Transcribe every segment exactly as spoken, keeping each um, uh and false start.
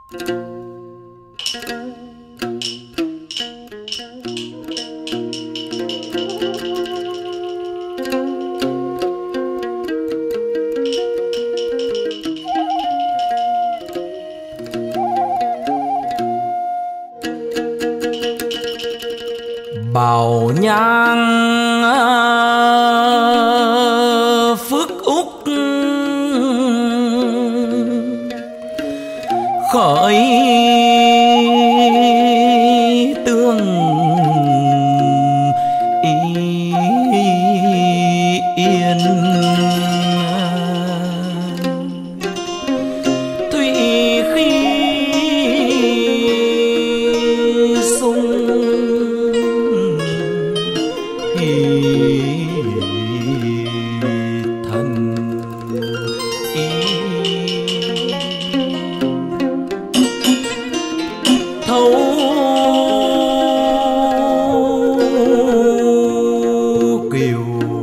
Bào nhang phước úc khởi tương yên, tuy khi sung thần ý thấu kiều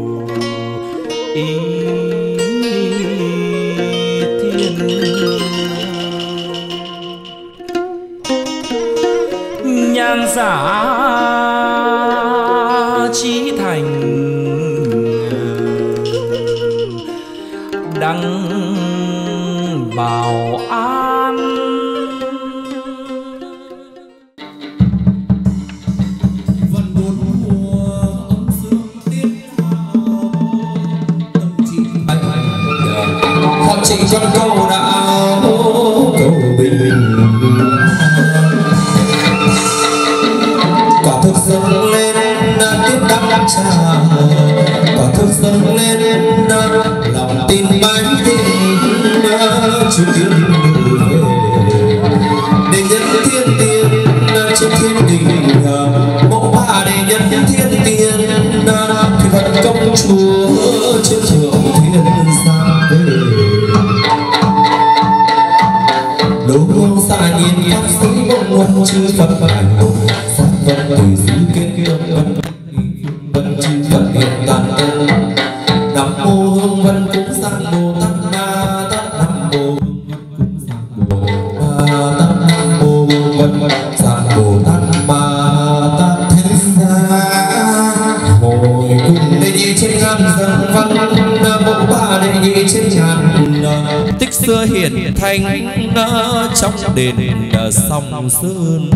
ý thiên, nhan giả chí thành đăng bảo an. Vần bốn mùa âm dương tiết hào tâm trí anh họ chỉ cho câu đạo cầu bình. Quả thực dâng lên tiếp đắp trà, quả thực dâng lên lòng tin mãi tình chưa tiến về để nhân thiên tiên trên thiên đình mẫu ba để nhân thiên tiên thì phật công chúa trên thượng thiên giang về đấu hương xa nhìn các sĩ bông luân chư phật hải hùng sát vân từ xứ kết tâm vân vân chư phật hiện tàn tân. Nam mô hương vân cúng sang bồ tát ma tát, nam mô cúng sang bồ tát, nam mô vân sang bồ tát ma tát thánh giá. Hồi cùng đệ nhị trên ngàn dân văn mẫu ba đệ nhị trên ngàn tích xưa hiển thanh trong đền song sơn.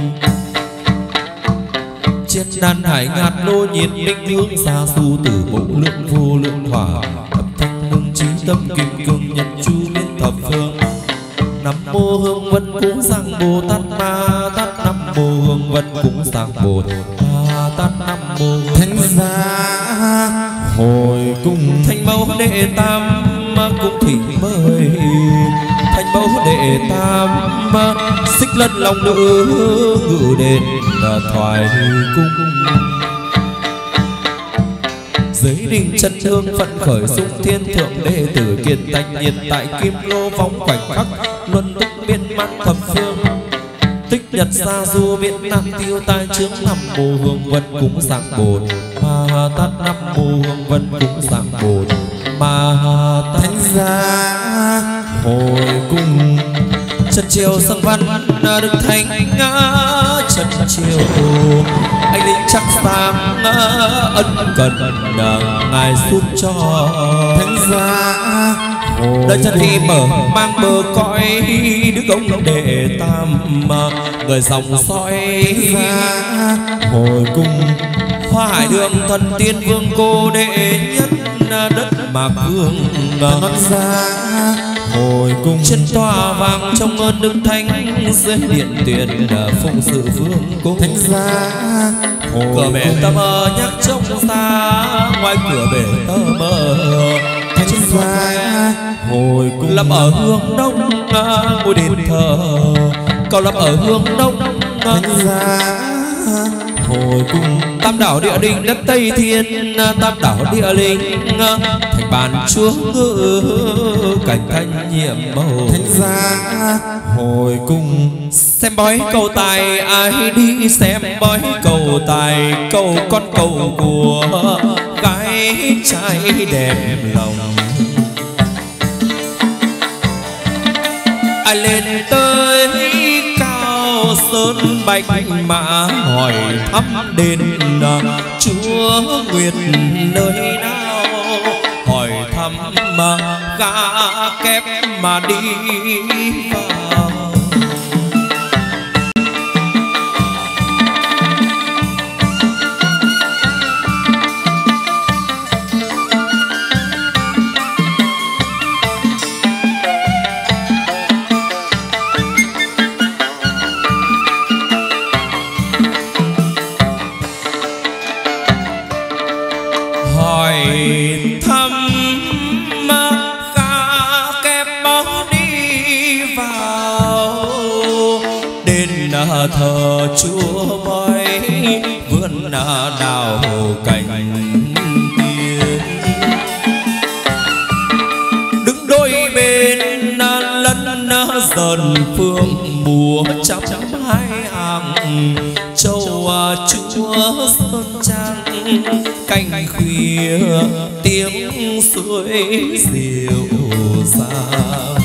Trên đàn hải ngạt lô nhiệt minh hương xa xu từ bộ lượng vô lượng hỏa thập thanh nương trí tâm kim cương nhật chu biến thập phương. Nam mô hương vân cúng sang bồ tát ma tát, nam mô hương vân cúng sang bồ tát, nam mô thánh giá. hồi cùng thanh mẫu đệ tam cũng thỉnh mời thanh mẫu đệ tam xích lân long nữ ngự đền thoại cung. Giới đình chân hương phận khởi xung thiên thượng đệ tử kiên tánh nhiệt tại kim lô phóng khoảnh khắc luân túc biên man thập phương. Tích nhật xa du việt nam tiêu tai chướng nằm mô hương vân cúng sang bồn ma tát, nam mô hương vân cúng sang bồn ma tát. Thánh giá hồi cung trần triều sang văn đức thánh trần triều anh linh chắc sáng ân cần ngài giúp cho. thánh giá đời chân thì mở mang bờ cõi đức ông đệ tam người dòng soi giá. hồi cung hoa hải đường thần tiên vương cô đệ nhất đất mạc vương non giá. hồi cung trên tòa vàng trong ơn đức thánh dưới điện tiền phụng sự vương cung. Thánh giá cửa bể tơ mơ nhắc trông xa ngoài cửa bể tơ mơ. thánh giá hồi cung lâm ở hướng đông ngôi đền thờ cầu lâm ở hướng đông. thánh giá hồi cung tam đảo địa linh đất tây thiên tam đảo địa linh thành bàn chúa ngự cảnh thanh nhiệm màu. thánh giá hồi cung xem bói cầu tài ai đi xem bói cầu tài cầu con cầu của gái trai đẹp lòng. ai lên tới cao sơn bạch mã hỏi thăm đến Chúa Nguyệt nơi nào, hỏi thăm mà gã kép mà đi vào. Thờ Chúa bói vườn đào cành tiên, đứng đôi bên lân dần phương mùa chắp hai hàng châu Chúa sơn trang, canh khuya tiếng suối dịu dàng.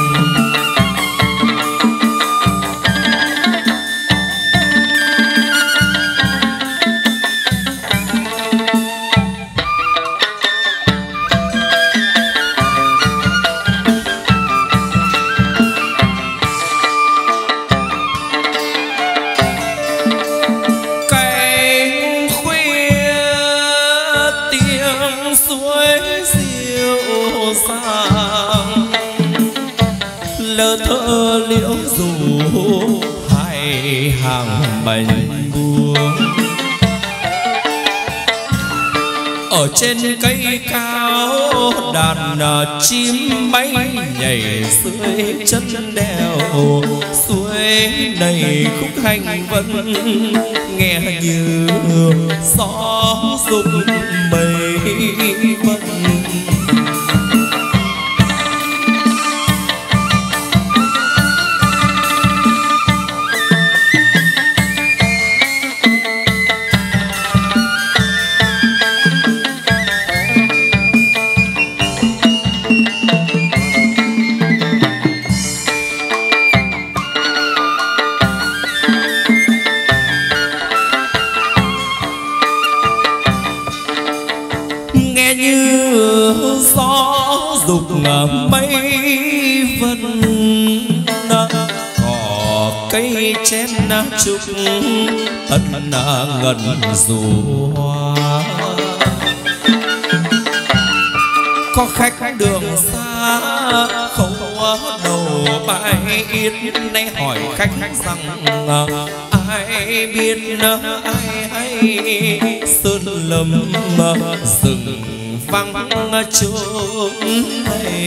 Liễu dù hai hàng bánh buông ở trên cây cao, đàn chim bay nhảy dưới chân đèo, suối này khúc hành vân nghe như gió rung mây vân. Mây vân cỏ cây chén trúc ân ngần dù hoa, có khách đường xa không đầu bài yết, nay hỏi khách rằng ai biết ai hay sơn lâm rừng vắng chốn này.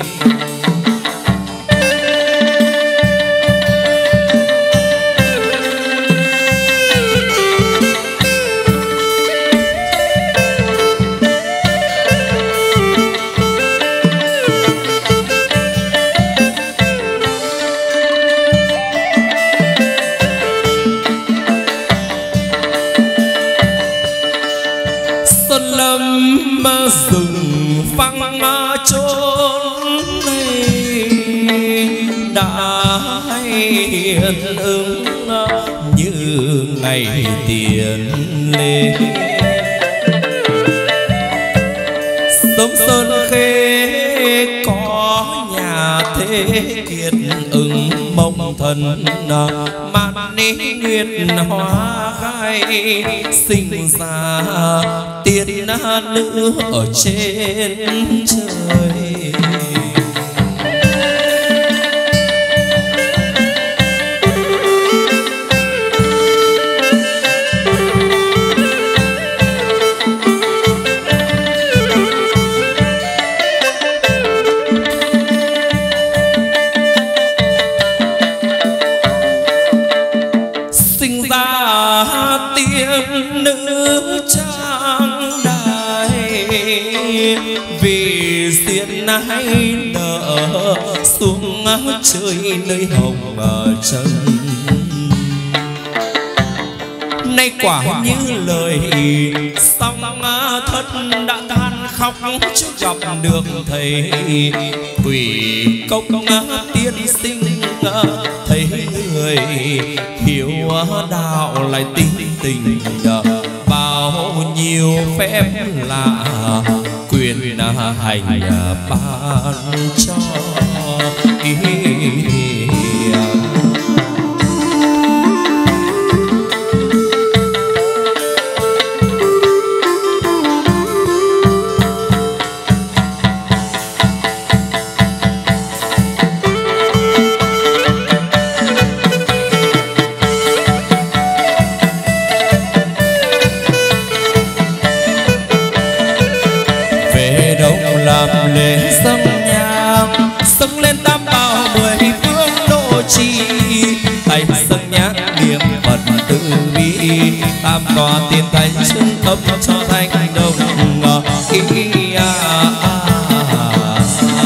Rừng vắng chốn này đã hiện ứng như ngày tiền lên, sớm sơn khê có nhà thế kiệt ứng mộng thần mạn ni nguyệt hoa khai sinh ra tiên nữ ở trên trời. Sinh ra tiên nữ trang đài, vì xiên hay nở xuống chơi nơi hồng trần. Nay quả như lời song thân đã than khóc trước gặp được thầy quỷ cốc tiên sinh, thấy người hiểu đạo lại tin tình, bao nhiêu phép lạ quyền hành ban cho. Tam có tiền thành xưng thấp cho thành đồng ý à, à, à.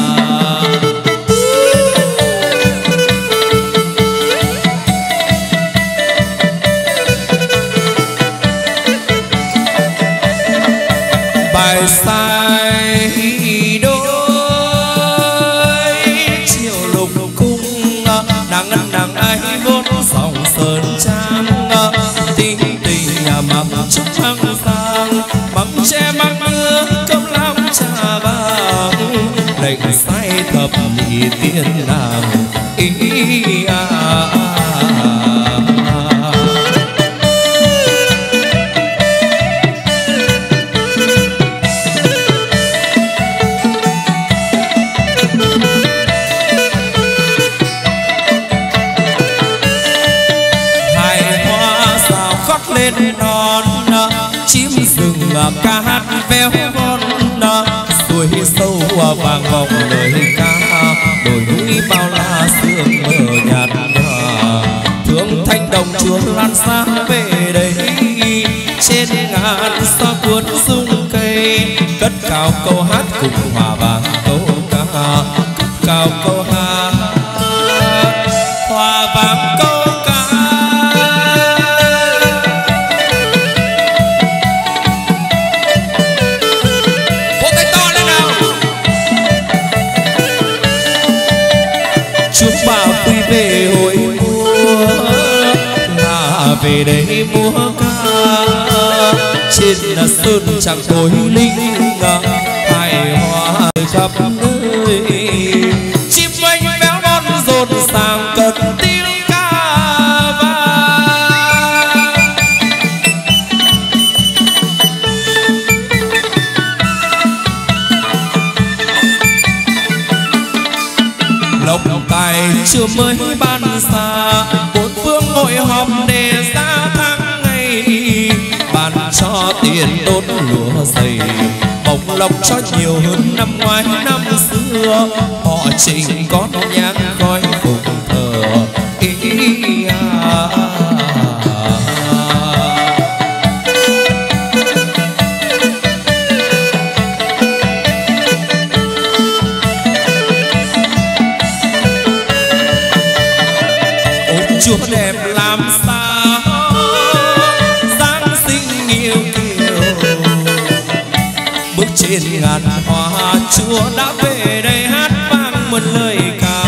Bài sai đôi chiều lục cung nàng ngân nàng ai vốn dòng sơn trang mắm chúc trăng sang mắm che măng mưa cơm lam trà vàng lệnh say thập nhị tiên nàng ý à, à, à. Hai hoa sao khóc lên non, chim rừng ca hát véo von, suối sâu vàng vòng lời ca, đồi núi bao la sương mờ nhạt nhòa, thương thanh đồng chúa lan xa về đây, trên ngàn sao cuốn rung cây, cất cao câu hát cùng hòa vàng câu ca, cất cao câu hát hòa vàng câu. Về hội mùa là về đây múa ca, trên là sơn chẳng tối linh hài hòa khắp nơi, chim vênh véo von rộn ràng cần tiếng ca vang. Lộc tài chưa mới ban xa, bốn phương hội họp để ra tháng ngày, ban cho tiền đốt lúa dày, bồng lộc cho nhiều hơn năm ngoái năm xưa, họ trình con nhang khói phụng thờ ý à, à. Chúa đẹp làm sao Giáng sinh yêu kiều, bước trên ngàn hoa Chúa đã về đây hát vang một lời ca.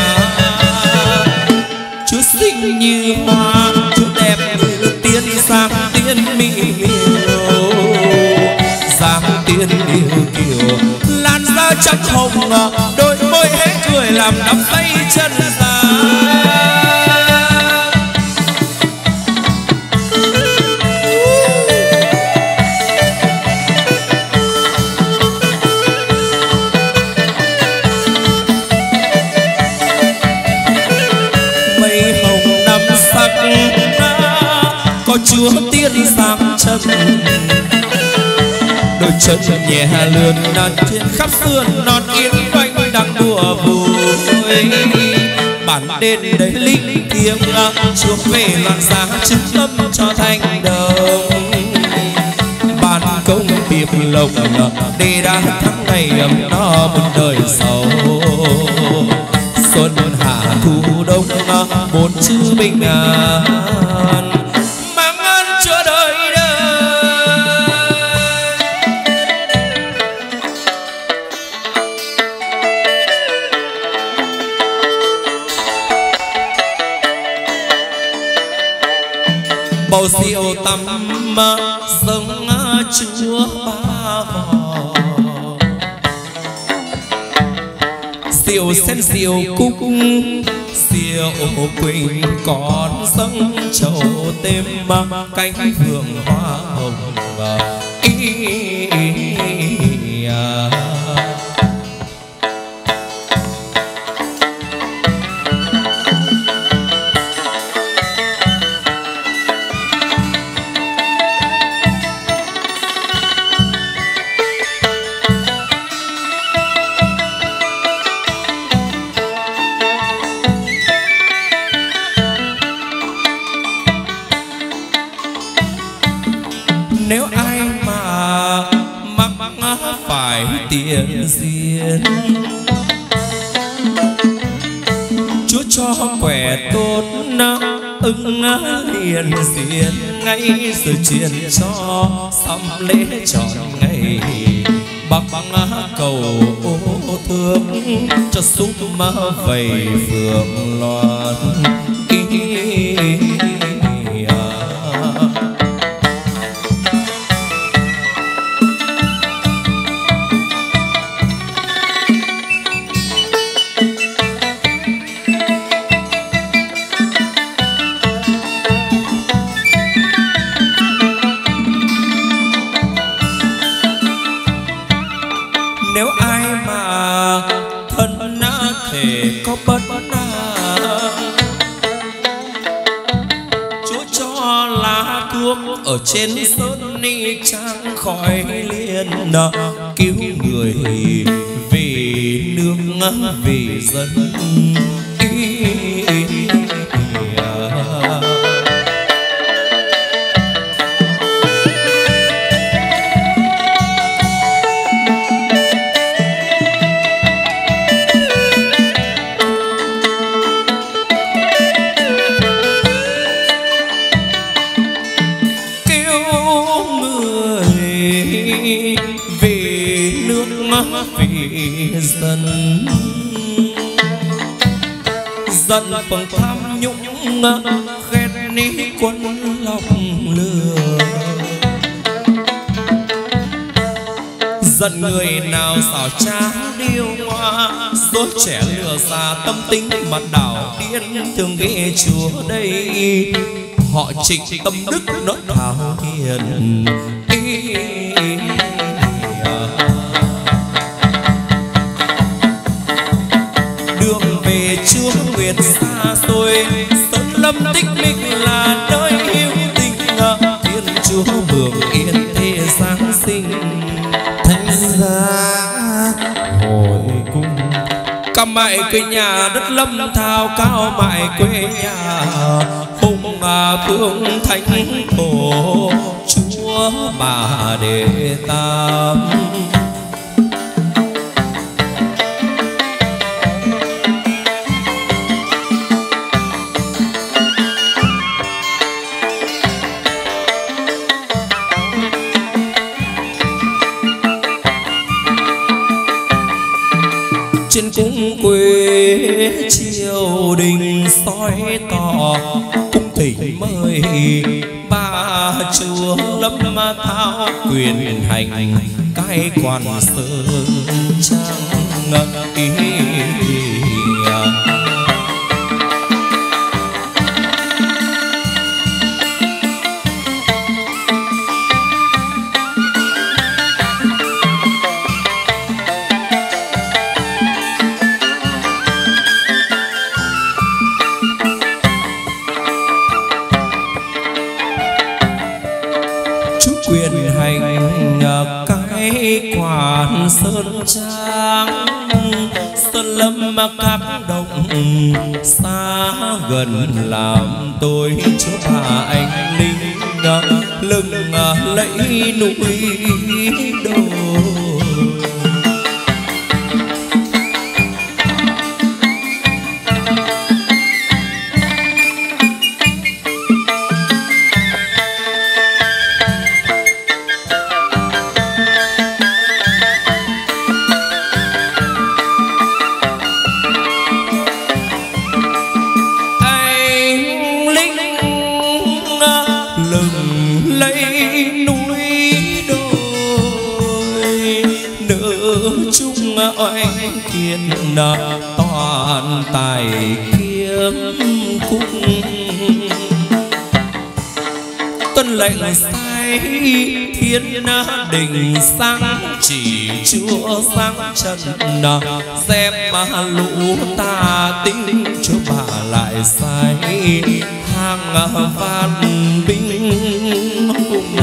Chúa xinh như hoa, Chúa đẹp như tiên, sáng tiên mỹ miều, sáng tiên yêu kiều, làn da trắng hồng, đôi môi hết cười làm nắm tay chân dài. Có Chúa tiên sáng chân, đôi chân nhẹ lướn năn trên khắp sườn non yên quanh đang đùa vui. Bản đền đầy linh thiêng, Chúa về loạn giá chứng tâm cho thành đồng. Ban công tiệp lộc để đã tháng ngày ấm no một đời giàu. Xuân hạ thu đông bốn chữ bình an, mang ơn Chúa đời đời. màu siêu tắm dâng chúa ba vò siêu sen siêu cúc siêu quỳnh còn dâng trầu tem cánh phượng hoa hồng ý à. Nếu ai mà mắc phải tiền duyên, Chúa cho khỏe tốt ưng liền duyên ngay sự truyền cho sắm lễ trọn ngày bắc cầu thương cho súng vầy phượng loan. Nếu ai mà thân thể có bất Chúa cho lá thuốc ở trên sơn ni trang khỏi liền cứu người về nước về dân. Vì dân dân bằng tham nhũng ghét ní quân lòng lừa, giận người nào xảo trá điêu hoa, dối trẻ lừa già tâm tính mặt đảo điên thường ghê chúa đây. Họ trịnh tâm đức nó thảo hiền đường về Chúa nguyện xa xôi, Sơn Lâm Tích Minh là nơi yêu tình, Thiên Chúa mường yên thế Giáng sinh. Thánh giá hồi cung Cam mại quê nhà đất lâm thao cao mại quê nhà hùng phương thánh thổ Chúa bà Đề Tam. Trên cung quê triều đình soi tỏ, cung thỉnh mời ba chúa lâm thao quyền hành cai quản sơn trang ý. Quyền hành cái quản sơn trang, sơn lâm các đồng xa gần làm tôi cho bà anh linh lưng lẫy núi đồi. chung oanh thiên toàn tài kiếm cung tuân lệnh sai thiên đình sang chỉ chúa sang trần xem mà lũ ta tính cho bà lại sai hàng vạn binh hùng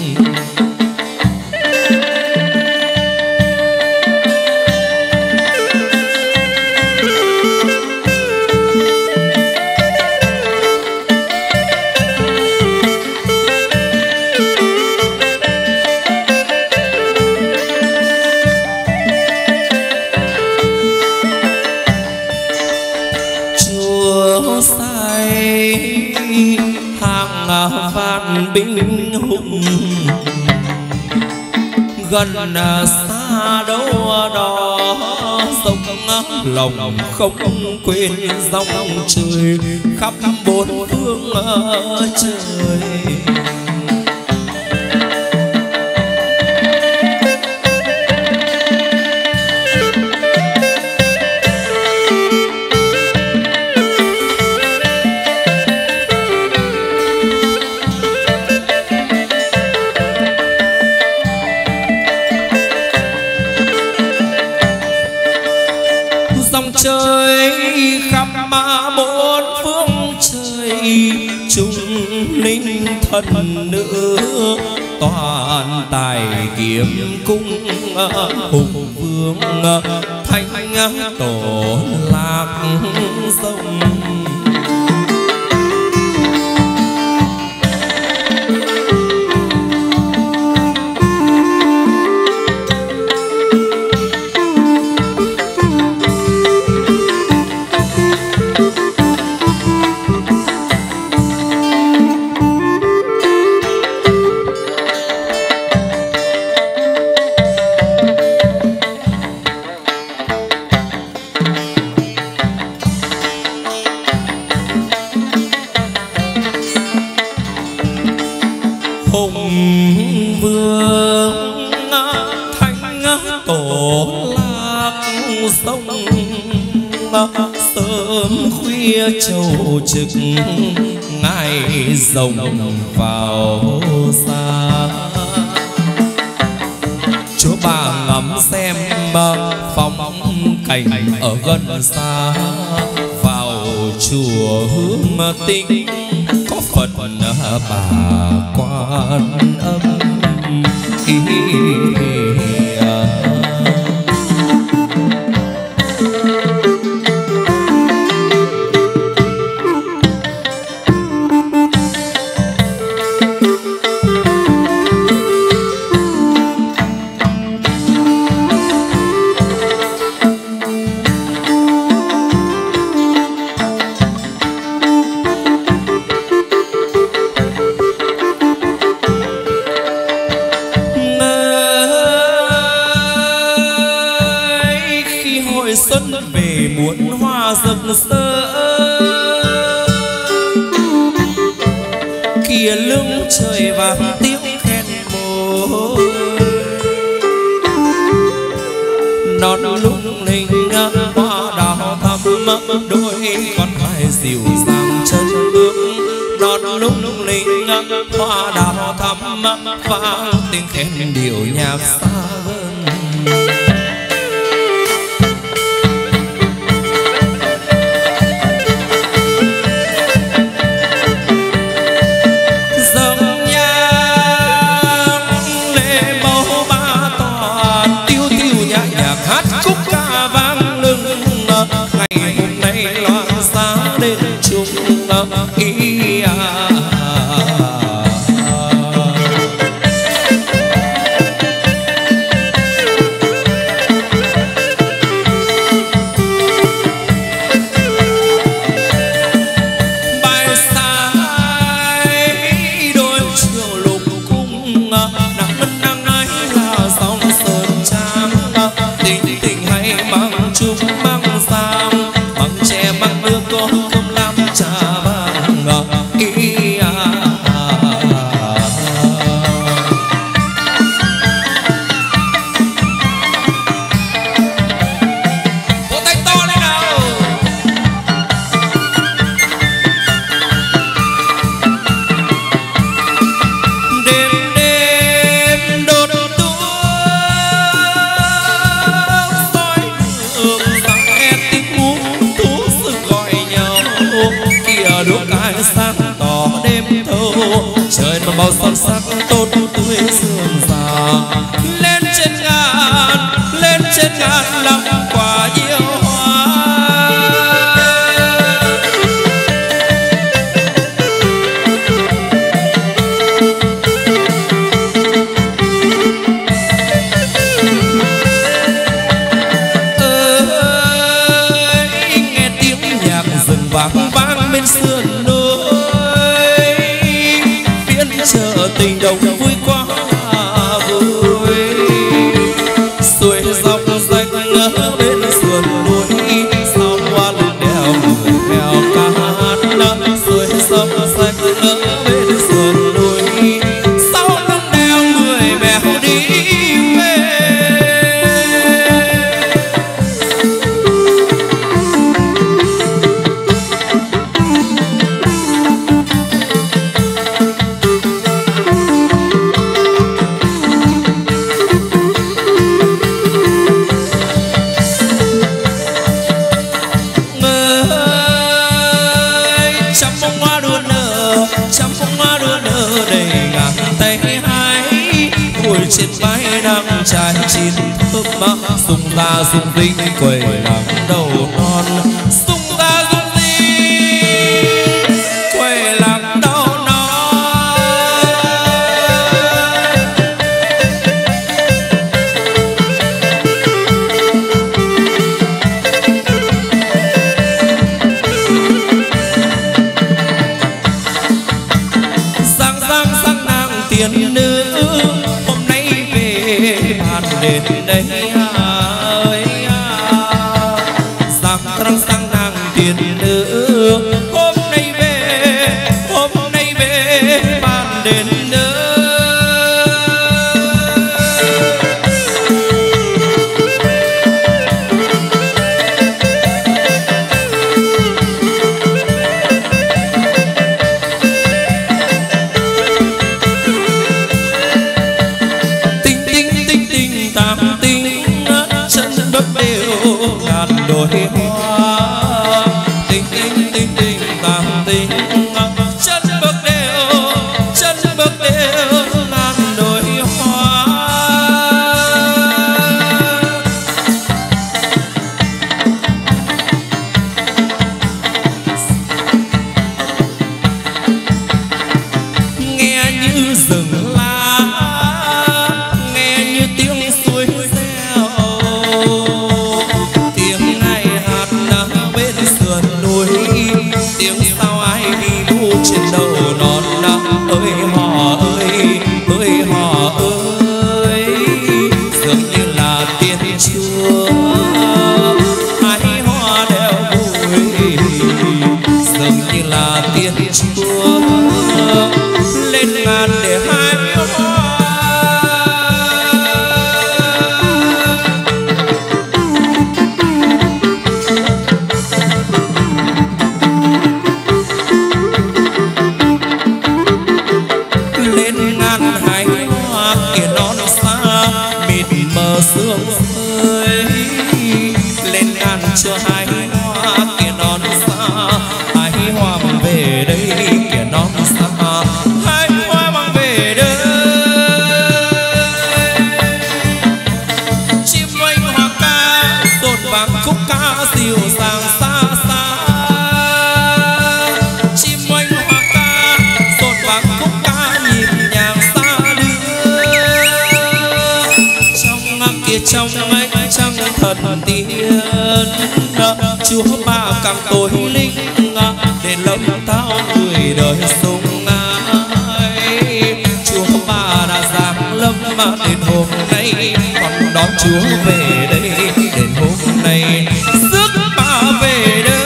vạn binh hùng gần xa đâu đó sông lòng không quên dòng trời khắp bốn phương trời trời khắp bốn phương trời trung linh thần nữ toàn tài kiếm cung hùng vương thanh tổ lạc sông sớm khuya châu trực ngài rồng vào xa chúa bà ngắm xem phong cảnh ở gần xa vào chùa Hương Tinh có Phật bà Quan Âm ý kia lưng trời vàng tiếng khen môi non lung linh hoa đào thắm đôi con gái dịu dàng chân bước non lung linh hoa đào thắm vang tiếng khen điệu nhạc xa vời ý à. Bài sai đôi chiều lục cung nắng nắng ấy là sóng sơn trang tình tình hay mang chúc mang sang mang che mang nước có cơm lam trà ý à. vang vang bên sườn núi, phiên chợ tình đồng vui quá vui. Suối dọc rạch ở bên sườn núi, sao qua lưng đèo người theo ca hát. Suối dọc rạch ở bên sườn núi, sau lưng đèo người bèo đi về. Trên vai đang trái chín thơm mắc, sung ra sung vinh quầy làm đầu non, sung ra sung vinh quầy làm đầu non. Sang sang sang nàng tiền nữ đến đây ơi, sang trăng sang nàng tiền nữ, hôm nay về hôm nay về bàn đến nữ. Đôi hoa tình tình tình tình tàng tình, chân bước đều chân bước đều ngàn đôi hoa. Nghe như rừng lá, nghe như tiếng suối reo, tiếng sao ai đi bu trên đầu non. Ơi hò ơi ơi hò ơi, dường như là tiên chúa ai hoa đeo vui, dường như là tiên chúa lên ngàn để hai hoa. Sương rơi lên ngàn cho hai hoa kia non xa, hai hoa mang về đây kia non xa, hai hoa mang về đây. Chim oanh hoa ca rộn vàng khúc ca dịu dàng xa xa, chim oanh hoa ca rộn vàng khúc ca nhịp nhàng xa đưa. Trong ánh trăng thần tiên, Chúa ba càng tối linh để lâm thao người đời sông ai. Chúa ba đã giáng lâm đến hôm nay, còn đón Chúa về đây đến hôm nay, rước ba về đây.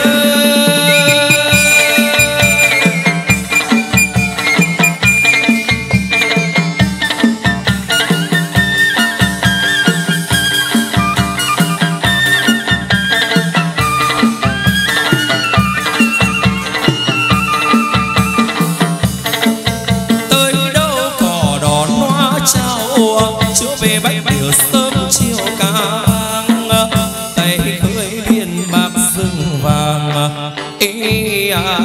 Chúa về bách điều sớm chiều càng, tay khơi biển bạc rừng vàng. Ê à,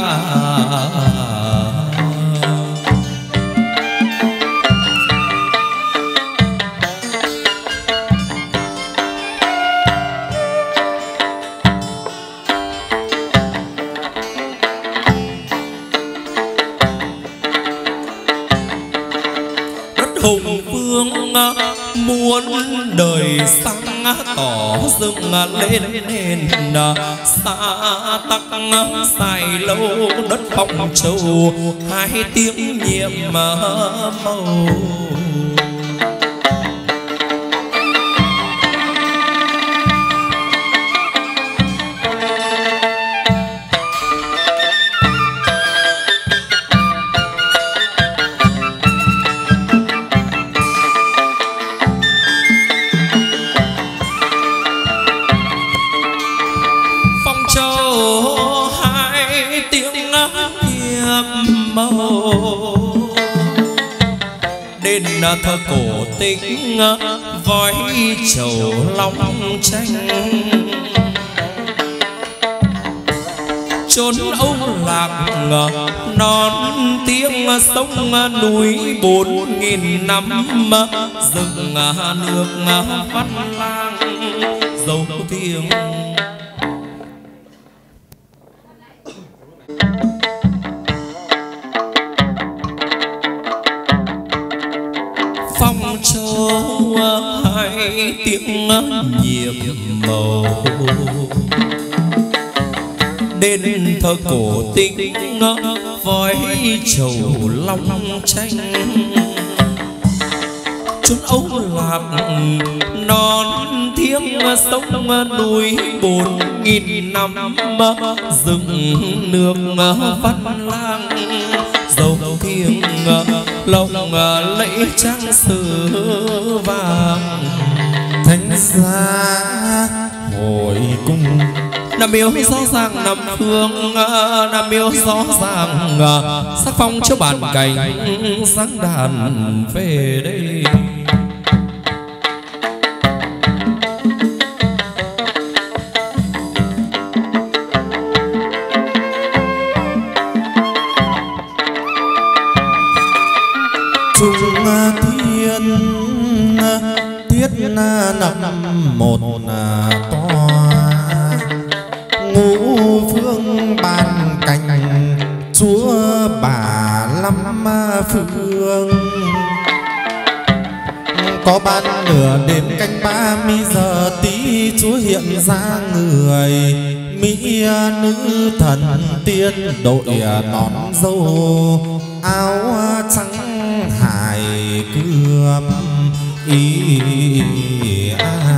đất hùng vương muốn đời sang tỏ dựng lên nền xa tắc dài lâu đất phong châu hai tiếng nhiệm màu. Đền thờ cổ tính vói trầu long tranh chốn âu lạc non tiếng sông núi bốn nghìn năm rừng nước văn lang dấu tiếng. Phong châu hai tiếng nhiệm màu đền thờ cổ tính vói trầu long tranh chốn âu lạc non thiêng sông núi bốn nghìn năm rừng nước văn lang dấu thiêng lòng lễ trang sử vàng thánh giá hội cung Nam miếu rõ ràng năm phương Nam miếu rõ ràng sắc phong cho bàn cành sáng đàn về đây. Trung thiên tiết năm một toa ngũ phương ban cành chúa bà năm phương có ban nửa đêm canh ba mươi giờ tí chúa hiện ra người mỹ nữ thần tiên đội nón dâu áo trắng hải cướm ý a.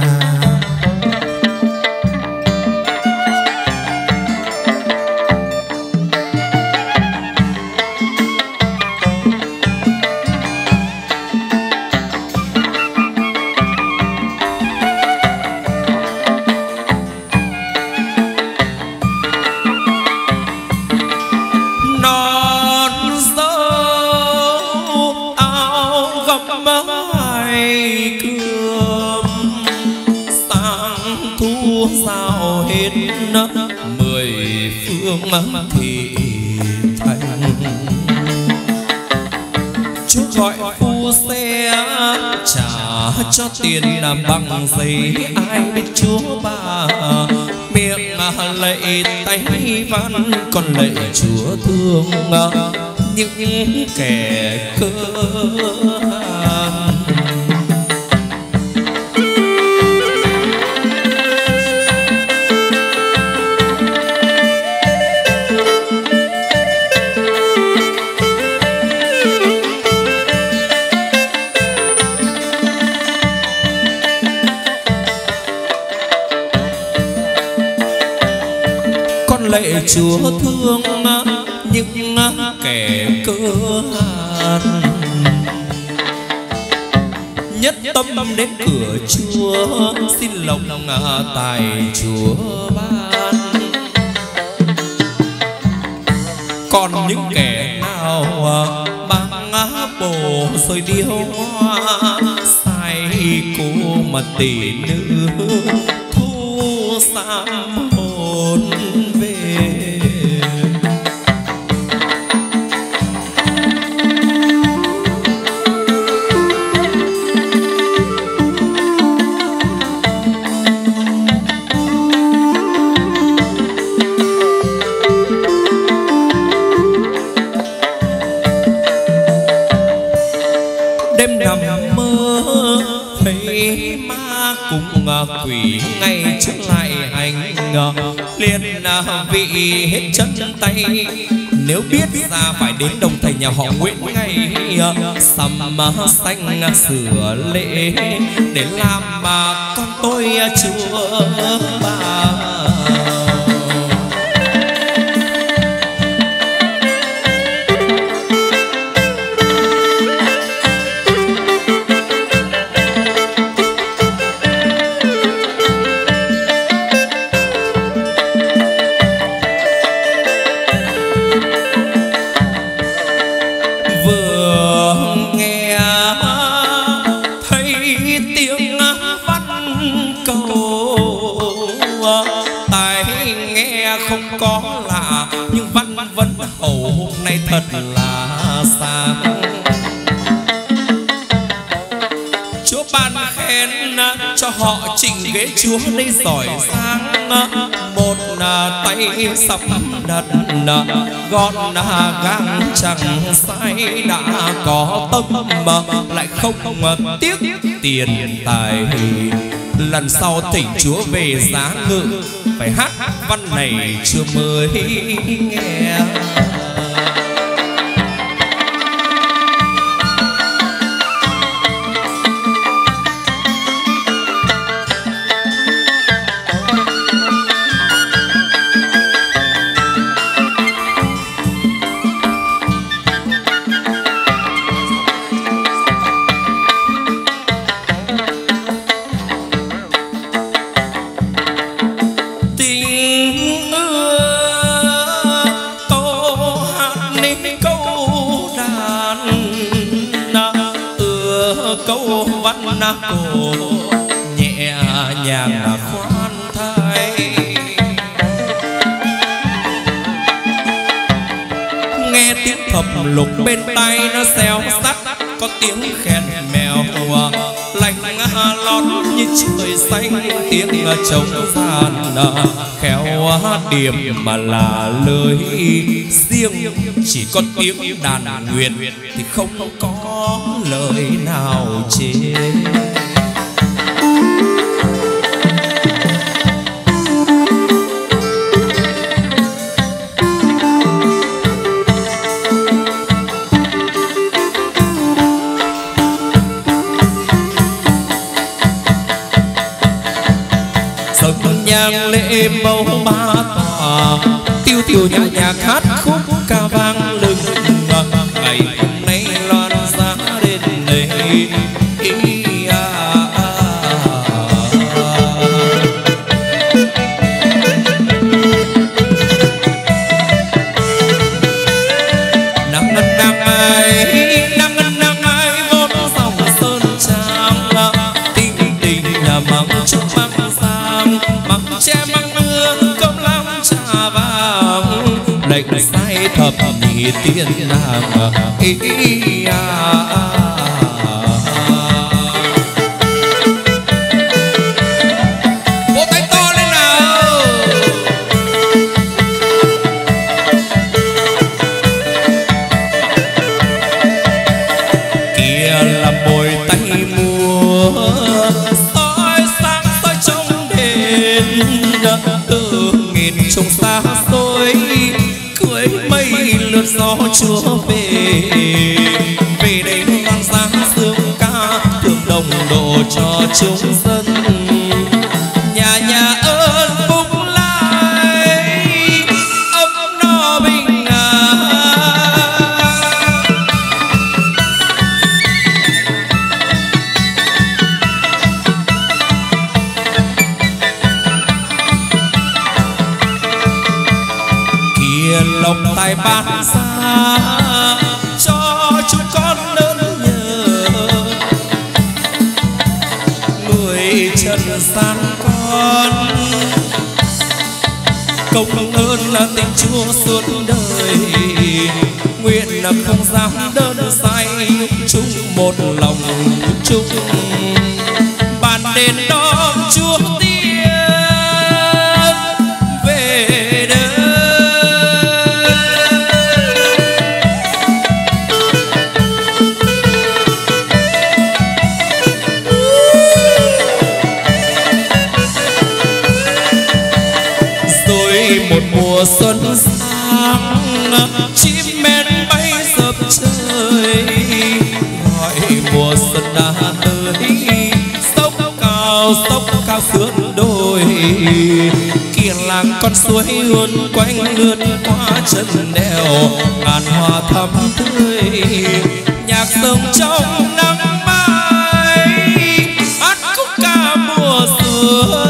Mười phương thị thành chúa gọi phu xe trả cho tiền làm bằng giấy ai biết chúa bà miệng lạy tay văn còn lạy chúa thương những kẻ cơ hàn. Lạy chúa thương những kẻ cơ hàn nhất tâm đến cửa chúa xin lòng tài chúa ban. Còn những kẻ nào băng bồ rồi điêu hoa sai cô mà tỷ nữ thu sám hồn về. trước lại hành liền vị hết chân tay. Nếu biết ra phải đến đồng thầy nhà họ Nguyễn ngay sầm xanh sửa lễ để làm mà con tôi chúa bà. Thật là sáng. Chúa ban khen cho họ trình ghế chúa đây giỏi sang. Một tay sắp đặt gọn gàng chẳng sai, đã có tâm lại không tiếc tiền tài. Lần sau thỉnh chúa về giá ngự phải hát văn này chưa mới nghe. Cổ nhẹ nhàng khoan thai, nghe tiếng thập lục bên tay nó xéo sắt, có tiếng khen mèo lạnh lót như trời xanh, tiếng trống gian khéo điểm mà là lời riêng, chỉ có tiếng đàn nguyện thì không có lời nào chê. Nhang lễ mẫu ba tòa, tiêu tiêu nhạc nhạc hát khúc ca vang lừng. Ngày hôm nay loan giá đến đây ý à, à, à. Năm ngân năm ai, năm ngân năm ai vốn dòng sơn trang, tình tình là mong chúc mong sang che măng nương cơm lắm trà vàng, lệnh say thập nhị tiên nàng ý, ý, à, à, à. Vỗ tay to lên nào. Kia là mồi tay mua soi sáng soi trong đền, từ nghìn trùng xa xôi cưới mây lượt gió chúa về. Về đây loan giá dương ca thượng đồng độ cho chúng dân, nhà nhà ơn phúc lại ấm no bình an. Lộc tài ban xa cho chúng con lớn nhờ, người trần gian con công ơn là tình chúa suốt đời. Nguyện là không dám đơn sai, chung một lòng chung bàn đền đón chúa tiên về đời. chim én bay dập trời gọi mùa xuân đã tới. Sốc cao sốc cao sườn đồi kia làng con suối hươn quanh lướt qua chân đèo ngàn hoa thắm tươi nhạc rừng trong nắng mai hát khúc ca mùa xuân.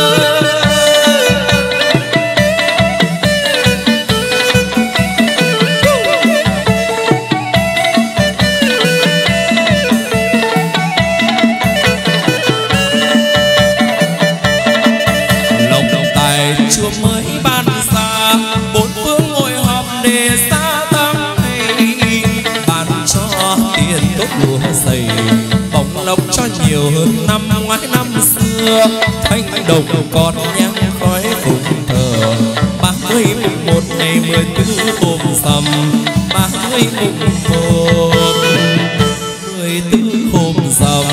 Chùa mới ban ra bốn phương ngồi họp để xa thăm thầy ban cho tiền tốt lúa dày bóng lộc cho nhiều hơn năm ngoái năm xưa. Thanh đồng còn nhang khói phụng thờ ba mươi mùng một ngày mười tư hôm rằm ba mươi mùng một mười tư hôm rằm.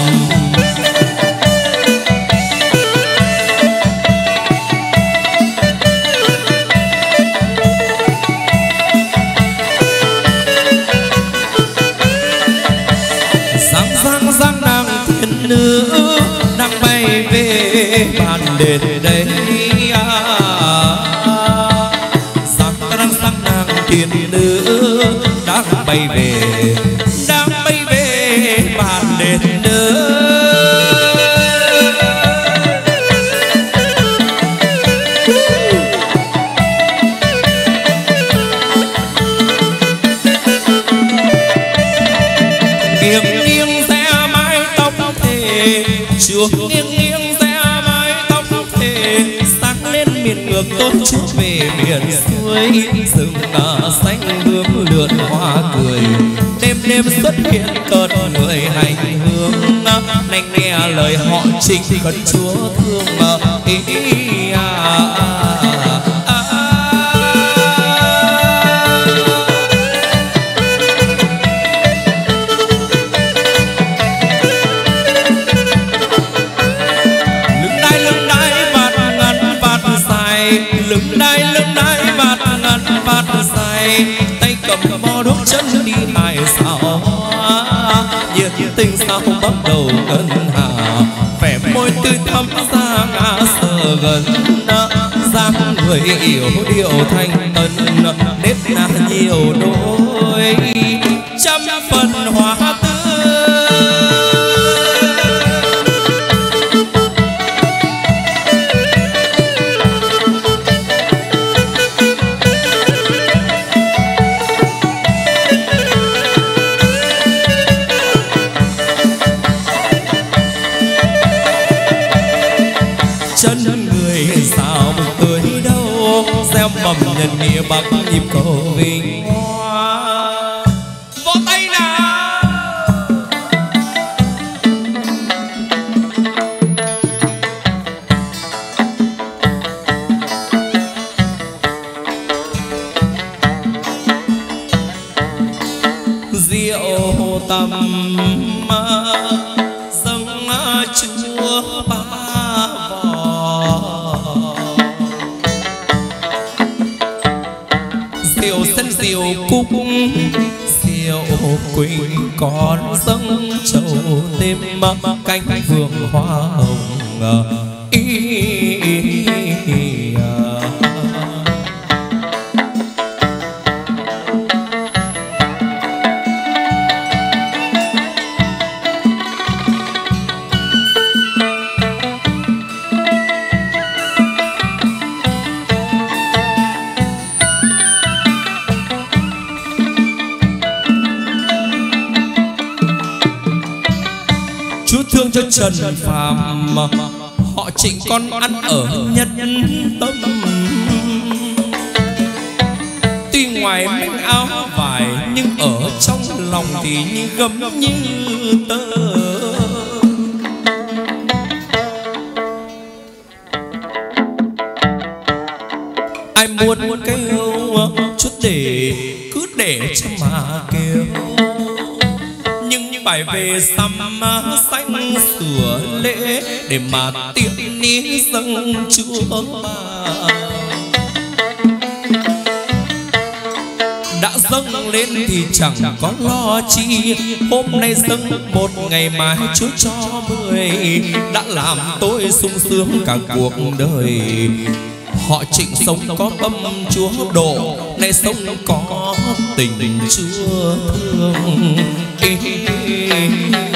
Nữ đang bay về bàn đền đây sáng đang sáng nàng thiên nữ đang bay về đang bay về bàn đền nữ. Chuông nghiêng nghiêng rẽ mái tóc thề sáng lên miền ngược tôi chút về biển suối rừng ngả xanh bướm lượn hoa cười đêm đêm xuất hiện cơn người hành hương này nghe lời họ trình khấn chúa thương ý, ý à, à, à, à. Lưng đai lưng đai bạt ngàn bạt dài tay cầm mò đốt chân đi hài sao nhiệt tình sao bắt đầu ngân hà vẻ môi tươi thắm ra ngã sờ gần dáng người yêu điệu thanh tân nếp na nhiều đôi trăm phần hoa tươi. Gieo mầm nhân nghĩa bắc nhịp cầu vinh hoa vỗ tay nào. Rượu tầm dâng chúa ba diều cúc diều quỳnh còn dâng trầu thêm cánh vườn hoa hồng ý, ý, ý, à. Thương cho Trần Phàm họ Trịnh con ăn ở nhất tâm tuy ngoài mình áo vải nhưng ở trong lòng thì như gấm như tơ. Ai muốn kêu chút để cứ để cho mà kêu phải về xăm xanh sửa lễ để mà tiện ní dâng chúa bà. dâng lên thì chẳng có lo chi. Hôm nay dâng một ngày mai Chúa cho mười, đã làm tôi sung sướng cả cuộc đời. Họ Trịnh sống có tâm Chúa độ, nay sống có tình Chúa thương. Ê, ê, ê,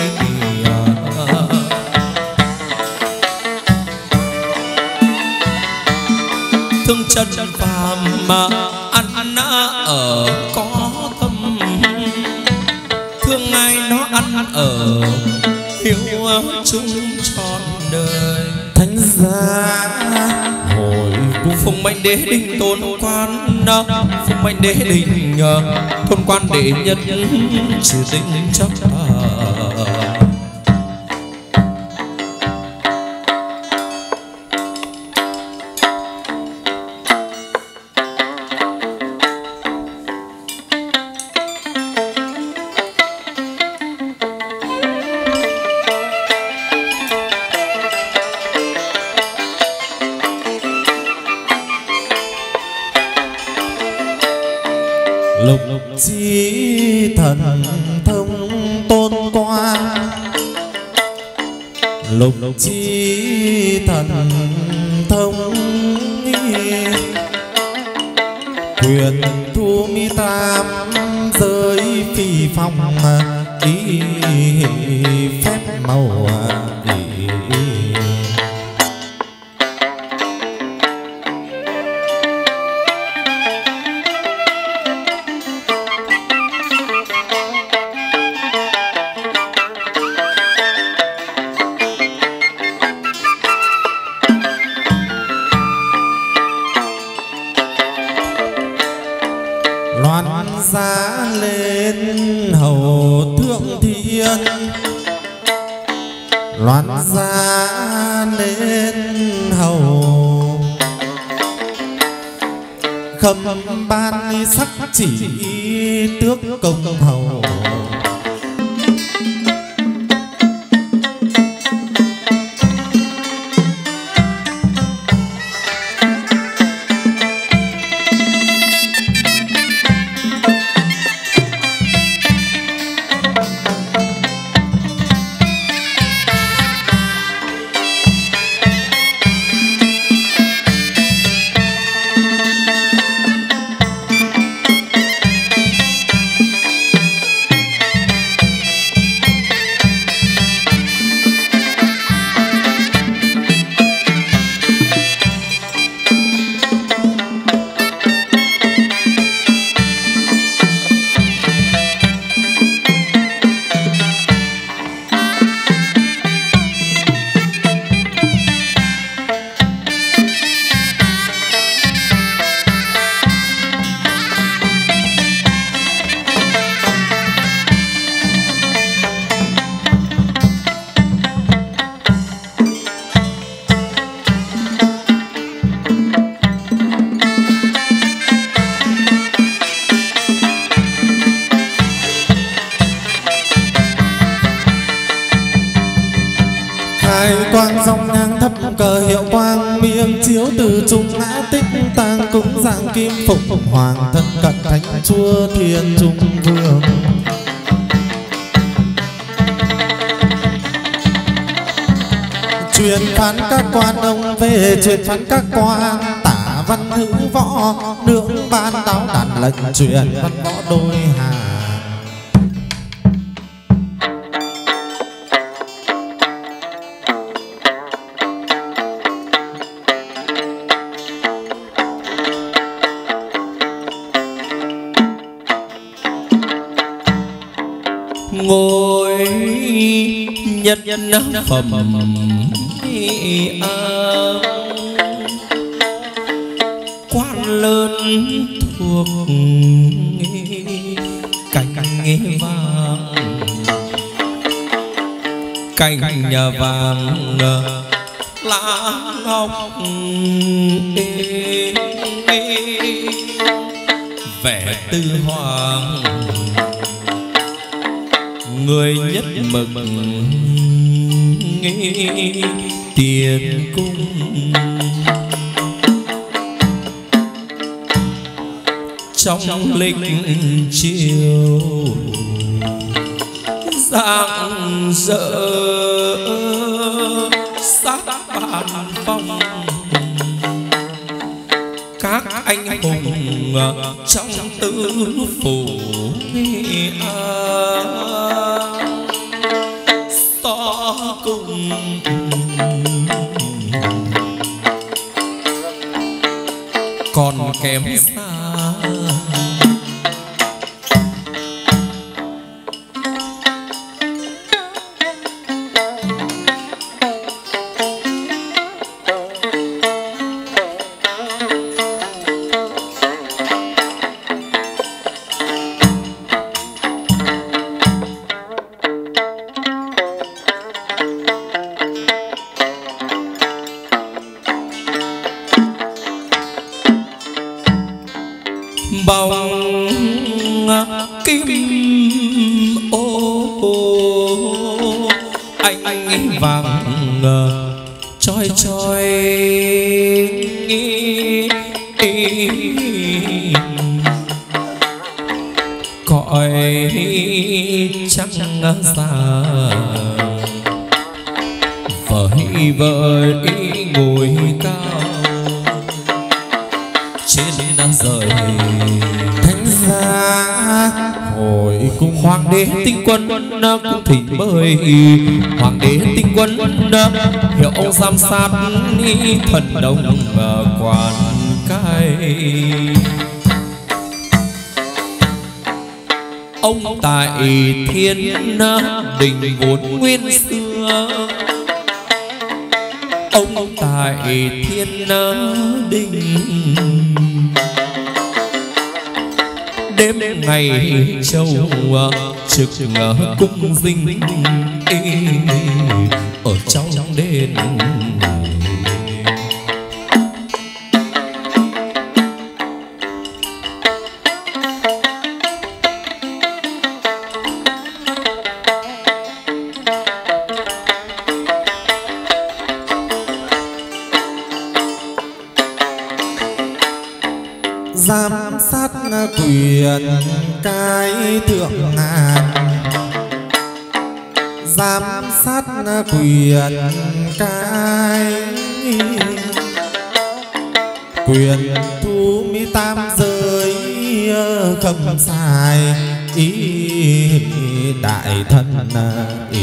thương chân phàm mà ăn ở có tâm, thương ai nó ăn ở hiếu chung trọn đời. Thánh giá Hồi cung phụng mệnh đế đình tôn quan, phụng mệnh đế đình tôn quan đệ nhất trừ tinh chấp. lục chi thần thông tôn quan, lục chi thần thông quyền thu mi tam giới phi phong ý phép màu ý. Loan giá lên hầu thượng thiên, loan giá lên hầu khâm ban sắc chỉ tước công hầu. Quang dòng nhang thấp cờ hiệu quang miệng chiếu từ trung ngã tích tàng cúng dạng kim phục hoàng thân cận thánh chúa thiên trung vương. Truyền phán các quan ông về truyền phán các quan tả văn hữu võ nương ban đáo đàn lệnh truyền văn võ đôi hàng. Ngôi nhất phẩm quan lớn thuộc cành vàng, cành nhà vàng lá ngọc vẻ tư hoàng người nhất mực tiền cung. trong lịch chiều rạng rỡ sắc bàn phong, các anh hùng trong tứ phủ so cùng còn kém xa. Hoàng đế tinh quân hiệu ông giám sát thần đông quan cai, ông tại thiên đình vốn nguyên xưa, ông tại thiên đình đêm ngày châu trực cung dinh ở trong đền. Giám sát quyền cai thượng ngàn, giám sát quyền cai quyền thu mi tam giới khâm sai ý đại thân ý.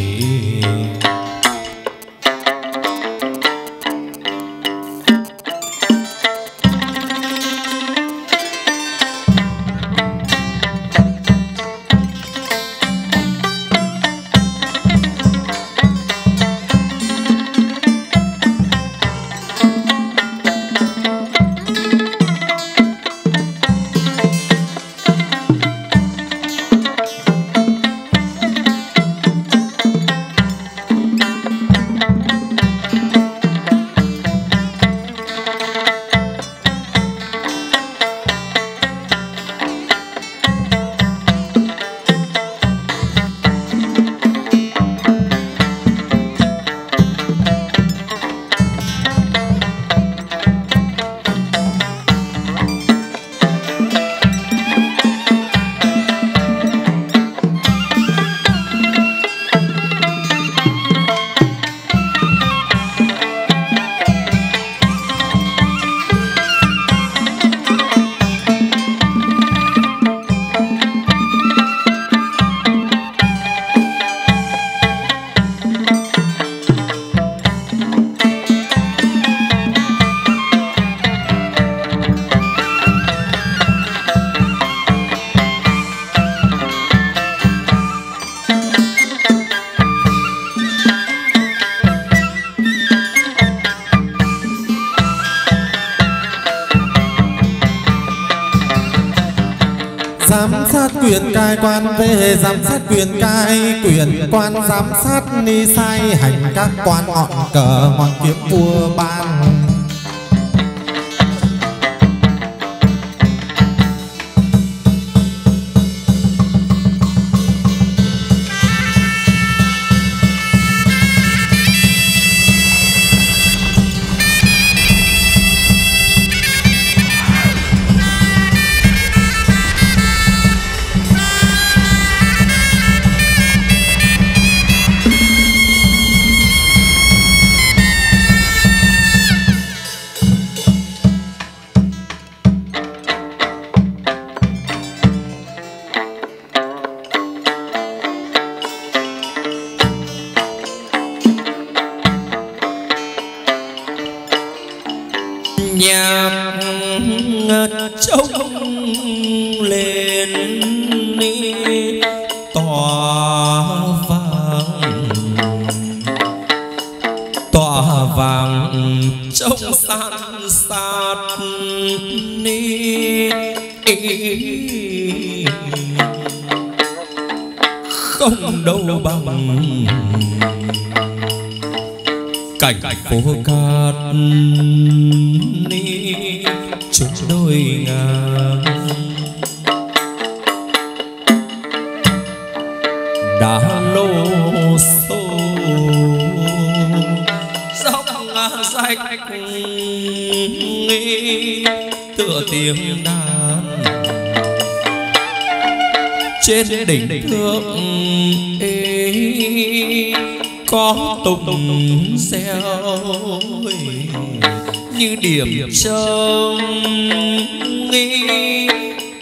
giám sát quyền cai quan về giám sát quyền cai quyền quan giám sát ni sai hành các quan ngọn cờ hoàng kiếm vua ban. nhạc trông lên đi tỏa vàng tỏa vàng trong san sát ni không đâu bằng cảnh phố cát ni chúng đôi ngang đã lô xô dốc rách tựa tiếng đàn trên đỉnh thượng ê có tùng reo như điểm trông nghi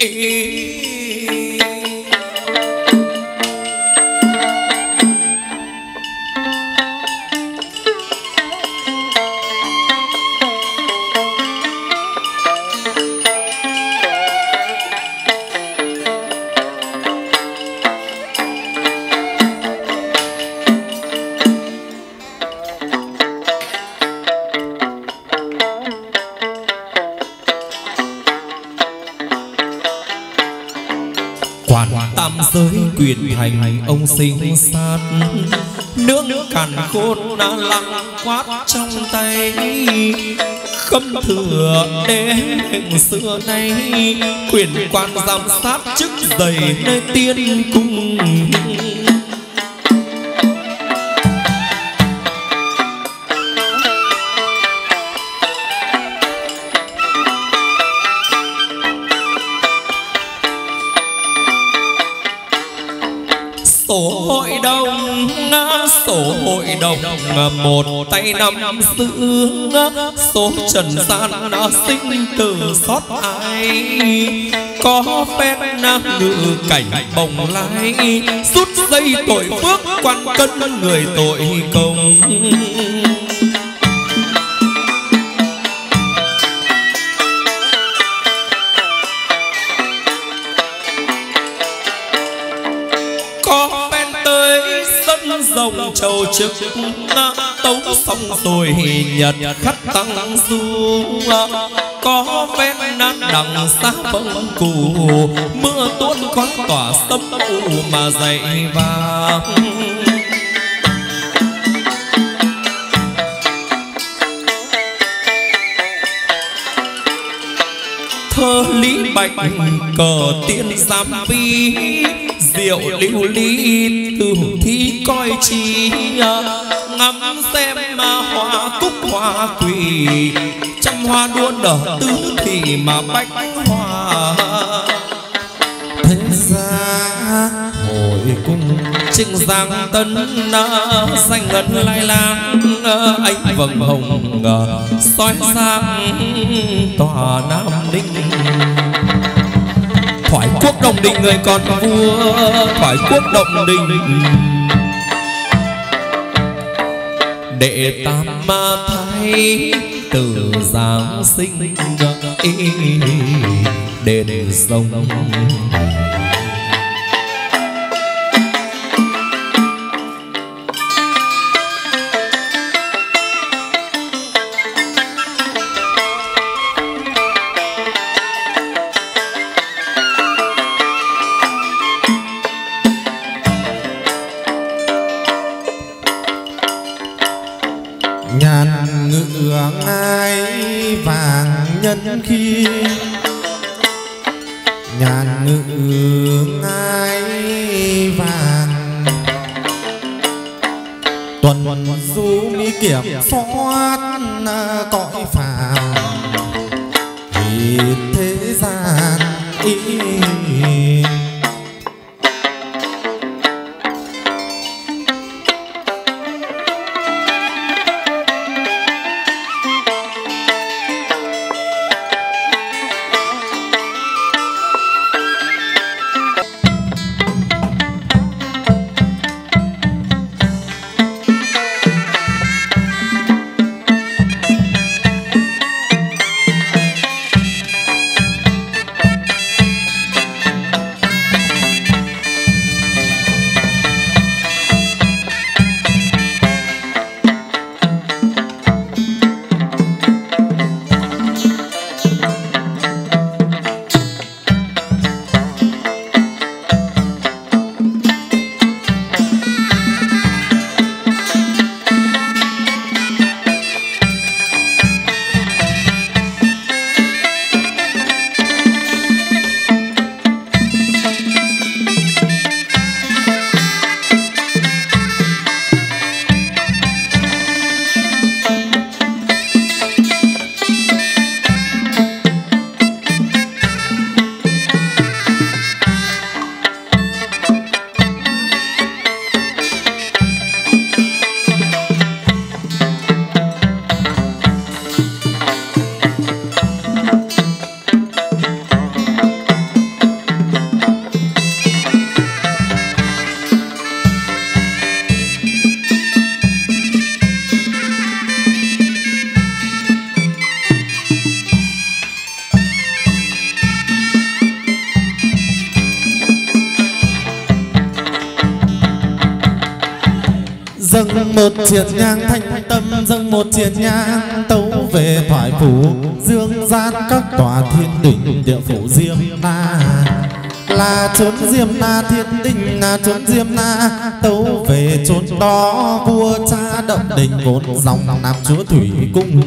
tam giới quyền hành ông sinh sát nước càn khôn đã lặng quát trong tay khâm thừa đế hình xưa nay quyền quan giám sát chức dày nơi tiên cung tổ hội đồng tổ hội đồng một tay nắm giữ số trần gian sinh tử xót ai có phép ngự cảnh bồng lai rút dây tội phước quan cân người tội công dòng châu trực tấu xong rồi nhật khắc tăng du có ven nát đằng xa vâng cù mưa tuôn khói tỏa sông u mà dậy vàng thơ lý bạch cờ tiên giám vi diệu lưu ly từ thi coi chi ngắm xem mà hoa cúc hoa quỳ trăm hoa đua nở tứ thì mà bách hoa thế ra hội cung trinh giang tân xanh ngân lai lang anh vầng hồng soi sang tòa Nam Ninh thoại quốc Đồng Đình người còn vua thoại quốc Đồng Đình đệ tam ma thái từ giáng sinh đền rồng nhân khi nhàn ngự ngai vàng tuần du mi kiểm soát cõi phàm thì thế gian ý dâng một triệt nhang thanh tâm, dâng một triệt nhang tấu về thoại phủ dương gian các tòa thiên đình địa phủ Diêm Na, là chốn Diêm Na thiên đình, là chốn Diêm Na tấu về chốn đó vua cha động đình vốn dòng nam chúa thủy cung.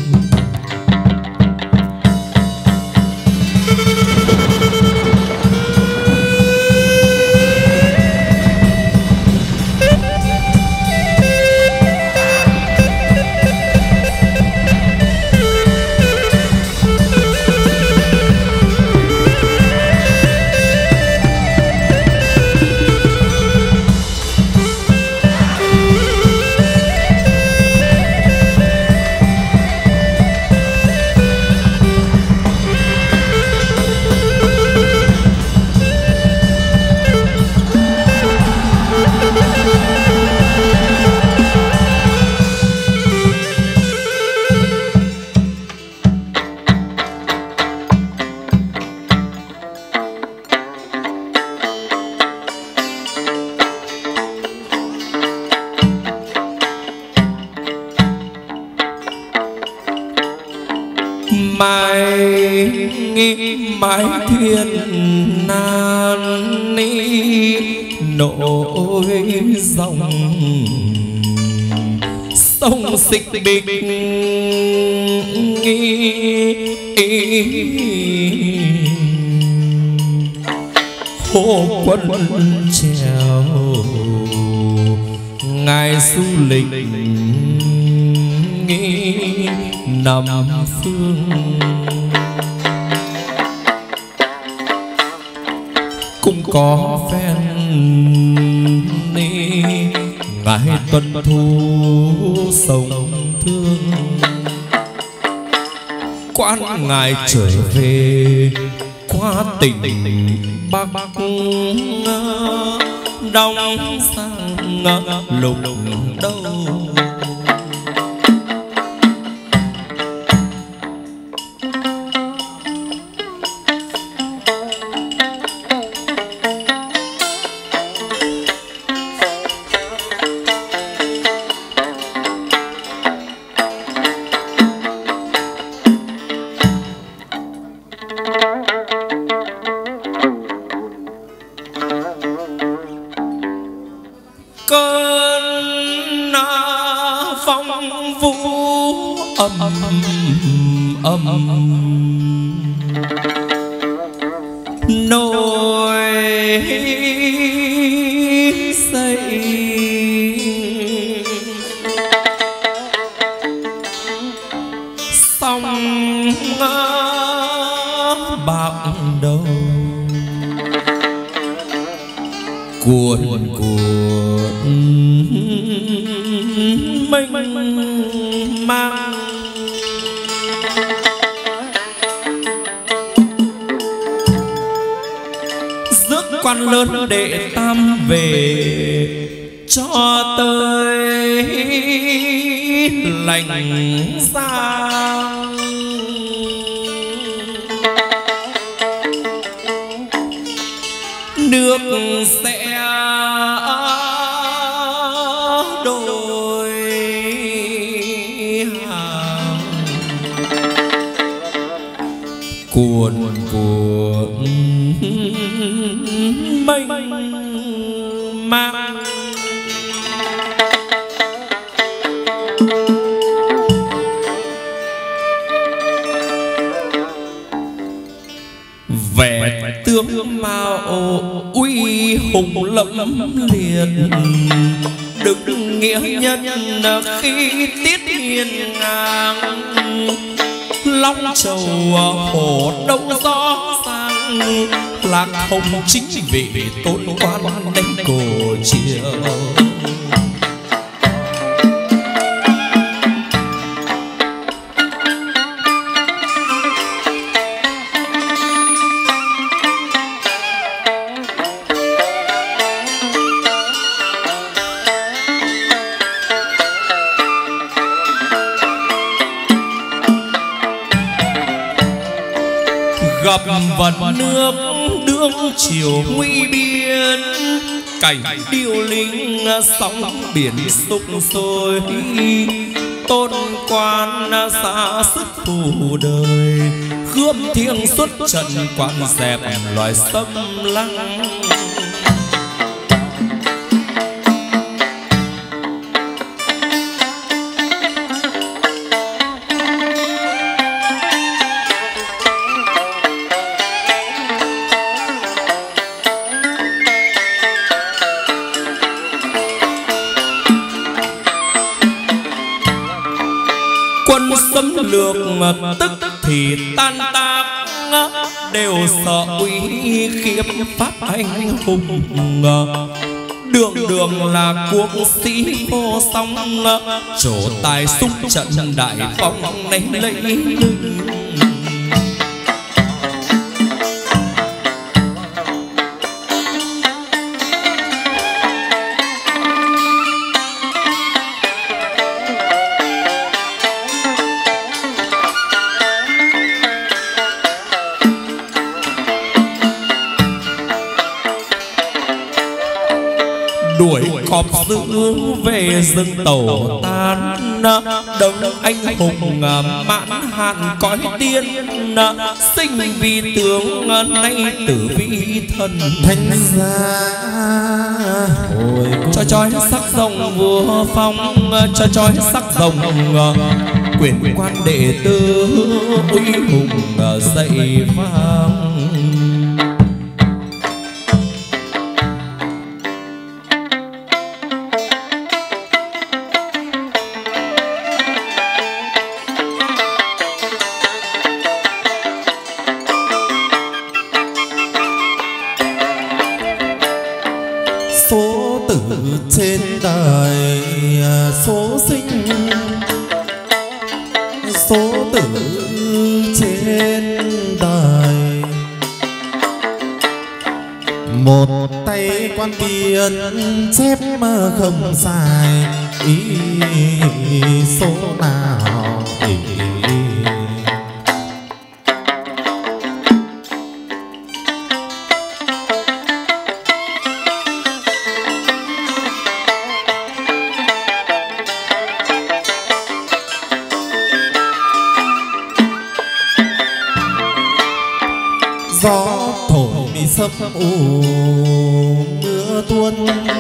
mãi thiên nan ni nổi dòng sông xích bích hồ quân trèo ngài du lịch năm phương cũng có phen ni ngài tuân thu sông thương quan ngài trở về qua tỉnh Bắc Đông sang lục đâu nổi dậy sông bạc đầu cuồn cuộn mênh mang quan lớn đệ tam về cho tới lành ra nước sẽ đổi hàng cuồn cuộn mênh mang vẻ tướng mạo uy hùng lẫm liệt đừng nghĩa nhân khi tiết hiền ngang long trầu hổ đông gió sang lạc hồng chính vị tôn quan đánh cổ chiều gặp vận nước đương chiều nguy biên cảnh điêu linh sóng biển sục sôi, tôn quan xa sức phù đời, khướp thiêng xuất trận quan dẹp loài xâm lăng. Xâm lược tức thì tan tác, đều sợ uy khiếp pháp anh hùng. Đường đường là quốc sĩ vô song, trổ tài xúc trận đại phong này lấy lưng. Đuổi cọp dữ về rừng tẩu tan, đấng anh hùng mãn hạn cõi tiên, sinh vì tướng nay tử vi thần. Thanh gia cho chói sắc rồng vua phong, cho chói sắc rồng quyền quan đệ tử uy hùng dậy vang. Số tử trên đời số sinh, số tử trên đời một tay quan biên chép mà không sai, ý số nào ý. Gió thổi mi sấm u mưa tuôn,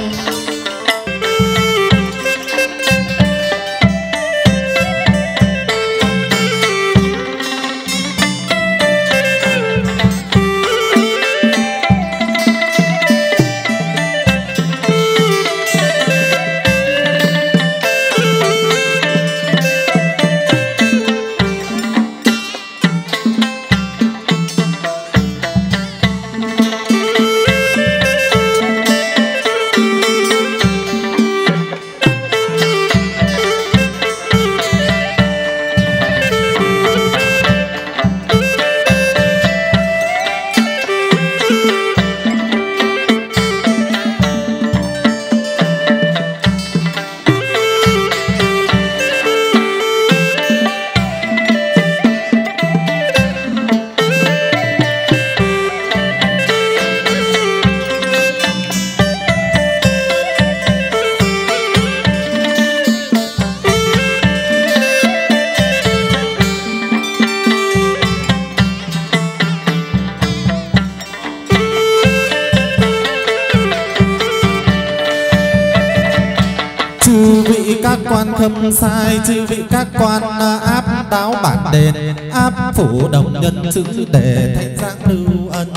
quan khâm sai, chư vị các quan áp đáo bản đền, áp phủ đồng nhân chữ để thành giang lưu ân.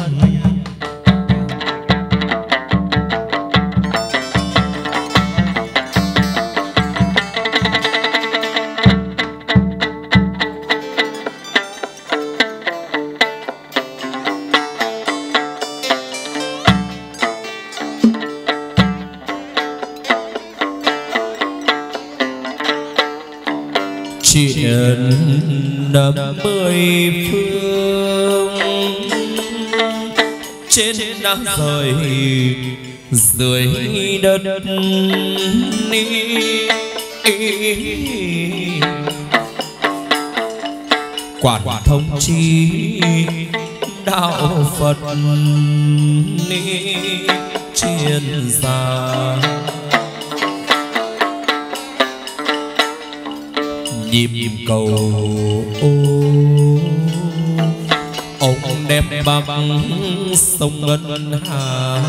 Chuyện đập mười phương trên đang rời dưới đất ni, quản thông chi đạo Phật ni, triền gia. Nhịp cầu ô ông đem bằng sông Ngân Hà,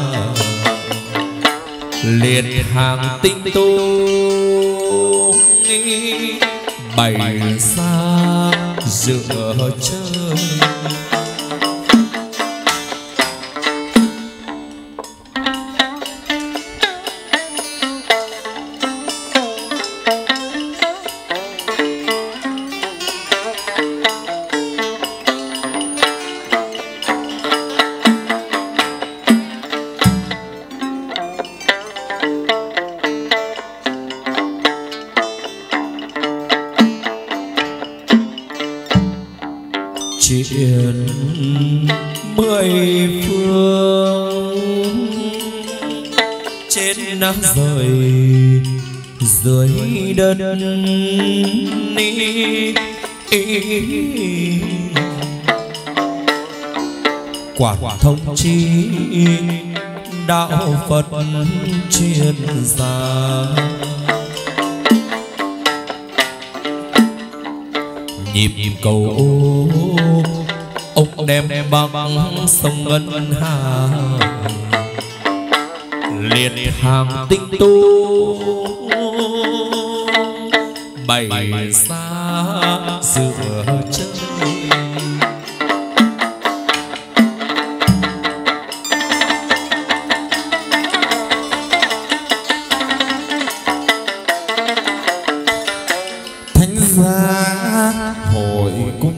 liệt hàng tinh tu bày ra giữa trời. Chuyện mười phương trên nắng rời dưới đất ni quả thông chi đạo Phật truyền gia. Nhịp cầu ô ông đem bằng sông Ngân Hà, liệt hàng tinh tu bày ra giữa trời. Thánh gia hội cung,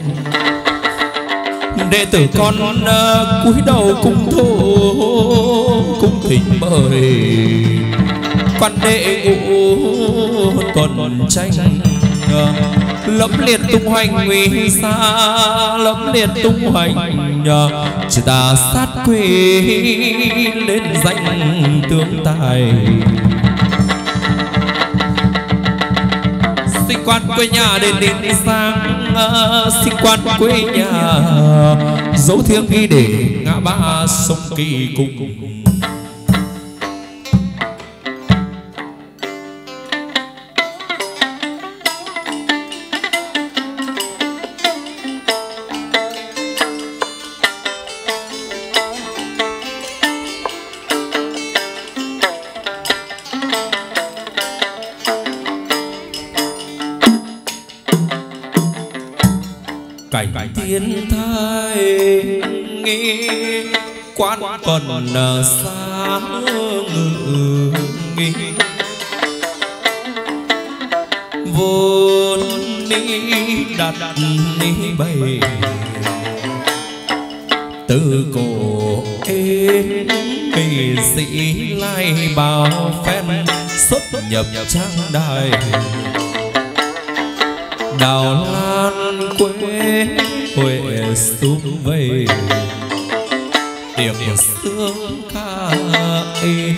đệ tử con uh, cúi đầu cung thổ cung thỉnh mời quan đệ ngũ tuần tranh, uh, lẫm liệt tung hoành nguy xa, lẫm liệt tung hoành uh, chỉ ta sát quê lên danh tướng tài. Sinh quan quê nhà đến đến sang, uh, sinh quan quê nhà dấu thiêng ghi để ngã ba sông Kỳ Cùng. Cảnh thiên thai nghi quan còn xa ngự nghi, vốn ni đặt ni bày từ cổ êm kỳ sĩ lai bao phen xuất nhập trang đài. Đào lan quê huệ xuống về tiệc sương ca êm.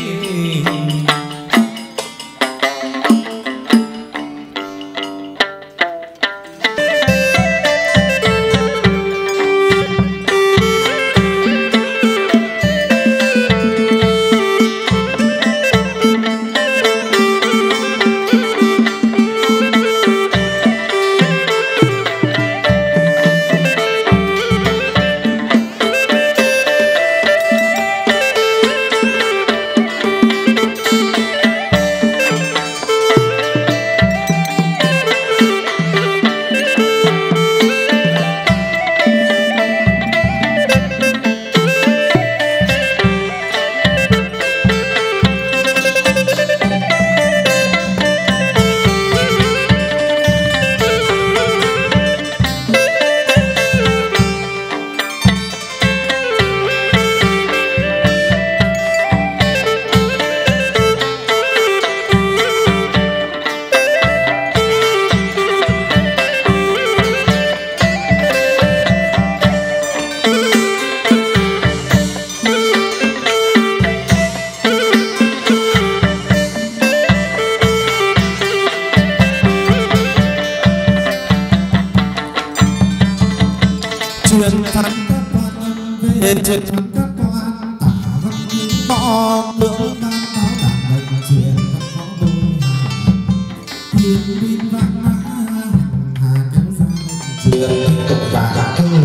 truyền thắng các quan về truyền thắng các quan nó nước nam áo đàn lệnh truyền nó đôi hàng hiền viên vang mã hà kéo ra lệnh truyền cộng và thơ.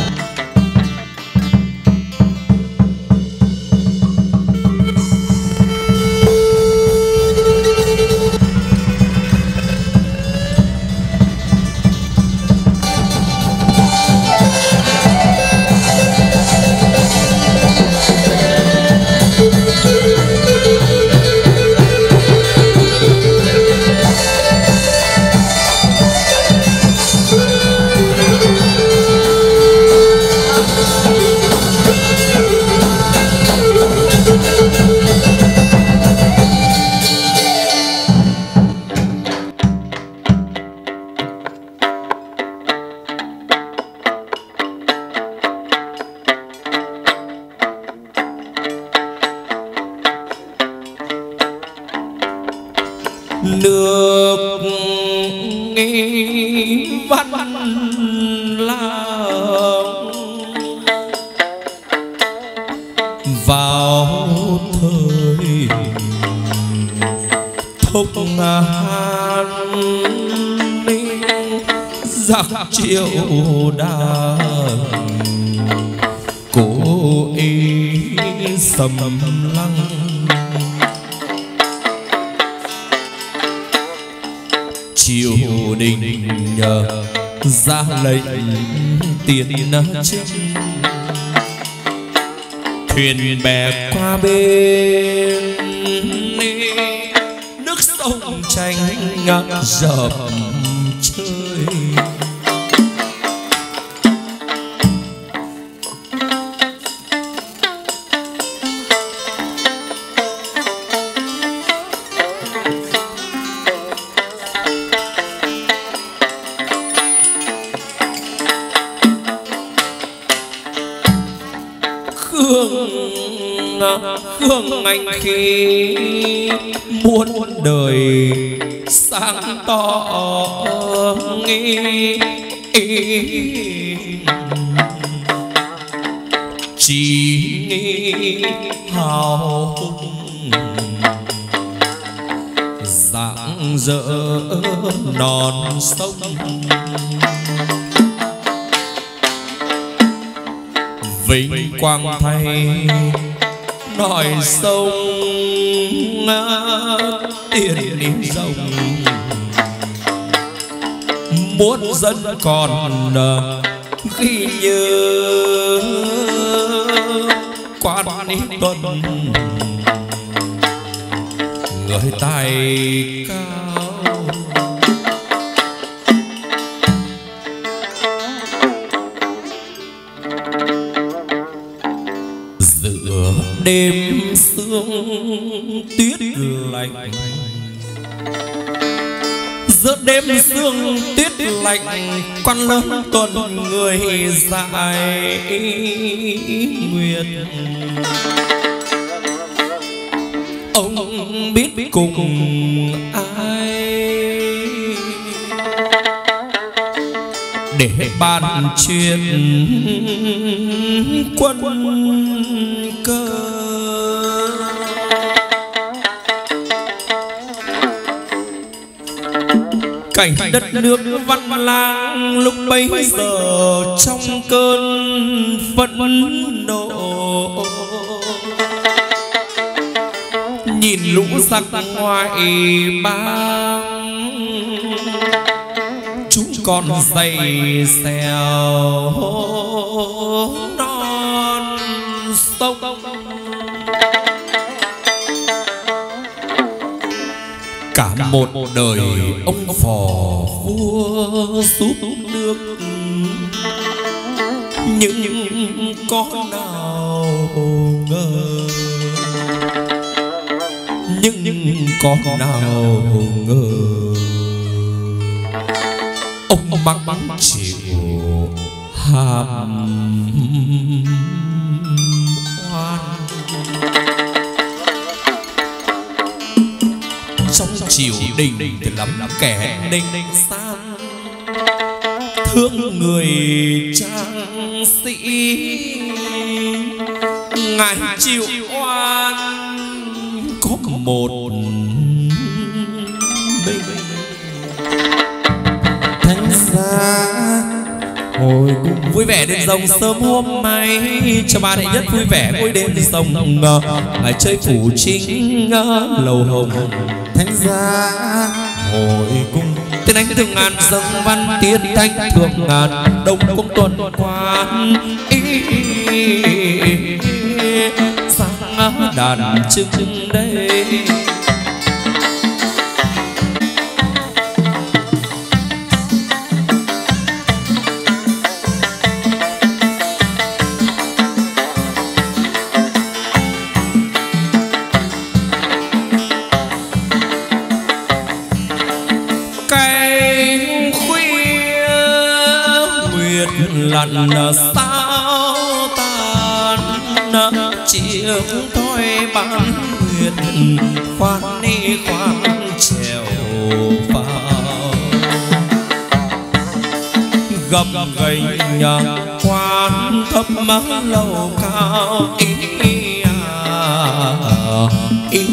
Nước nghi văn lang vào thời thúc hàn giặc triệu đàn cố ý sầm lăng triều đình nhờ ra lệnh tiền trinh thuyền bè qua bên nước sông tranh dập chơi. Khương anh khi muôn đời sáng tỏ nghi chỉ nghi hào hùng rạng rỡ non sông vinh quang thay nói sông tiền niệm rồng muốn dân còn ghi nhớ quan tuần người tài cao giữa đêm sương tuyết lạnh giữa đêm sương tuyết lạnh quan lớn tuần người dài nguyệt ông biết cùng ai để bàn chuyện quân cơ cảnh đất nước văn lang lúc bấy giờ trong cơn phẫn nộ nhìn lũ giặc ngoại bang chúng còn dày xèo non sông cả một đời ông phò vua giúp nước nhưng có nào ngờ nhưng có nào ngờ ông mắc chịu hàm oan trong triều đình thì lắm kẻ ninh san thương người trang sĩ ngài chịu oan một mình. Thánh giá hồi cung vui vẻ đến rồng sớm hôm nay, cho ba đệ nhất vui vẻ ngồi đến rồng ngày chơi phủ chính lầu hồng. thánh giá hồi cung Tiên anh thường ngàn dâng văn tiên thanh thường ngàn đông cung tuần quan sang đàn trưng đây. Lặn sao tan chiều thôi bán nguyệt khoan đi khoan trèo vào gặp gành nhà khoan thấp má lầu cao ý à, ý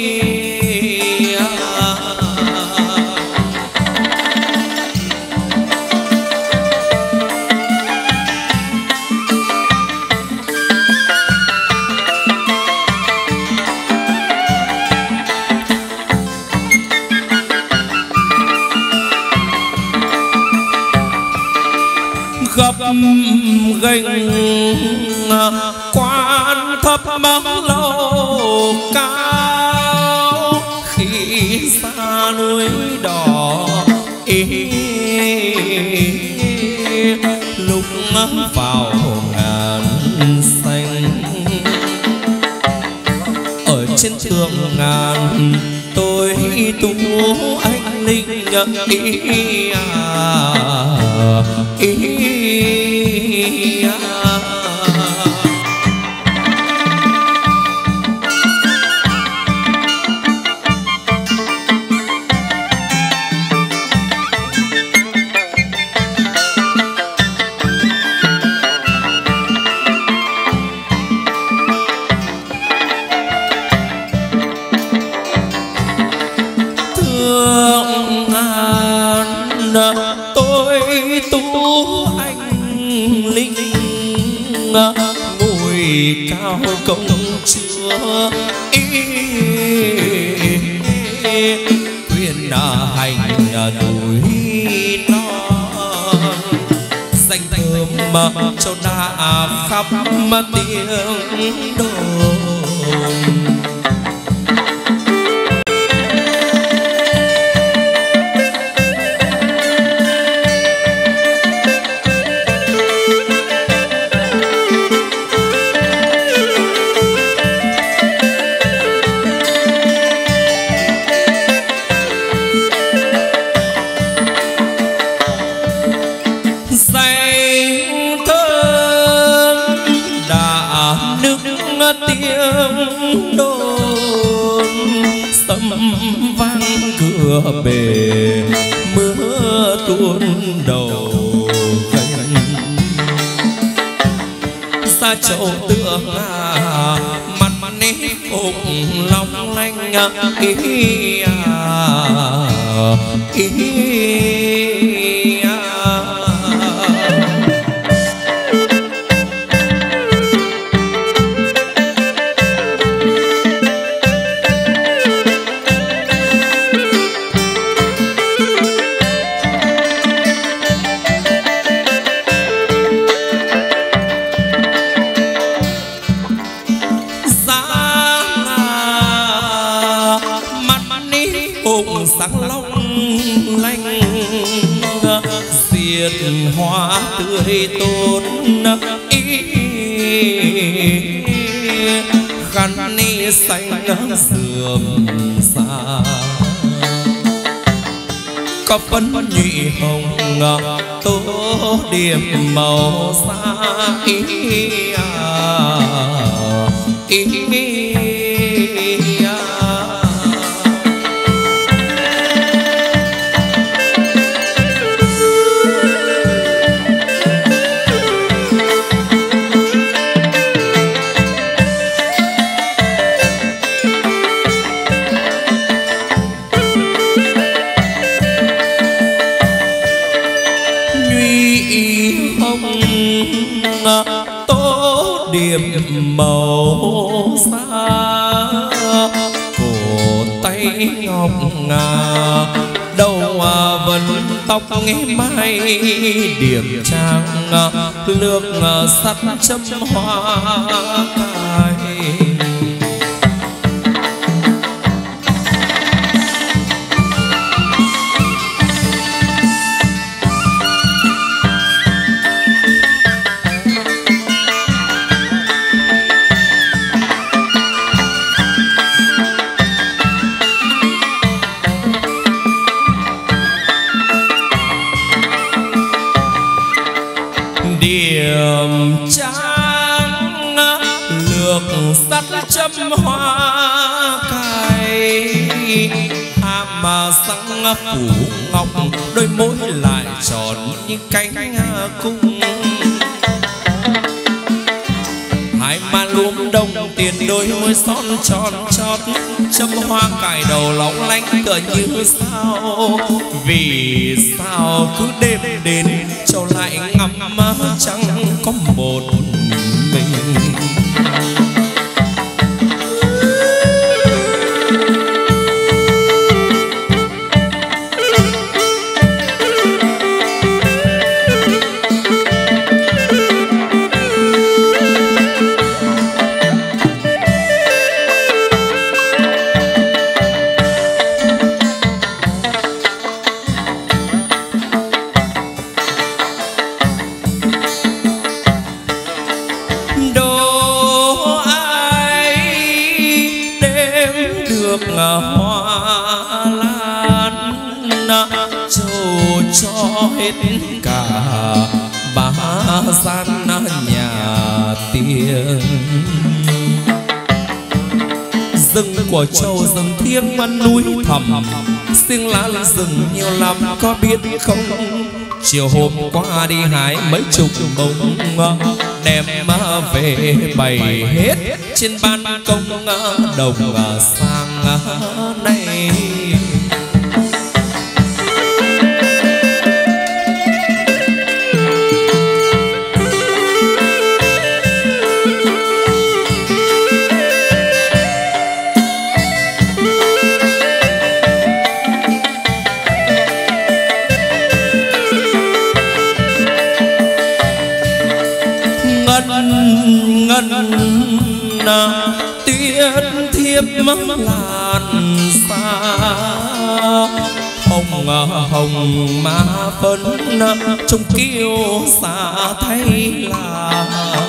gành quan thấp mắm lâu cao khi xa núi đỏ ý, lúc vào ngàn xanh ở trên thượng ngàn tôi tu anh linh ý à, ý ngồi cao công chúa quyền hành núi non danh thơm cho đã khắp tiếng đồn. Tiếng đồn sấm vang cửa bể mưa tuôn đầu gánh xa chậu tựa ngà mặt mặt nếp ủng long lanh ý à, ý à. Sáng long lanh diệt hoa tươi tốt ý khăn ni xanh sườn xa có phấn nhụy hồng tô điểm màu xa ý à, ý điểm màu xa, cổ tay ngọc ngà, đầu vẫn tóc nghe mai điểm trang, lược sắt châm hoa cài. Điểm trang lược sắt châm hoa cài, hàm răng phủ ngọc, đôi môi lại tròn như cánh cung. Hai má luống đông tiền, đôi môi son tròn chót, châm hoa cài đầu lóng lánh tựa như sao. Vì sao cứ đêm đến châu lại ngắm trăng có một mình. Hoa lan trầu cho hết cả ba gian nhà tiền. Rừng của châu rừng thiêng man núi thẳm, xiềng lá rừng nhiều lắm có biết không. Chiều hôm qua đi hái mấy chục bông, đem về bày hết trên ban công đồng sang này. Tuyết thiếp làn xa, hồng hồng má phấn trông kiêu xa thay là.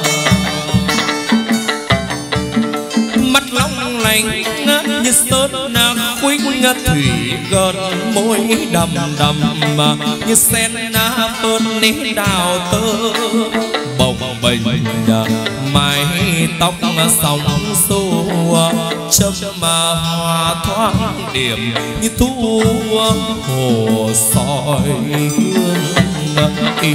Mắt long lành như sơn khuynh thủy gần môi đầm đầm, như sen phơn nến đào tơ bồng bềnh. Mái tóc sóng xô châm hoa thoáng điểm như thu hồ soi hương ý.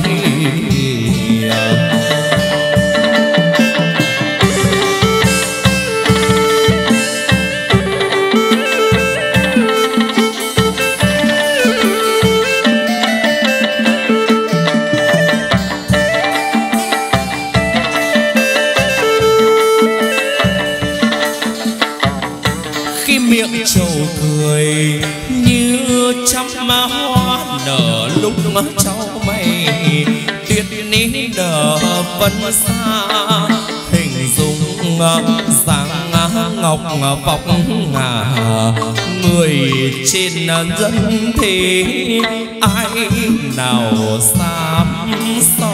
Miệng trầu cười như trăm hoa nở lúc cháu mây, tuyết ní nở vân xa, hình dung dáng ngọc vọc ngà. Người trên dân thế ai nào dám so.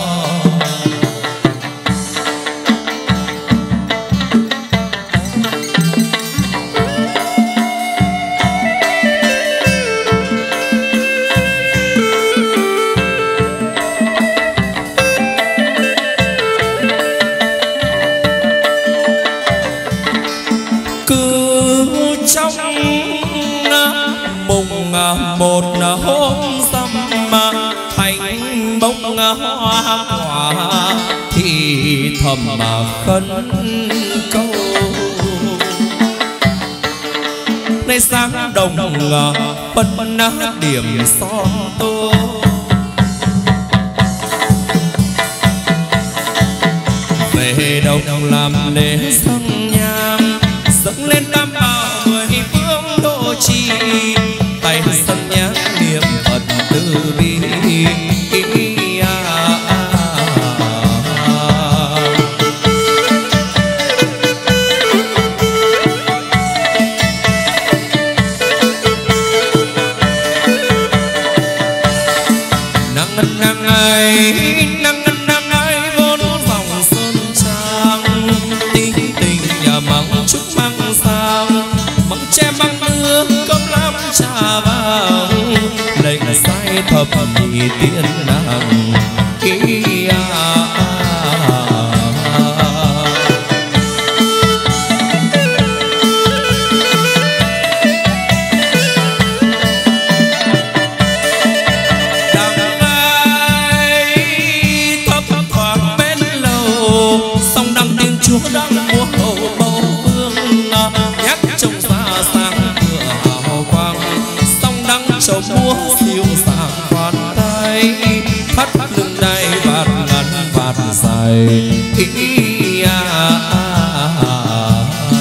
Một hôm dăm thành bông hoa quả, thì thầm khấn câu nay sáng đồng phân nát điểm son tô. Về đồng làm lễ dâng nhang, dâng lên tam bảo mười phương độ trì, tay dâng nhang niệm Phật từ bi. Thập nhị tiên nàng ý à. Đằng ai thấp thoáng bên lầu, song đăng tiên chúa đang múa hầu bầu vương, nhắc trông xa sang cửa hào quang, song đăng trầu múa siêu sang khoan tay, thắt lưng đai vạt ngắn vạt dài ý à, à, à.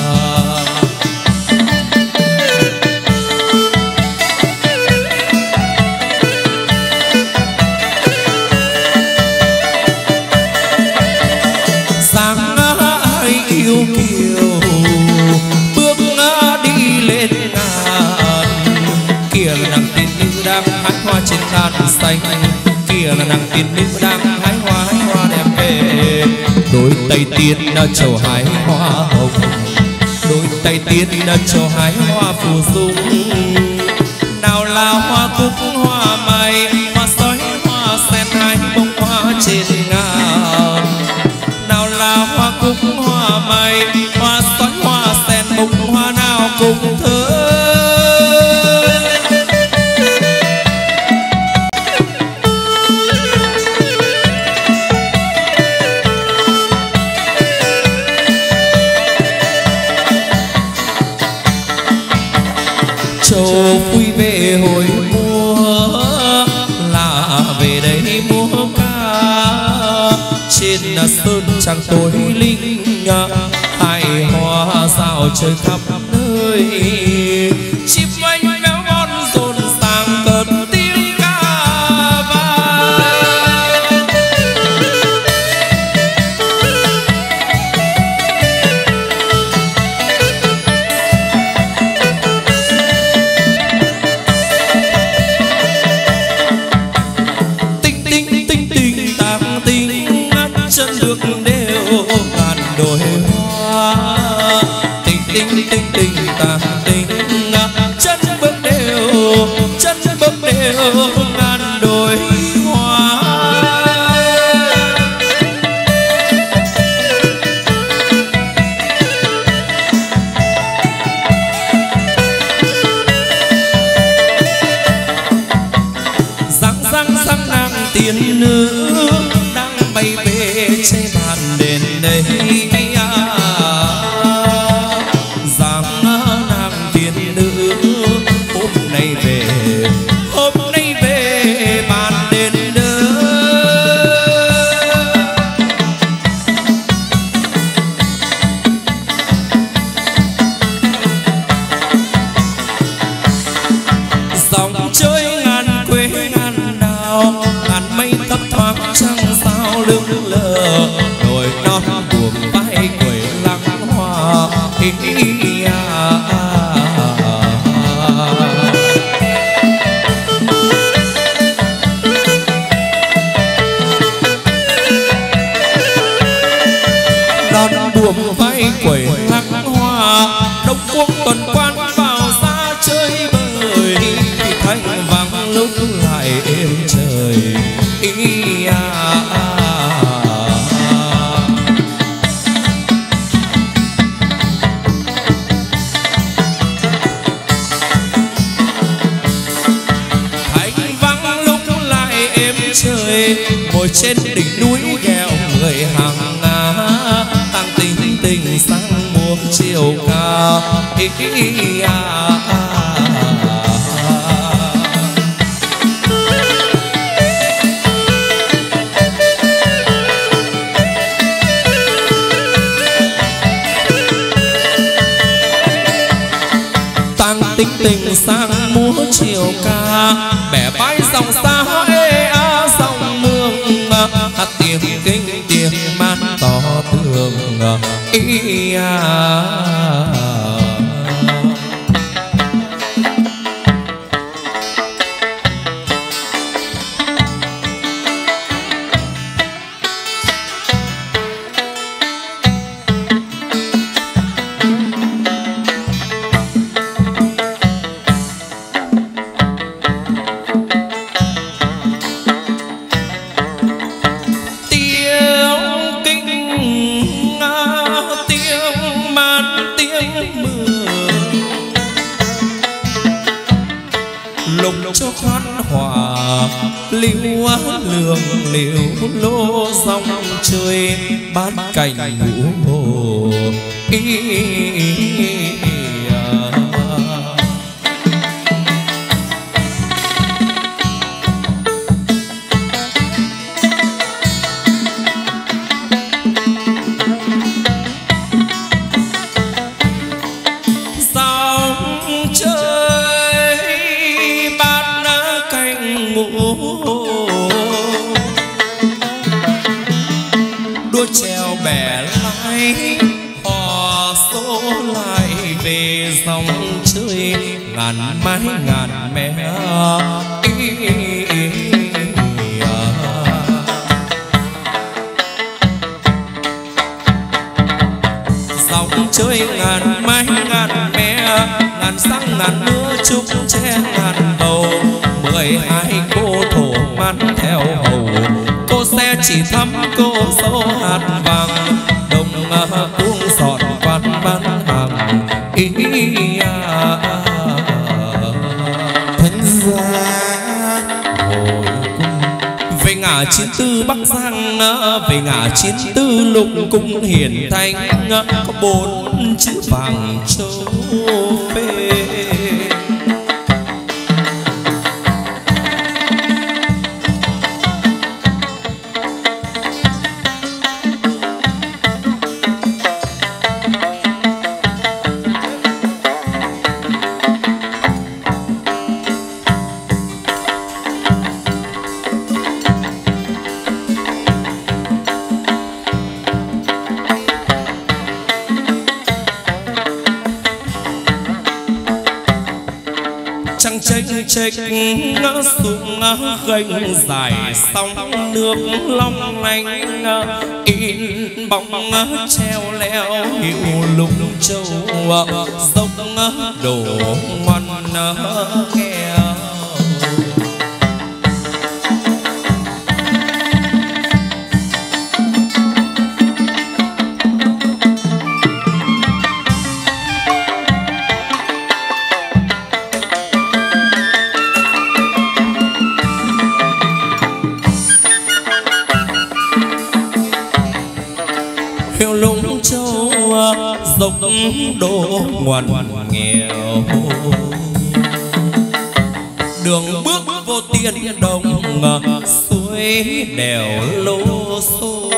Sáng ai yêu kiều bước đi lên ngàn, kia là nàng tiên nữ đang hái hoa trên ngàn xanh, kia là nàng tiên nữ đang hái hoa hái hoa đẹp về. Đôi tay tiên trầu hái hoa hồng, đôi tay tiên trầu hái hoa phù dung, nào là hoa cúc hoa mai, hoa sói hoa sen hai bông hoa trên ngàn, nào là hoa cúc hoa mai, hoa sói hoa sen bông hoa nào cùng thơ. Châu vui về hồi mùa là về đây múa ca, trên sơn trang tối linh hai hoa dạo chơi khắp nơi, chim vang véo von rộn ràng cất tiếng ca vang. Chân được đều ngàn đồi hoa, tình tình tình tình tàng tình, chân bước đều chân bước đều ngàn đồi hoa. Răng răng răng nàng tiên nữ đang bay về trên bàn đền đây à, dáng nàng tiên nữ hôm nay về, hôm nay về bàn đền đây. Dòng chơi ngàn quê ngàn đào, ngàn mây thấp thoáng trăng sao lưng lờ, đồi non buồm bay quẩy lăng hoa ý, ý, à, à, à. Non buồm bay quẩy lăng hoa, đông cuông tuần quan vào ra chơi bời, thì thanh vang lúc lại êm trời ý, à, à. Trời ngồi trên đỉnh núi gheo người hàng ngã, tăng tình tình sang mùa chiều ca ý, ý, à, à. tích tình sang múa chiều ca, bẻ bãi dòng xa ê á dòng mương, tiếng kinh tiếng mát tỏ tường ý à. Liêu lường liêu lô dòng chơi bát cảnh ngũ hồ ý, à. Dòng chơi bát cảnh ngũ treo bẻ lái hò số lại về dòng chơi ngàn mái ngàn mé ý, ý, ý, à. Dòng chơi ngàn mái ngàn mé ngàn sáng ngàn mưa chúc che ngàn bầu, mười hai cô thổ mang theo hầu, cô sẽ chỉ thăm cô dâu hạt vàng, đồng cuông sọt quan bán hàng ý à. Thánh gia hồi về ngã chín tư Bắc Giang, về ngã chín tư lục cung hiển thanh, có bốn chữ vàng châu phê. Trách ngã xuống gành dài sóng nước long lanh, in bóng treo leo hiệu lục châu dốc đổ ngoằn nghèo. Dốc đổ ngoằn nghèo, đường bước vô tiên đồng, suối đèo lô xô,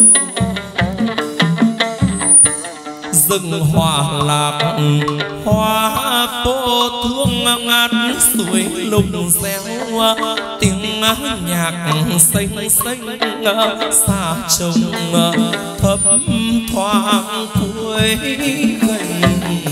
rừng hoa lạc hoa phố thương ngát, suối lục réo tiếng nhạc xanh xanh, xa trông thấp thoáng cuối gành.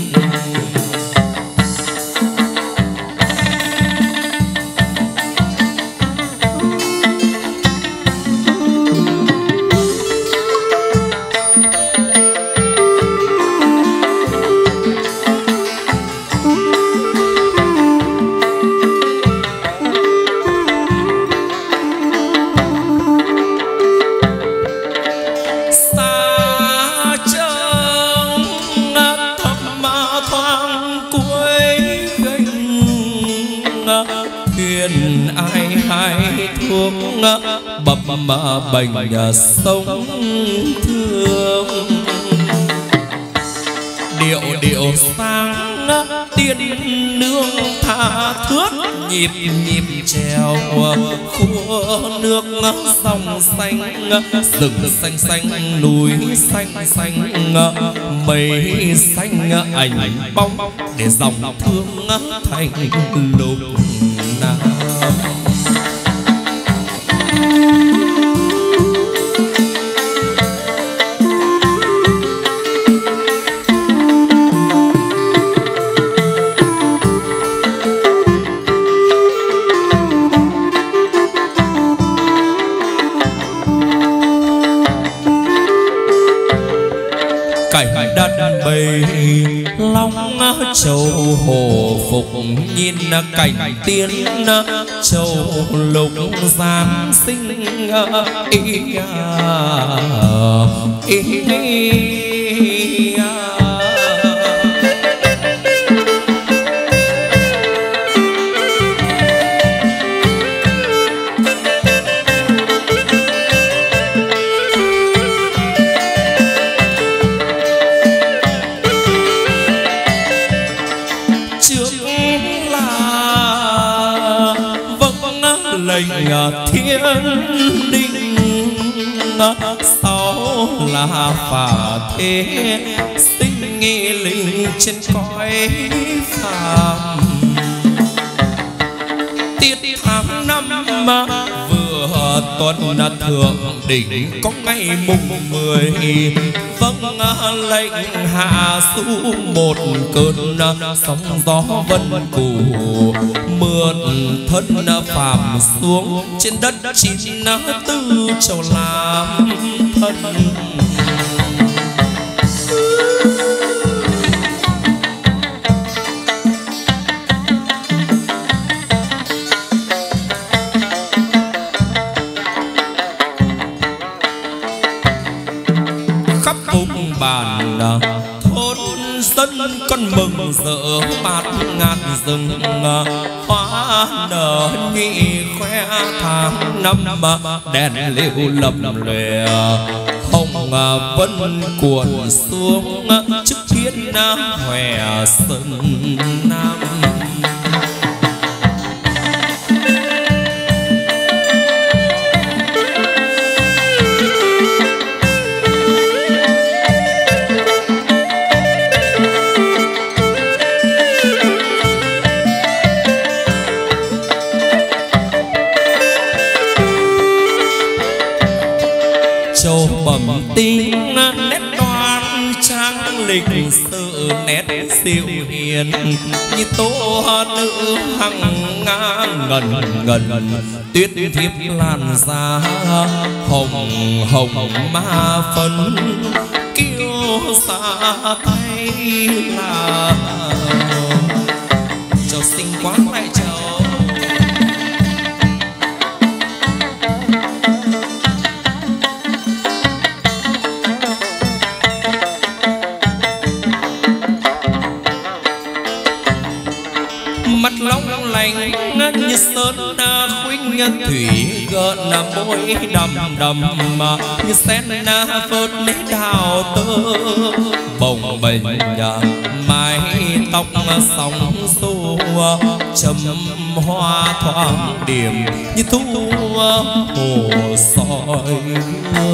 Bập bềnh sông thương, điệu điệu sáng tiên nương tha thước nhịp nhịp trèo khua nước dòng xanh, rừng xanh xanh núi xanh xanh, mây xanh ảnh bóng để dòng thương thành lục nam. Cảnh đất bầy long châu hồ phục, nhìn cảnh tiên châu lục giáng sinh. Ý à, ý à. Thiên đình sau là phả thế sinh nghi linh trên cõi phàm. Tiết tháng năm vừa tuần thượng đỉnh có ngày mùng mười, vâng lệnh hạ xuống một cơn sóng gió vân cù, mượn thân phàm xuống trên đất chín tư châu làm thân. Khắp vùng bản thôn dân con mừng rỡ bát ngát rừng, hoa nở nhị khoe tháng năm, đèn liễu lập lòe hồng vân cuộn xuống trước thiên hòe sơn nam. Tiếng nét đoan trang lịch sự, nét siêu hiền như tố nữ hằng ngang ngần ngần, tuyết thiếp lan ra hồng hồng ma phấn, kêu xa tay là cháu xinh quá lại cháu. Mắt long lanh như sơn khuynh thủy, gợn môi đầm đầm như sen vớt lấy đào tơ, bồng bềnh mái tóc sóng xô, chấm hoa thoáng điểm như thu hồ soi hương.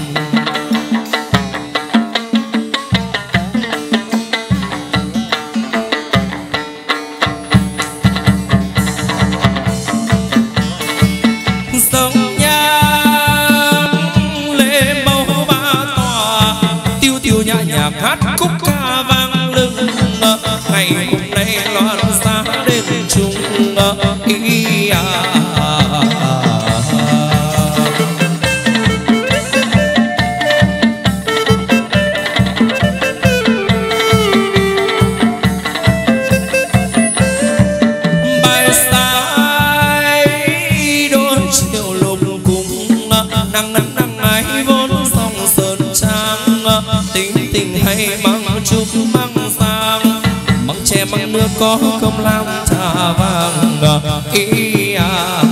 Hát khúc ca vang lưng, ngày hôm nay loan xa đến chung ý à. Bài sai đôi chiều lùng cùng nắng nắng nắng ai vốn sông sơn trang, tình tình hay mang chúc mang sang, mang chè mang nước có cơm lam trà vàng ý à.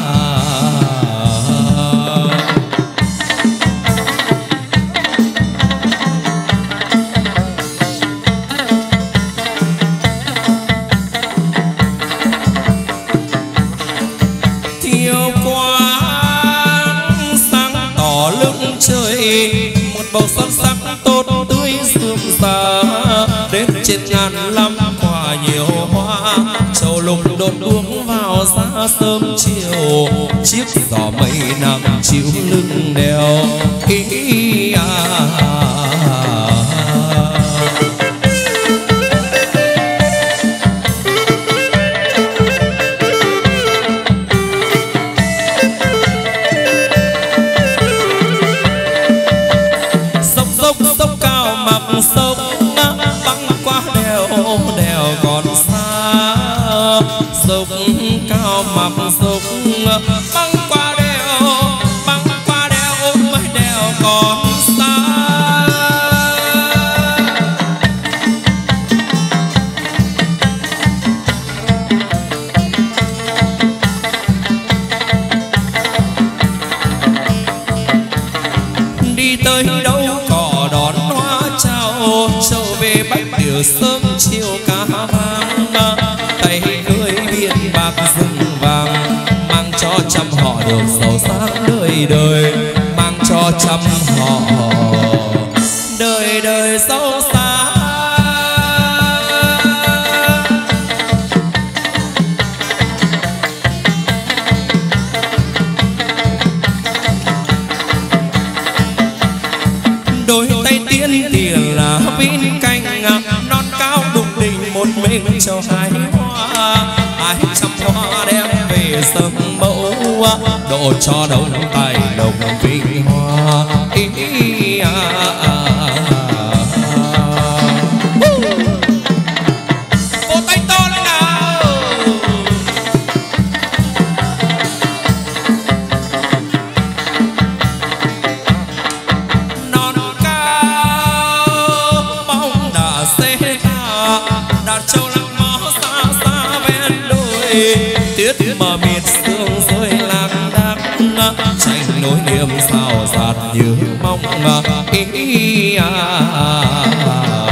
trên ngàn lăm quả nhiều hoa, châu lục đột uống vào giá sớm chiều, chiếc giỏ mây nặng chịu lưng đèo ý à. Sông băng qua đèo, đèo còn xa, sông cao mặt sông băng qua đèo, băng qua đèo mấy đèo còn xa. Đi tới đâu cỏ đón hoa trao, trâu về bách điều sớm chiều cá vàng, tay cưới biển bạc rừng vàng, mang cho trăm họ được giàu sang đời đời, mang cho trăm họ đời đời giàu sang. Đôi tay tiên tiền là bên cạnh, non cao đục đỉnh một mình cho hai hoa, hai trăm hoa đem về sớm mẫu, độ cho đông tài đồng vinh hoa ý à, à, à. Vỗ tay to lên nào. Non cao bóng đã xế tha, đàn châu lặng mó xa xa ven đồi, tuyết mờ mịt sương rơi lạc đác, tranh nỗi niềm sao dạt như mong ý à, à, à.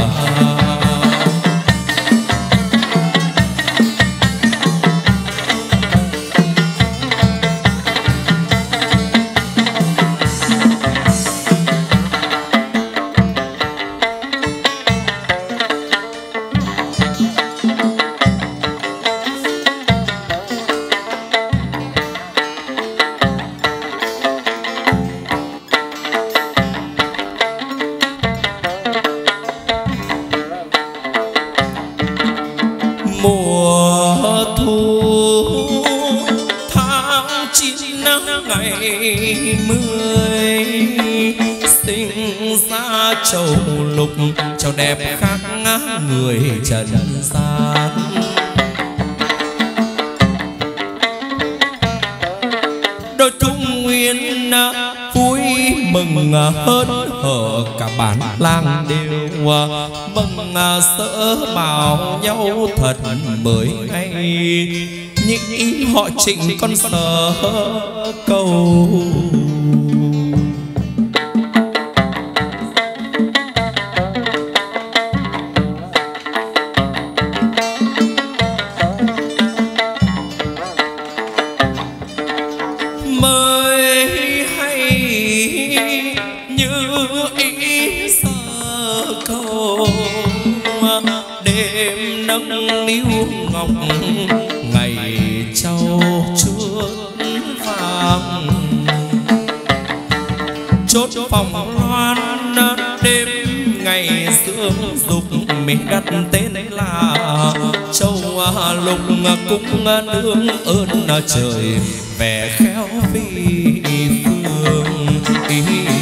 Mùa thu tháng chín năm ngày mười, sinh ra châu lục châu đẹp khác người trần gian. Đôi trung nguyên vui mừng hơn hở, cả bản làng đều mừng sỡ bảo nhau thật mới hay, những họ Trịnh con sở cầu. Đêm nâng niu ngọc ngày trâu chuốt vàng, chốt phòng loan đêm ngày sương dục mình đặt tên là châu lục, cũng nương ơn trời vẻ khéo phi phương ý.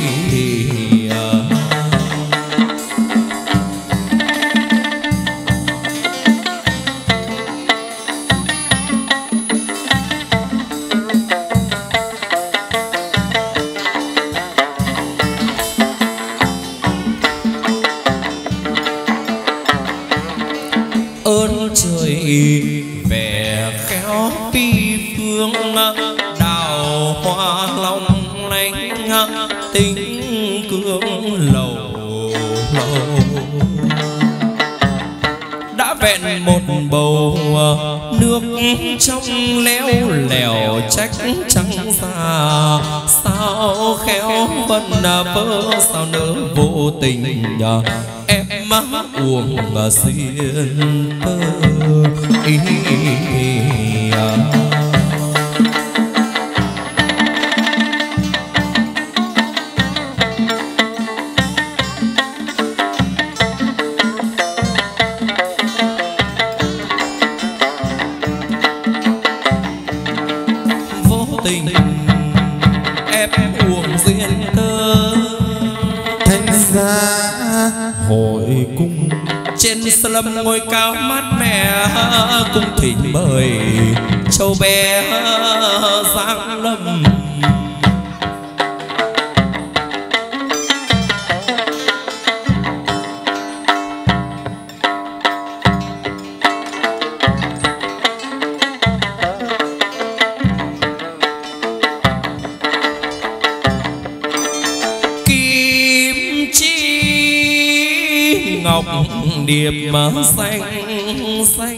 Ơn trời vẻ khéo pi phương, đào hoa long lanh tình cương lầu lầu, đã vẹn một bầu nước trong léo lèo trách trắng xa. Sao khéo vân vỡ sao nỡ vô tình em má uổng xiên tơ ý à. Vô tình ép uổng duyên thơ thành ra hội cung trên sân lâm ngôi cao mát mẻ cung thỉnh mời châu bé giáng lâm. Ngọc điệp mà xanh xanh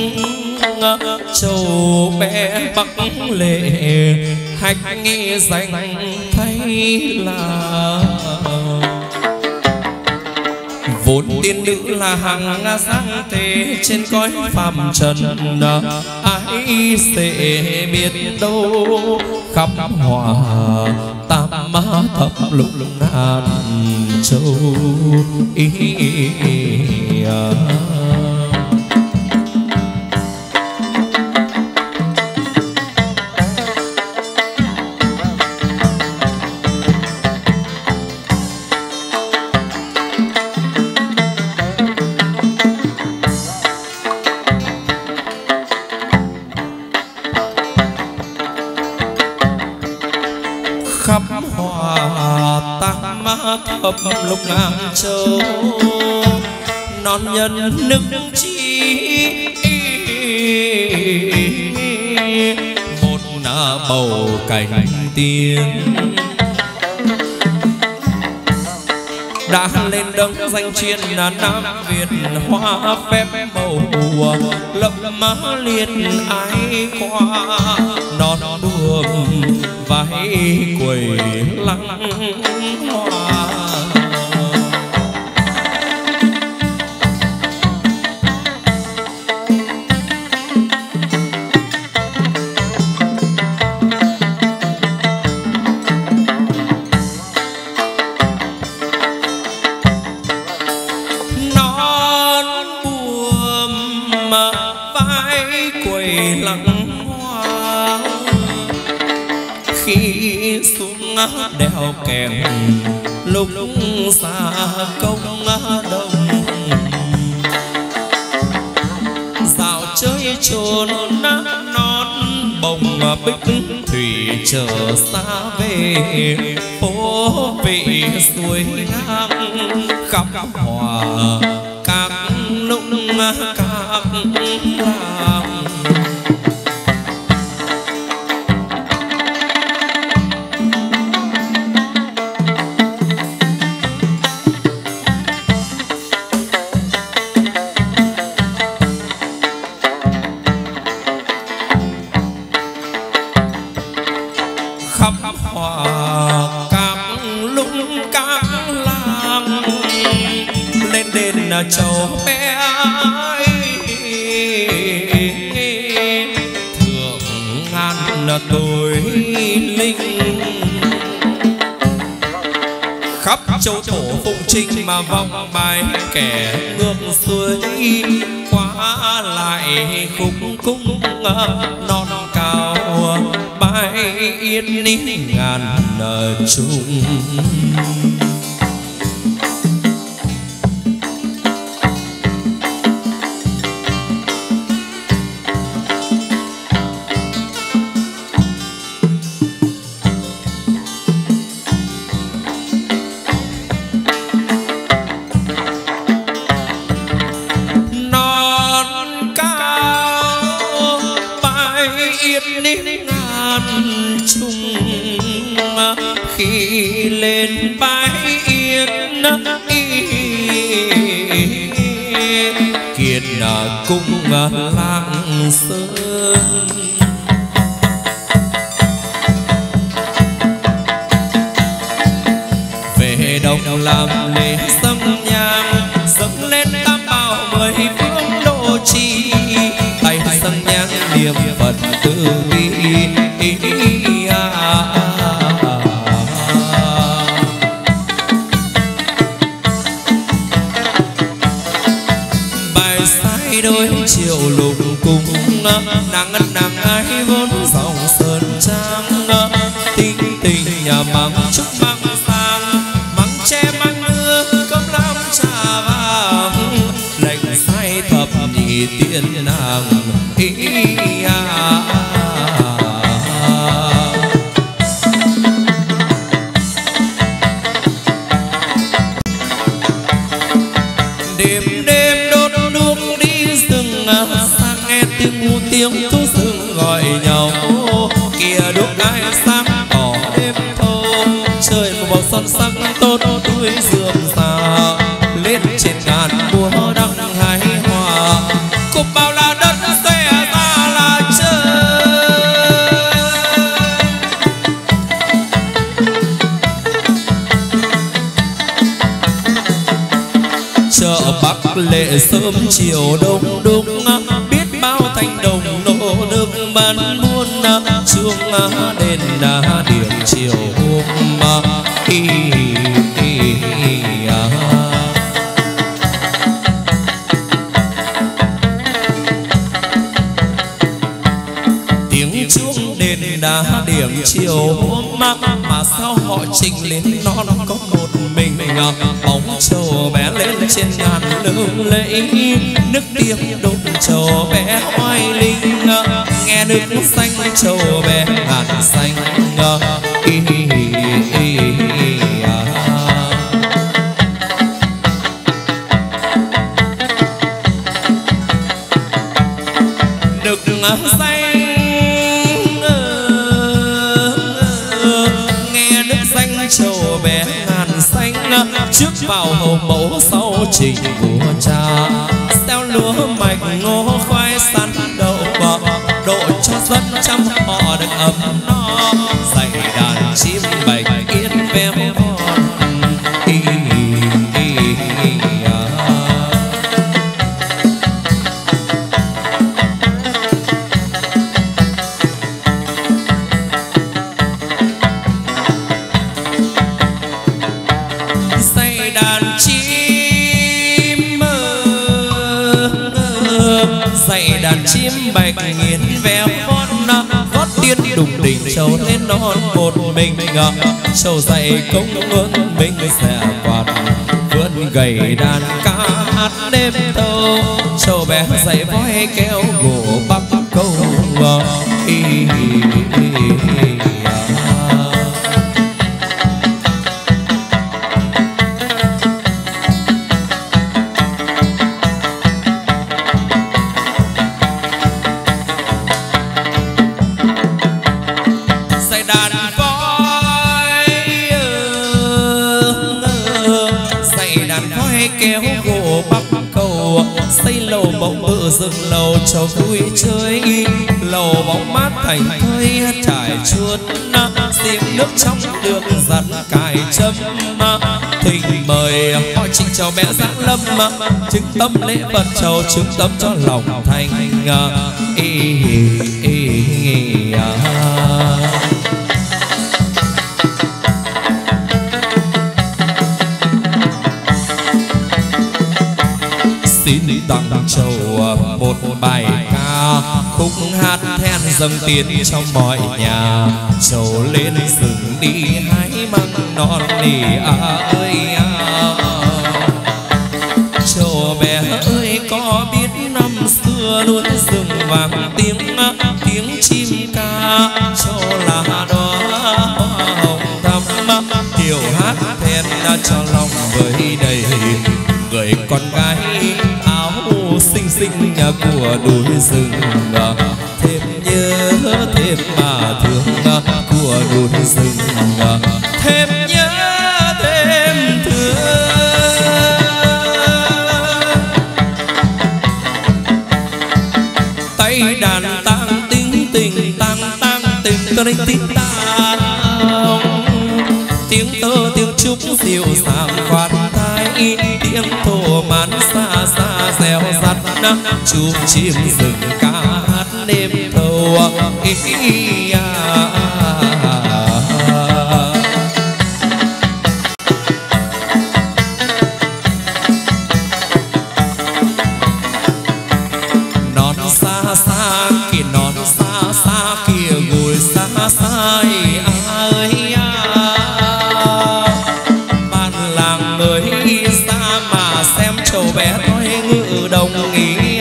châu bé bắc lệ hạch nghi danh thấy là vốn tiên nữ là hàng sáng thế trên cõi phàm trần ai sẽ biết đâu khắp hòa tam má thập lục ngàn châu ý à. Khắp hòa tam má thập lục ngàn châu non nhân nước chi một nà bầu cảnh tiên đã lên đấng danh chiên là Nam Việt hoa phép màu lập má liên ái qua non đường váy quầy lăng hoa. Non buồm mà váy quầy lăng hoa khi xuống đèo kèm lúc xa công đông dạo chơi chốn non bồng bích thủy chờ xa về phố vị suối ngang khắp hòa các lúc các làng. Khắp hòa các lúc các làng lên đền là châu bé thượng ngàn là tuổi linh khắp châu thổ phụng trinh mà vòng bài kẻ ngược xuôi qua lại khúc cung non cao bãi yên ngàn chung. Non cao bãi yên ngàn chung khi lên bãi yên kiệt cung làng sơn về đồng làm lễ dâng nhang dâng đôi chiều lục cùng nàng ngân nàng ai vốn dòng sơn trang tình tình nhà mắng chúc măng sang mắng che măng nước cơm lam trà vàng lệnh say thập nhị tiên nàng ý à. Tiếng thú rừng gọi nhau kìa đuốc ai sáng tỏ đêm thâu trời một màu son sắc tốt tươi rượm rà lên trên ngàn mùa đăng hài hòa cùng bao la đất xòe ra là trời chợ Bắc lệ sớm chiều đông đúc bao thanh đồng nô nước bán muôn chuông đền đá điểm chiều hôm y, y, y, à. Tiếng chuông đền đá điểm chiều hôm mà sao họ trình lên non có một mình bóng trầu bé lên trên ngàn lưng lẫy nước tiếng đục trầu bé oai linh nghe nước xanh trầu bé ngàn xanh y, y, y, y, à. Nước xanh nghe nước xanh trầu bé ngàn xanh trước vào hầu mẫu sau trình vua cha xeo lúa mạch ngô khoai sắn đậu bò độ cho dân trăm họ được ấm no dạy đàn chim bạch yên véo von y, y, y, à. Dạy đàn chim dạy đàn chim bạch nghiến véo von gót tiên đùng đỉnh trầu lên non một mình trầu dạy công ơn mình sẽ quạt vươn gầy đàn ca hát đêm thâu trầu bé dạy voi kéo gỗ bắc câu y, y, y, y, à. Kéo gỗ bắc cầu xây lầu bóng bự rừng lầu cho vui chơi lầu bóng mát thành thơi trải chuốt xiêm nước trong đường giặt cài châm thỉnh mời họ trình cháu bé giáng lâm chứng tâm lễ vật trầu chứng tâm cho lòng thành y, y, y, à. Xin tặng trầu một bài ca khúc hát then dâng tiến trong mọi nhà trầu lên rừng đi hái măng non nỉ à ơi à. Trầu bé ơi có biết năm xưa núi rừng vàng tiếng tiếng chim ca trầu là đóa hoa hồng thắm kiểu hát then cho lòng vơi đầy người con gái áo xinh xinh của núi rừng thêm nhớ thêm mà thương của núi rừng thêm nhớ thêm thương tay đàn tang tính tình tang tang tình tơ linh tính tang tiếng tơ tiếng trúc dịu dàng khoan thai tiếng thổ mát xa xa reo rắt chúc chim rừng ca hát đêm thâu ý, ý, à. châu bé tôi ngự đồng ý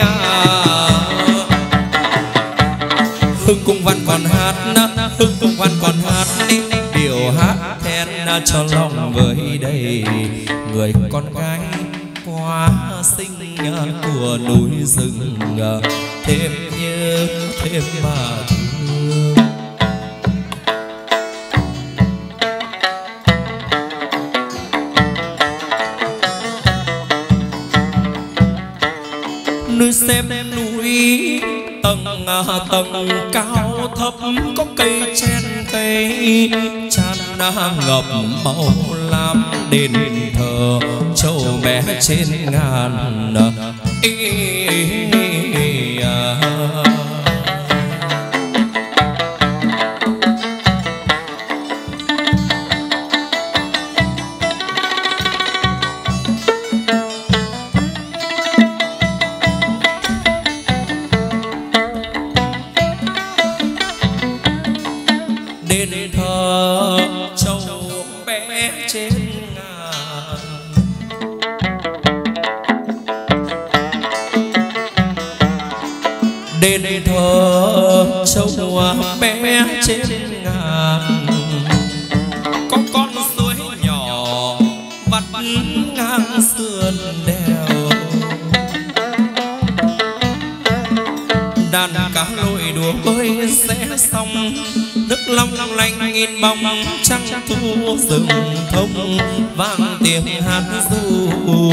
Hưng cung văn còn hát Hưng cung văn còn hát điều hát then cho lòng với đây người con gái quá xinh của núi rừng thêm nhớ thêm mà thương núi xem núi tầng tầng cao thấp có cây chen cây chan ngập màu lam đền thờ châu bé trên ngàn ý, ý, ý, à. Đền thờ châu bé trên ngàn có con suối nhỏ vắt ngang sườn đèo đàn cá lội đùa bơi sẽ xong nước long lanh in bóng trăng thu rừng thông vang tiếng hát ru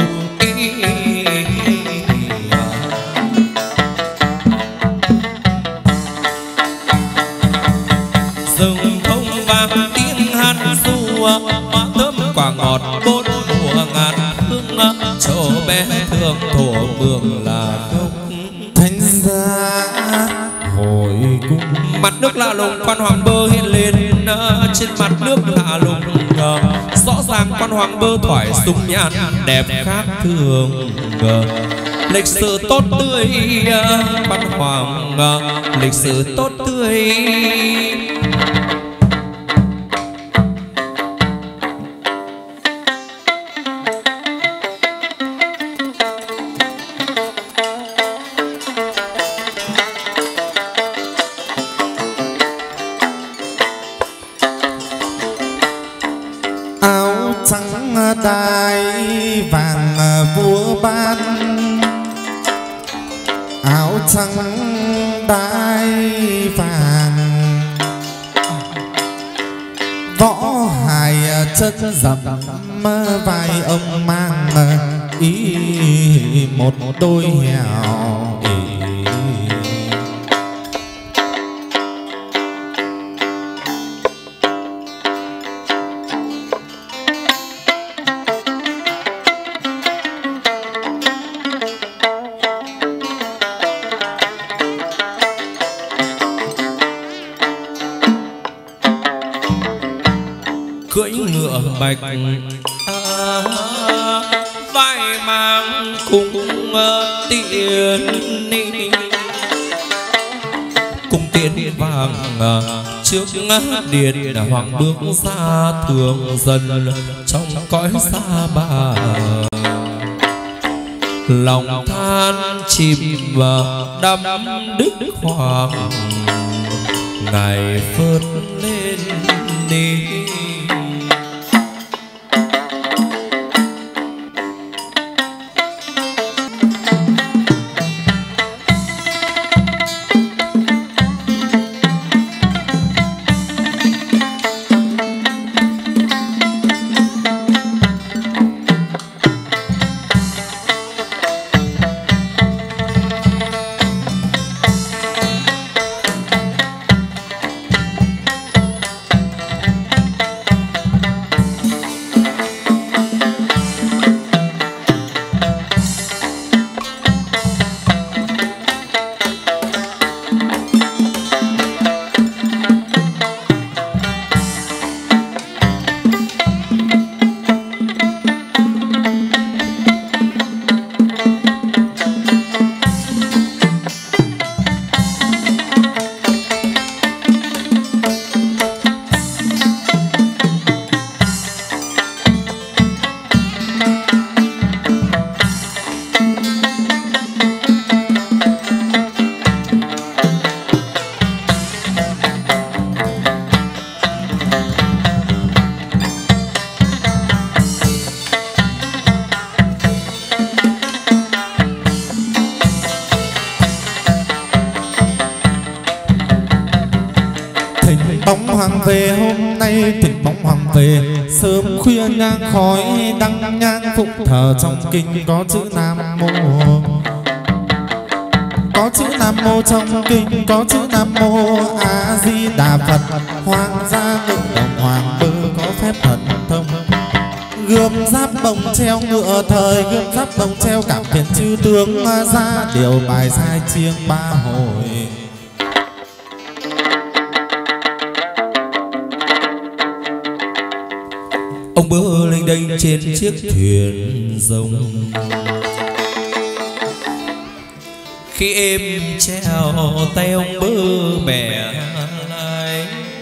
rừng thông vang tiếng hát ru hoa thơm quả ngọt bốn mùa ngàn hương châu bé thương thổ mường là khúc thanh giá hồi cung mặt nước lạ lùng quan hoàng bơ hiện lên trên mặt nước lạ lùng rõ ràng quan hoàng bơ thoải sung nhan đẹp khác thường lịch sử tốt tươi quan hoàng lịch sử tốt tươi áo trắng đai vàng vua ban áo trắng đai vàng võ hài chất dầm vai ông mang ý một đôi hèo ý. cưỡi ngựa bạch à, vai mang cùng tiền cùng tiền vàng à, trước điện hoàng bước ra thường dần trong cõi xa bà lòng than chìm và đắm đức hoàng ngày phớt lên đi bóng hoàng về hôm nay, thỉnh bóng hoàng về sớm khuya nhang khói đăng nhang phụng thờ trong kinh có chữ Nam Mô. Có chữ Nam Mô trong kinh, có chữ Nam Mô A Di Đà Phật. Hoàng gia ngự đồng hoàng bư có phép thần thông, gươm giáp bồng treo ngựa thời, gươm giáp bồng treo cảm thiện chư tướng ra điều bài sai chiêng ba hồi. Ông bơ lên đây trên chiếc thuyền rồng, khi em treo tay ông bơ bẻ lại,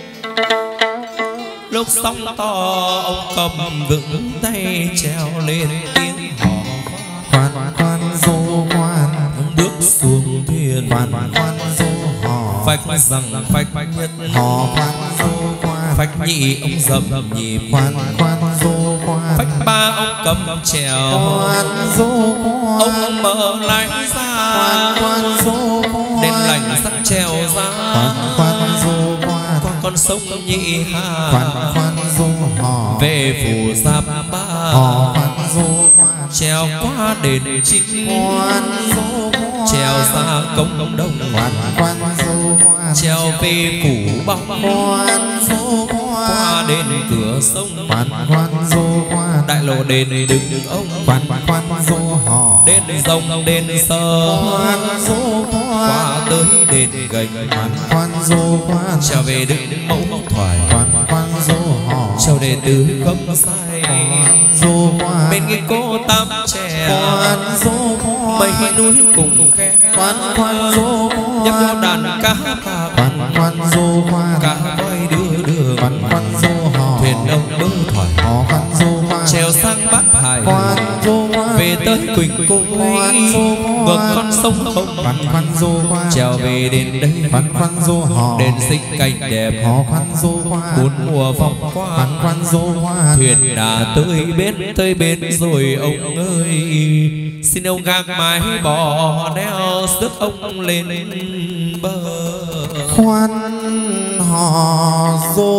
lúc sóng to ông cầm vững tay treo lên tiếng hò. Khoan khoan dô khoan, ông bước xuống thuyền. Khoan khoan dô hò, phách rằng phách nhất hò khoan dô khoan, phách nhị ông dầm nhịp. khoan khoan dô khoan, phách ba ông cầm trèo. khoan dô khoan, ông mở lái ra. khoan khoan dô khoan, đèn lành sắt trèo ra. khoan khoan dô khoan, qua con sông nhị hà. khoan khoan dô hò, về phủ Giáp Ba. hò khoan dô khoan, trèo qua đền chính. khoan dô khoan, trèo ra cổng đông. khoan khoan dô khoan, trèo về phủ Bóng. khoan dô khoan, qua đền cửa sông. khoan khoan dô khoan, đại lộ đền đứng ông. khoan khoan dô hò, đền rồng đền sơ. khoan dô khoan, qua tới đền gành. khoan khoan dô khoan, trèo về đứng mẫu thoại. khoan khoan dô hò, trèo đệ tử không sai. dô khoan, bên cái cô tam trẻ. khoan dô khoan, mấy núi cùng khe. khoan khoan dô khoan, nhấp nhau đàn cá bạc. khoan khoan dô khoan, cá voi đưa đường. khoan khoan dô hò, thuyền ông bơ thoại. hò khoan dô khoan, trèo sang Bát Hải. khoan dô khoan, về tới Quỳnh Côi. khoan dô khoan, ngược con sông Hồng. khoan khoan dô khoan, trèo về đến đây. khoan khoan dô hò, đền sinh cảnh đẹp. hò khoan dô khoan, bốn mùa phong khoan quang. khoan dô khoan, thuyền đã tới bến tới bến rồi ông ơi. xin ông gác mái bỏ đeo sức ông lên bờ. khoan hò dô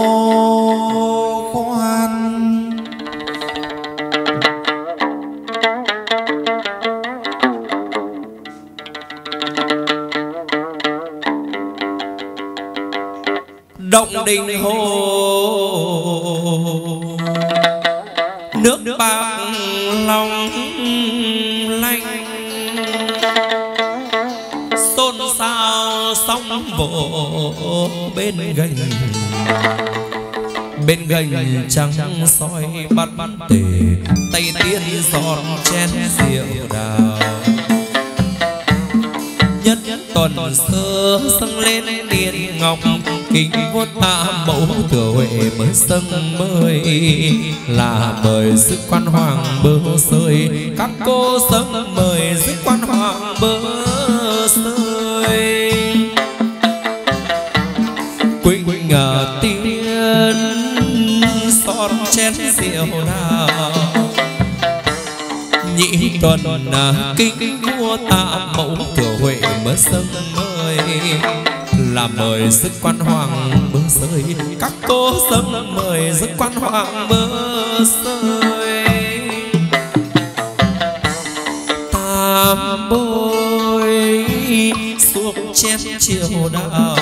khoan, động đình hồ nước bạc long lanh, xôn xao sóng vỗ bên gành. bên gành trắng soi bắt tề, tay tiên giọt chén rượu đào. nhất tuần sơ dâng lên điện ngọc, kính vuốt tạ mẫu thừa huệ mới dâng mời, là mời sức quan hoàng bơ sơi. các cô dâng mời sức quan hoàng bơ sơi. quỳnh ngờ tiên son chén rượu đào, nhị tuần kinh vua tạ mẫu thừa huệ mới dâng mời, là mời sức quan hoàng bơ sơi. các cô dâng mời sức quan hoàng bơ sơi. tam bôi xuống chén chiều đào,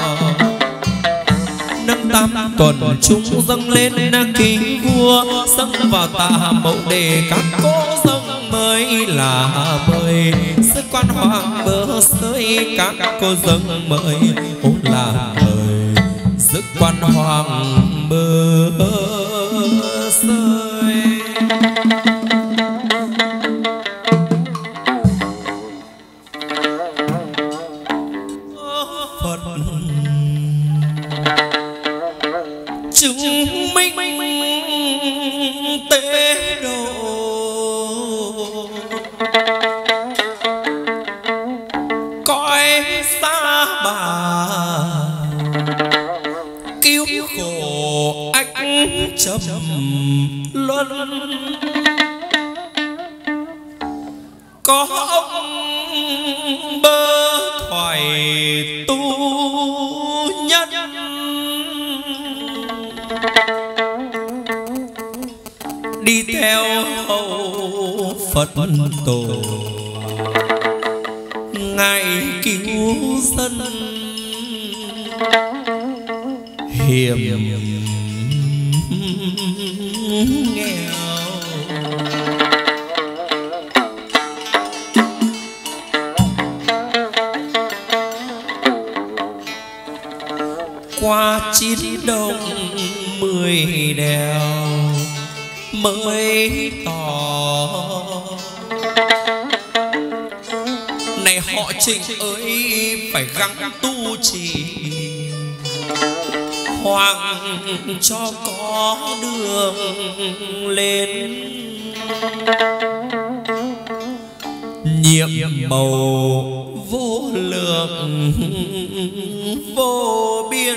nâng tam tuần chúng dâng lên kính vua, dâng vào tạ mẫu để các cô dâng mời, là mời sức quan hoàng bơ sơi. các cô dâng mời ôi là mời sức quan hoàng bơ sơi. Phật chứng minh tế độ, cõi xa bà cứu khổ ách trầm luân. có ông bơ thoại tu nhân, đi theo hậu Phật tổ, ngài cứu dân hiểm nghèo. Qua chín đồng mười đèo mới tỏ, này họ Trịnh ơi phải gắng tu trì, hoàng cho có đường lên. Nhiệm màu vô lượng vô biên,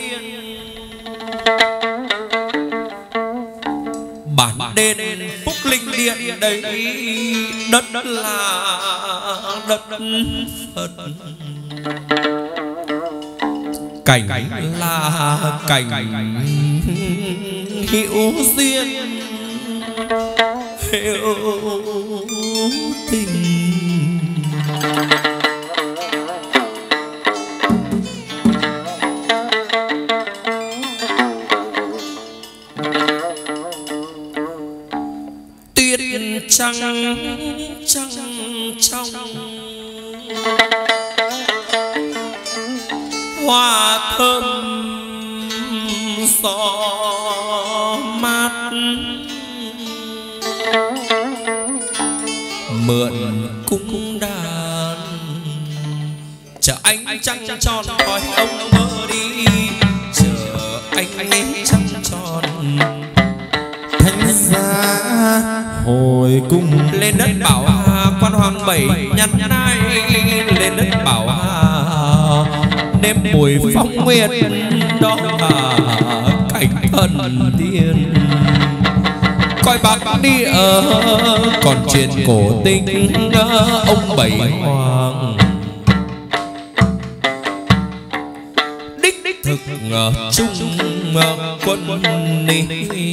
bản đền phúc linh điện đấy đất là đất Phật, cảnh là cảnh hữu duyên hữu tình. Tuyết trăng trăng trong, hoa thơm gió mát, mượn cung đàn chờ anh trăng tròn hỏi ông mơ đi, chờ anh anh trăng tròn thánh giá hồi cung. Lên đất Bảo Hà quan hoàng bảy nhăn nai, lên đất Bảo Hà đêm mùi phong nguyệt, đó là cảnh thần tiên. Coi bác đi ở còn chuyện cổ tinh ông bảy hoàng, đích đích thực chung quân đi.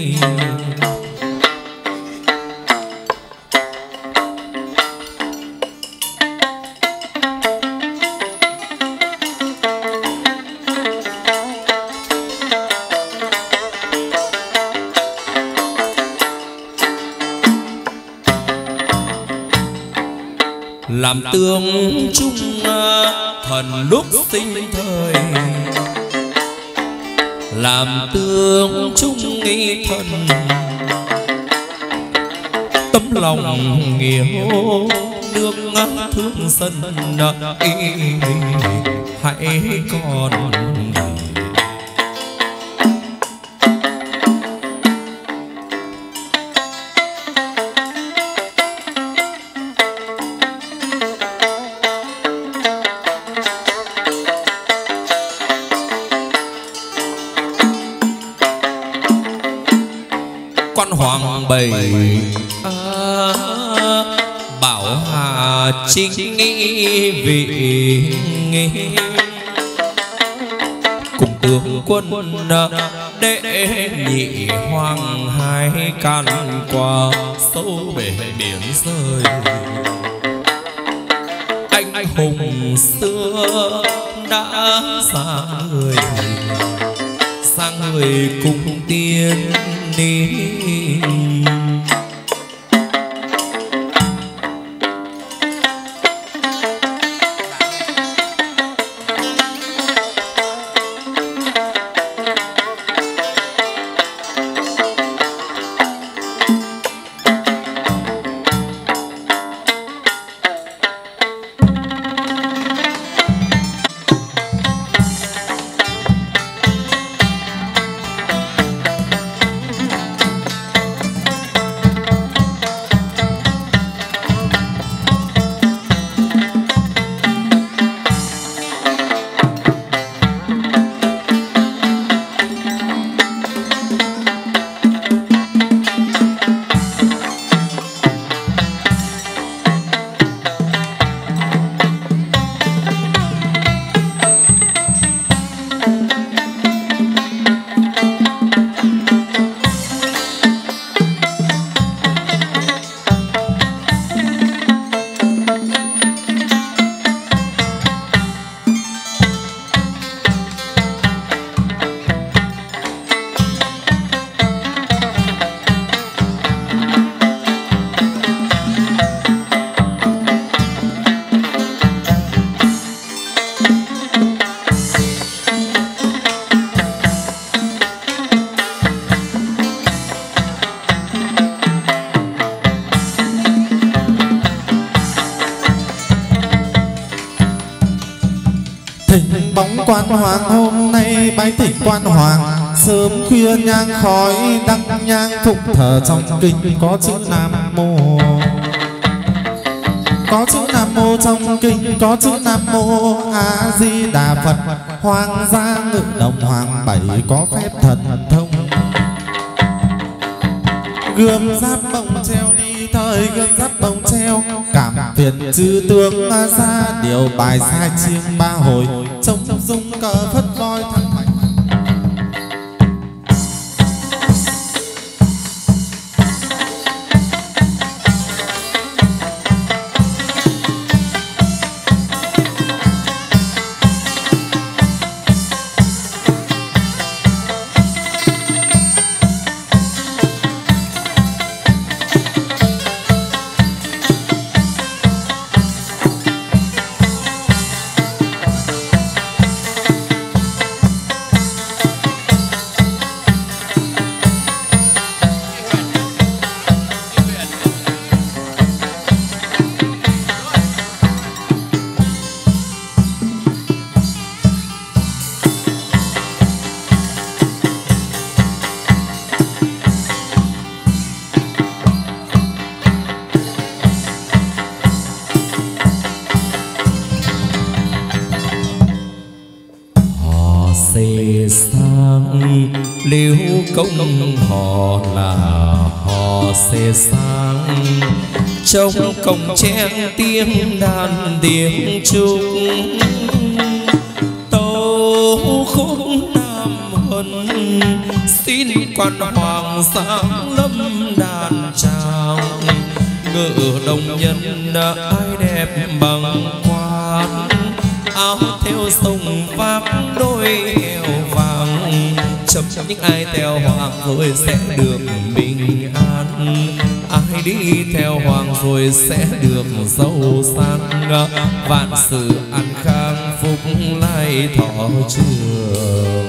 Làm tương chung thần lúc sinh thời, làm tương chung nghi thần tấm lòng nghĩa nước thương dân hãy còn. Hoàng bảy à, Bảo Hà chính nghi vị nghi, cùng tướng quân đệ nhị hoàng hai can qua sâu bể biển rơi. Anh hùng xưa đã xa người, sang người cùng tiên đi. Thỉnh bóng quan hoàng hôm nay bái thỉnh quan hoàng. Sớm khuya nhang khói đăng nhang phụng thờ trong kinh có chữ Nam Mô. Có chữ Nam Mô trong kinh có chữ Nam Mô A Di Đà Phật. Hoàng gia ngự đồng hoàng bảy có phép thần thông. Gươm giáp bồng treo đi thời gươm giáp bồng treo. Cảm phiền chư tướng ra điều bài sai chiêng ba hồi. Trông dung cờ phất voi thăng mạnh. Liễu công họ là họ xê sang. Trong cổng chen tiếng đàn tiếng trúc. Tấu khúc Nam Huân xin quan hoàng sáng lâm đàn tràng. Ngự đồng nhân ai đẹp bằng quan. Áo theo sông vác đôi heo vàng. Chấm những ai theo hoàng rồi sẽ được bình an. Ai đi theo hoàng rồi sẽ được giàu sang. Vạn sự an khang phúc lai thọ trường.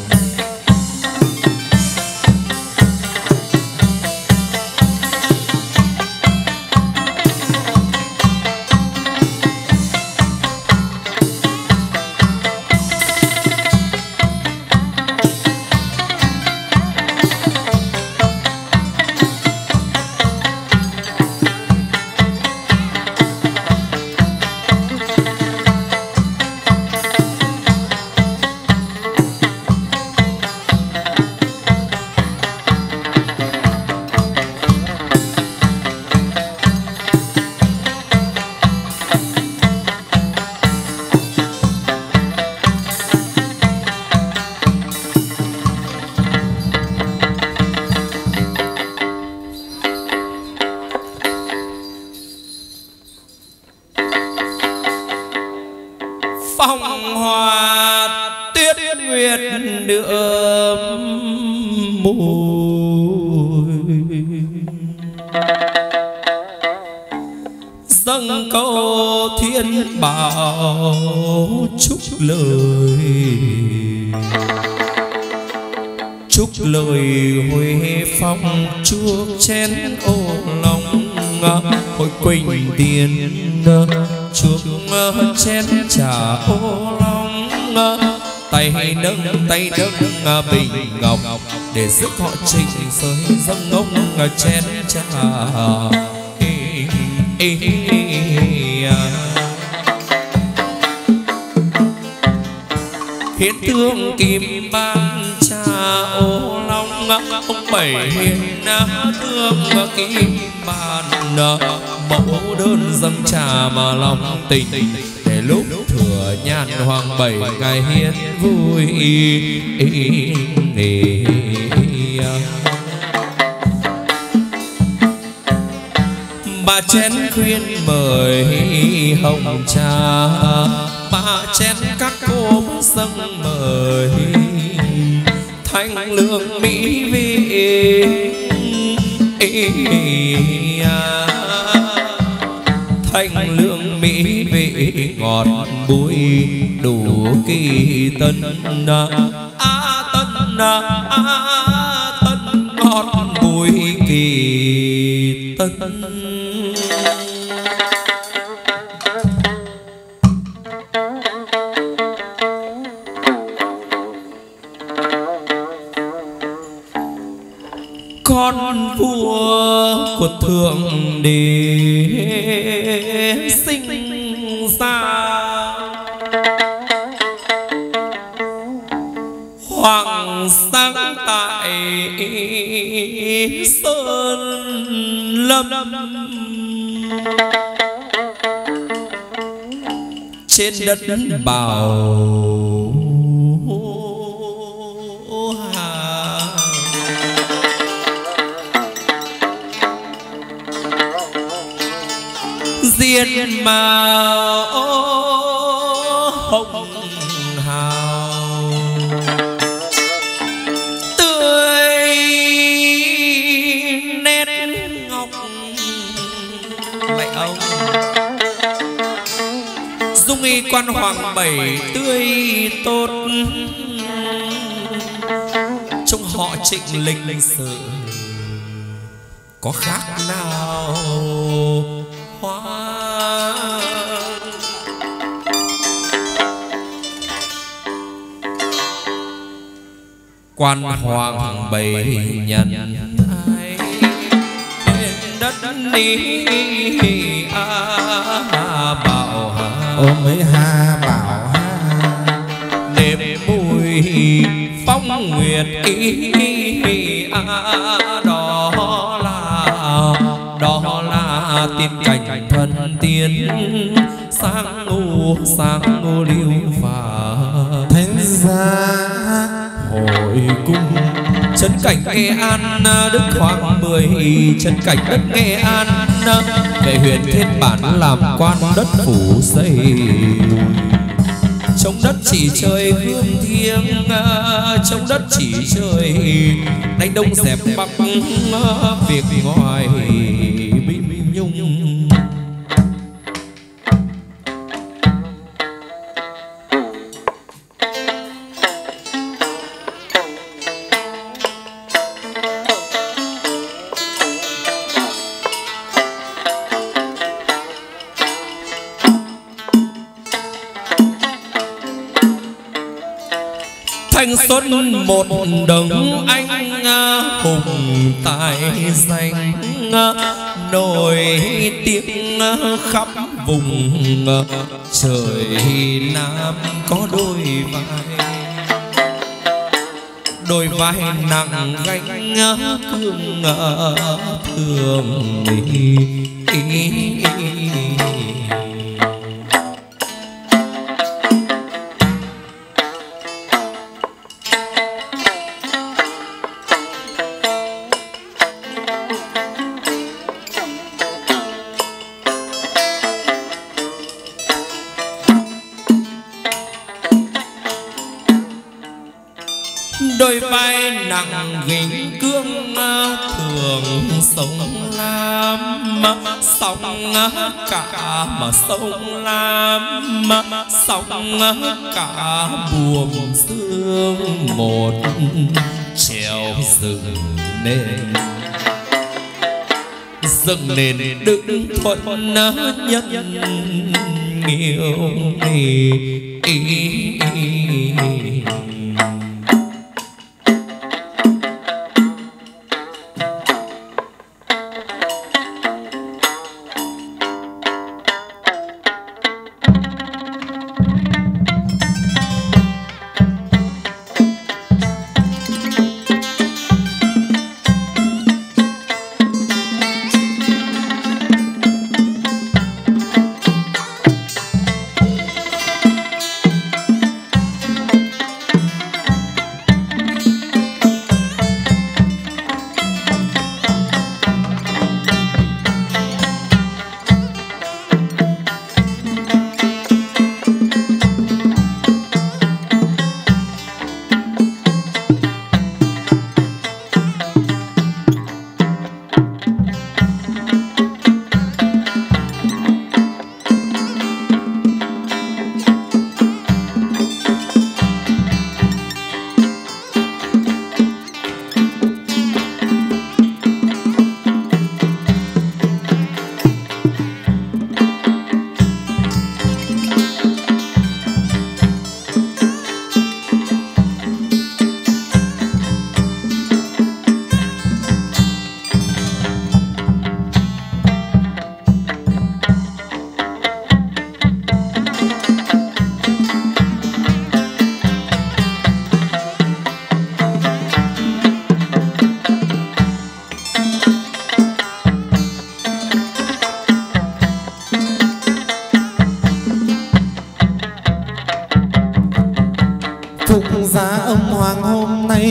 Phong hoa tuyết nguyệt đượm mùi. Dâng câu thiên bảo chúc lời. Chúc lời Huệ Phong chuốc chén ô long. Hồi quỳnh tiền chuốc chén trà ô long. Tay nâng tay nâng bình ngọc để giúp họ trình sơi dâng ngông chén trà. Ê, ê, ê, hiến thương kim ban trà ô long. Ông bảy hiền thương kim ban mẫu đơn dâng trà mà lòng tình. Để lúc thừa nhan hoàng bảy ngày hiến vui. Ba chén khuyên mời hồng trà. Ba chén các cô dâng mời. Thanh lương mỹ vị thanh lương mỹ vị ngọt bùi đủ kỳ tân. A tân a tân ngọt bùi kỳ tân. của thượng đế sinh ra. Hoàng sáng tại sơn lâm, trên đất bảo hà. Diên màu hồng hào, tươi nét ngọc lạy ông. Dung y quan hoàng bảy tươi tốt, trong họ Trịnh lịch sử có khác nào hoa. Quan hoàng bảy nhân ai đất đi a bảo hà. ôm mấy ha bảo ha, đêm mùi phong nguyệt ý a. Đó là đó là tiên cảnh thần tiên sáng ngô sáng ngô liêu phà. thánh gia hội cung. Trấn cảnh Nghệ An Đức Hoàng mười, trấn cảnh đất Nghệ An về huyện Thiên Bản làm quan đất phủ xây. Trong đất chỉ trời hương thiêng, trong đất chỉ trời đánh đông dẹp bắc, việc ngoài binh nhung. Thanh xuân một đồng anh hùng tài danh, nổi tiếng khắp vùng trời Nam. Có đôi vai, đôi vai nặng gánh cương thường ý, ý, ý. Đôi vai nặng gánh cương thường sông Lam, sông cả mà sông Lam, sông cả buồm sương một trèo dựng nên. Dựng nên đứng thuận nhân nghiêu ý, ý, ý.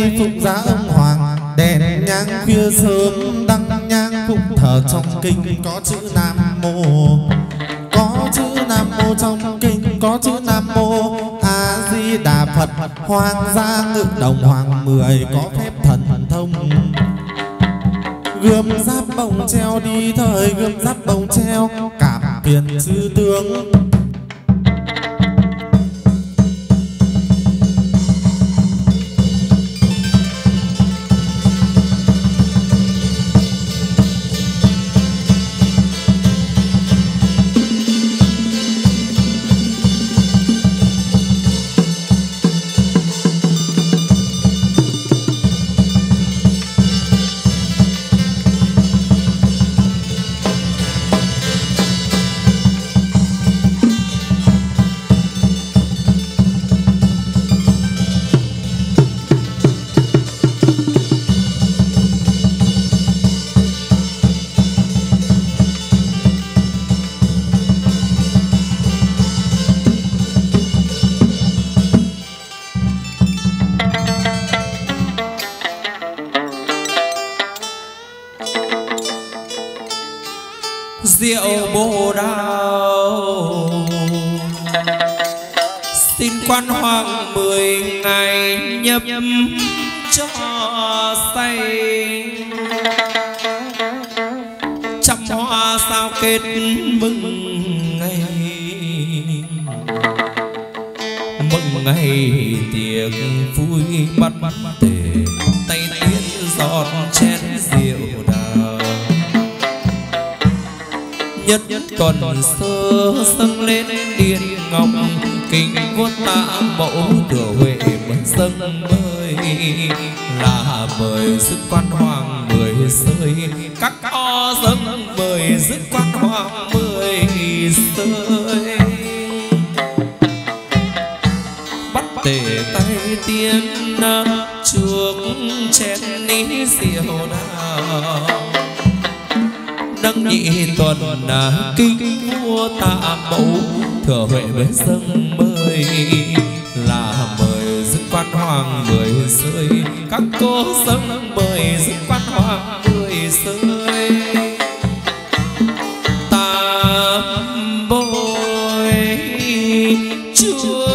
phụng giá ông hoàng, đèn nhang khuya sớm đăng nhang phụng thờ trong kinh có chữ Nam Mô. Có chữ Nam Mô trong kinh có chữ Nam Mô A Di Đà Phật. Hoàng gia ngự đồng hoàng mười có phép thần thông. Gươm giáp bồng treo đi thời gươm giáp bồng treo, cảm kiền chư tướng. Diệu Bồ Đào xin quan hoàng mười ngày nhập cho say, trăm hoa sao kết mừng ngày, mừng ngày tiệc vui bắt tề, tay tiên giọt chén rượu đào. Nhất tuần sơ dâng lên điện ngọc, kính vuốt tạ mẫu thừa huệ mới dâng mời, là mời dứt quan hoàng mười sơi, các o dâng mời dứt quan hoàng mười sơi. Bắt tề tay tiên chuốc chén ní rượu đào, đấng nhị tuần kinh vua tạ mẫu thừa huệ mới dâng mời, là mời dứt quan hoàng mười sơi, các cô dâng mời dứt quan hoàng mười sơi. Tam bội chúa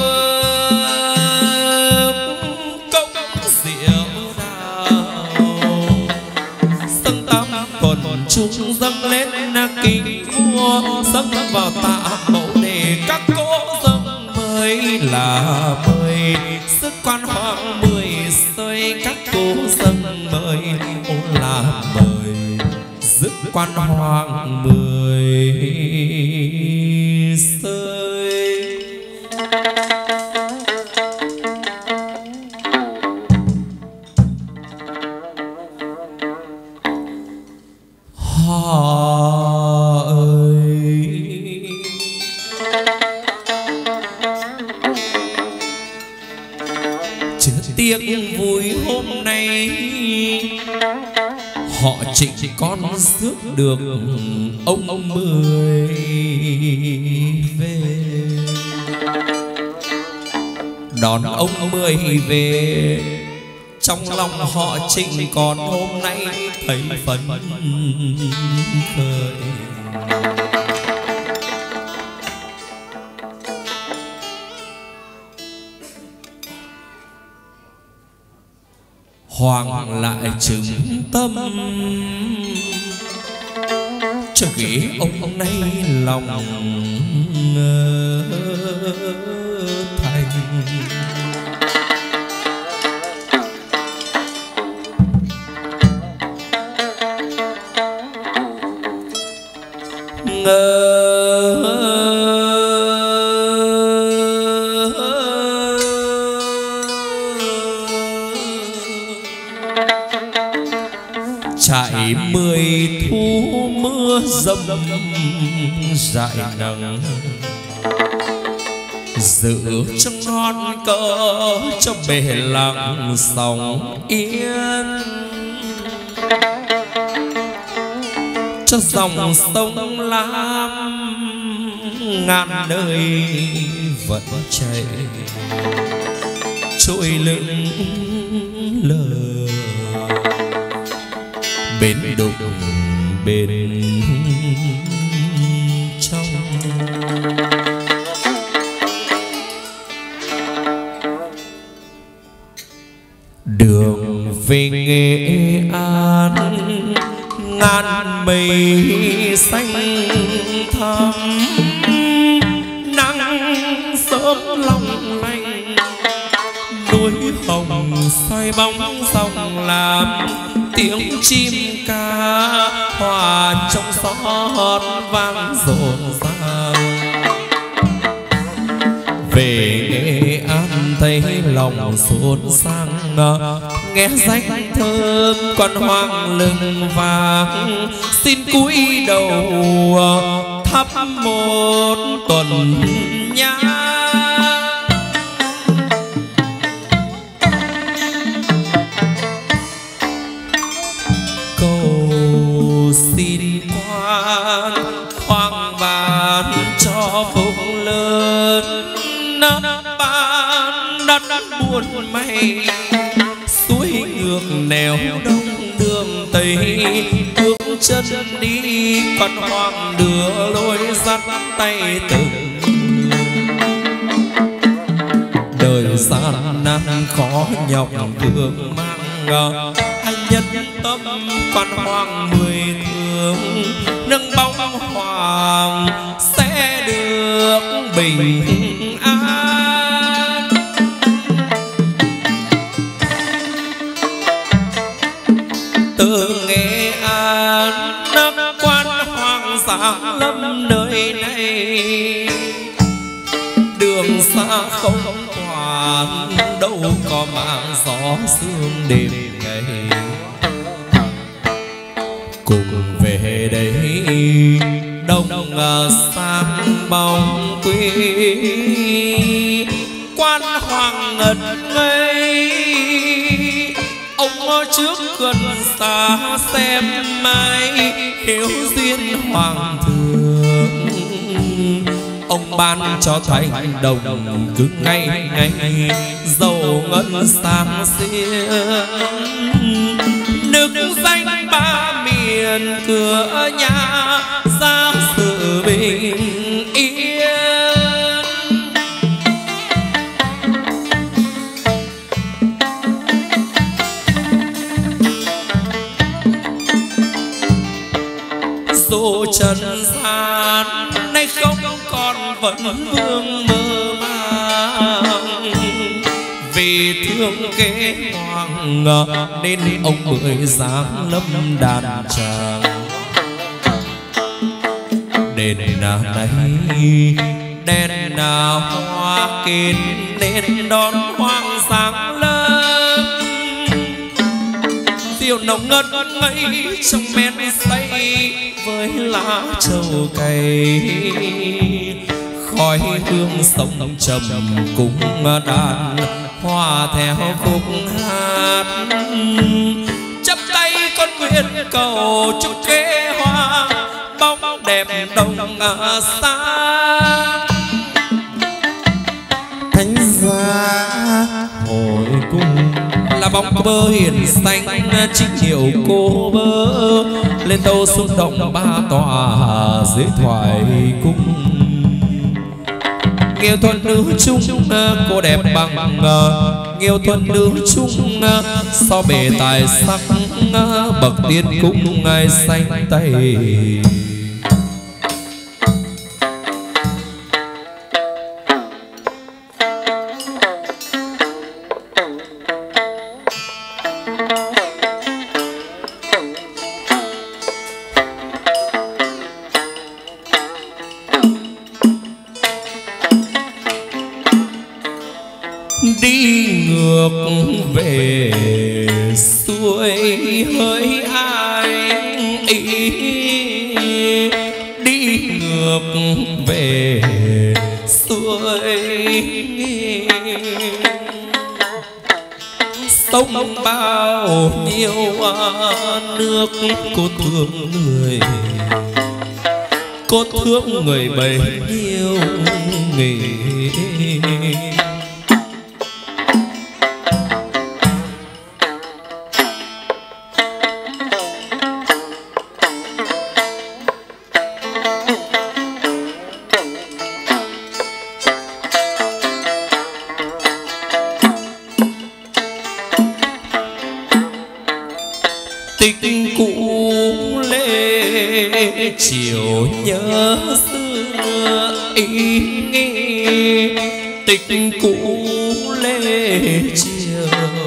công rượu đào, dâng tam tuần chúng dâng lên kính vua, dâng vào tạ mẫu để các cô dâng mời, là mời dứt quan hoàng mười sơi, các cô dâng mời, ô là mời dứt quan hoàng mười sơi. Tiếc vui hôm nay họ Trịnh con rước được ông ông mười về, đón ông mười về, trong lòng họ Trịnh còn hôm nay thấy phấn khởi. Hoàng lại chứng tâm cho ghế ông nay lòng thành. Ngờ trải mười thu mưa dầm dại nắng, giữ cho ngon cơ cho bể lặng sóng yên, cho dòng sông Lam ngàn nơi vẫn chảy, trôi lưng lờ bên đục bên trong. Đường về Nghệ An ngàn mây xanh thắm, nắng sớm long lanh, núi hồng soi bóng dòng làm tiếng chim ca hòa trong xót vang rộn ràng. Về Nghệ An thấy lòng xốn sang, nghe danh thơm con hoang lưng vàng, xin cúi đầu thắp một tuần nhang. Cầu xin quan hoang ban cho phúc lớn, ban đất buồn mây, suối ngược nẻo đông đường tây, bước chân đi con hoang đưa lối dắt tay từng. Đời gian nan khó nhọc vương mang, anh nhân tâm con hoang mười thương, nâng bóng hoàng sẽ được bình an. Từ Nghệ An năm quan hoàng giáng lâm nơi này, đường xa không thoáng đâu có màng gió sương đêm ngày. Cùng về đây đông sang bóng quê, quan hoàng ngẩn ngây, ông trước gần xa xem mai hiếu duyên hoàng thượng. Ông ban cho thành đồng cứ ngày ngày giàu ngân sang xiên, nước danh ba miền cửa nhà ra sự bình yên. Dù trần gian nay không còn vẫn vương mơ màng, vì thương kế hoàng nên ông mười giáng lâm đàn tràng. Đền nào này đèn nào hoa kín nên đón hoàng giáng lâm, diệu nồng ngất ngây trong men say với lá trầu cày, khói hương sông trầm cùng đàn hòa theo khúc hát. Chắp tay con nguyện cầu chúc kế hoa bóng đẹp đông xa. Thánh giá hồi cung là bóng bơ hiền xanh chính hiệu cô bơ, lên tàu xung động ba tòa dưới thoại cung. Nghiêu thuần nữ chung cô đẹp bằng, nghiêu thuần nữ chung so bề tài sắc, bậc tiên cũng ngài xanh tay. Đi ngược về xuôi hỡi ai, đi ngược về xuôi sông bao nhiêu nước. Cô thương người, cô thương người bấy nhiêu nghề. tích cũ lê chiều nhớ xưa ý nghĩ tích cũ lê chiều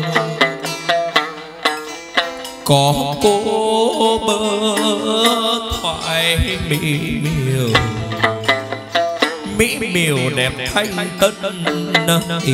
có cô bơ thoại mỹ miều mỹ miều đẹp thanh tân ý.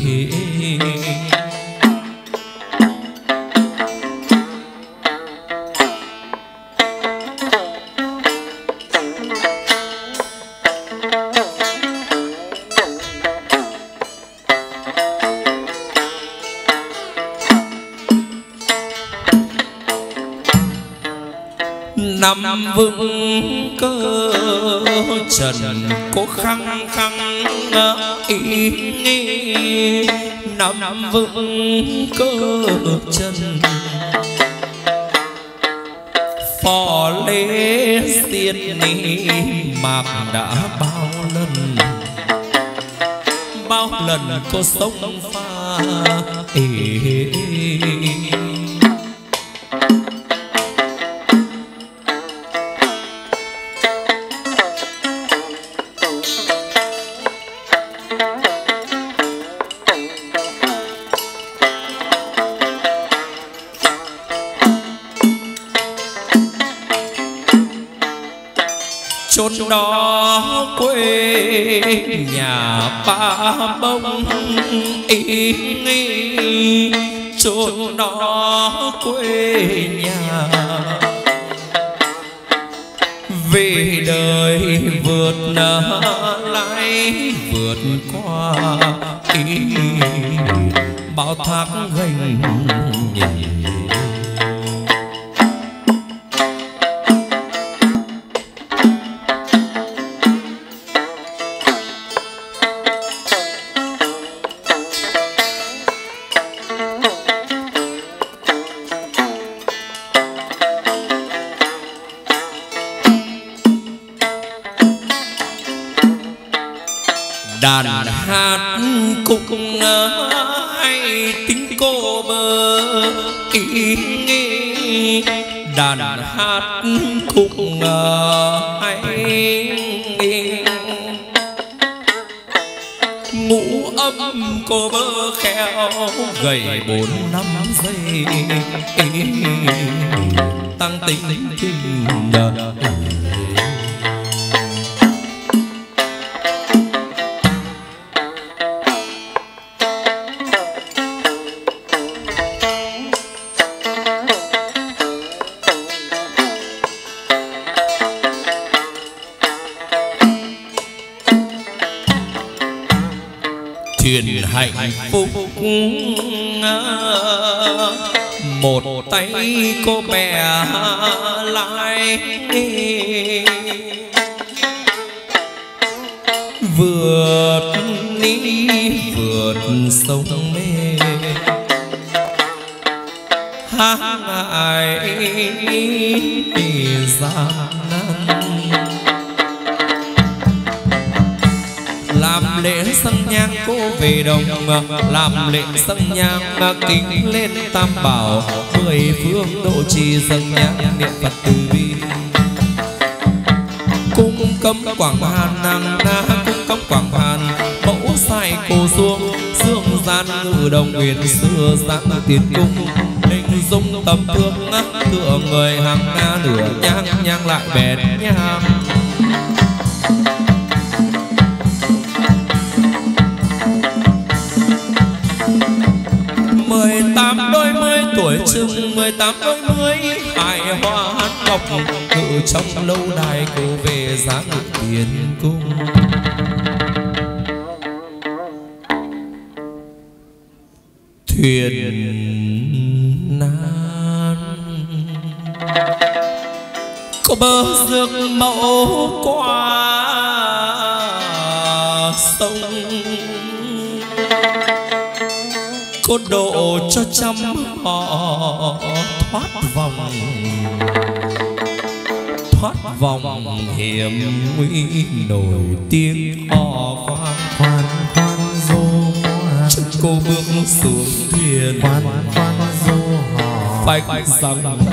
Năm vững cơ trần có khăng khăng ý nghĩ năm vững cơ trần phò lê xiết ni mạc đã bao lần bao lần có sông pha ý. Chốn đó quê nhà ba bông ý nghĩ chốn đó quê nhà về đời vượt lại vượt qua ý bao tháng gành nhìn. Đàn hát cũng hay tính cô bơ ý nghĩ đàn hát cũng hay ngũ âm cô bơ khéo gầy bốn năm giây tăng tính tình thuyền hạnh phúc một tay cô bè lại vượt đi vượt sông mê hát ngại gian nan làm lễ dâng nhang cô về đồng làm lễ dâng nhang kính lên tam bảo mười phương độ trì dâng nhang niệm Phật từ bi cung cấm quảng hàn nàng na cung cấm quảng hàn mẫu sai cô xuống dương gian ngự đồng huyền xưa giang tiền cung hình dung tầm thương tựa người hàng nga nửa nhang nhang lại bền nhang mười tám đôi mươi tuổi chừng mười tám đôi mươi hài hoa hát ngọc ngự trong lâu đài cô về giá ngự tiền cung thuyền nan có bơ rước mẫu qua sông có độ cho trăm họ thoát vòng thoát vòng hiểm nguy nổi tiếng hò khoan khoan khoan dô chân cô bước xuống thuyền khoan khoan dô hò phách rằng phách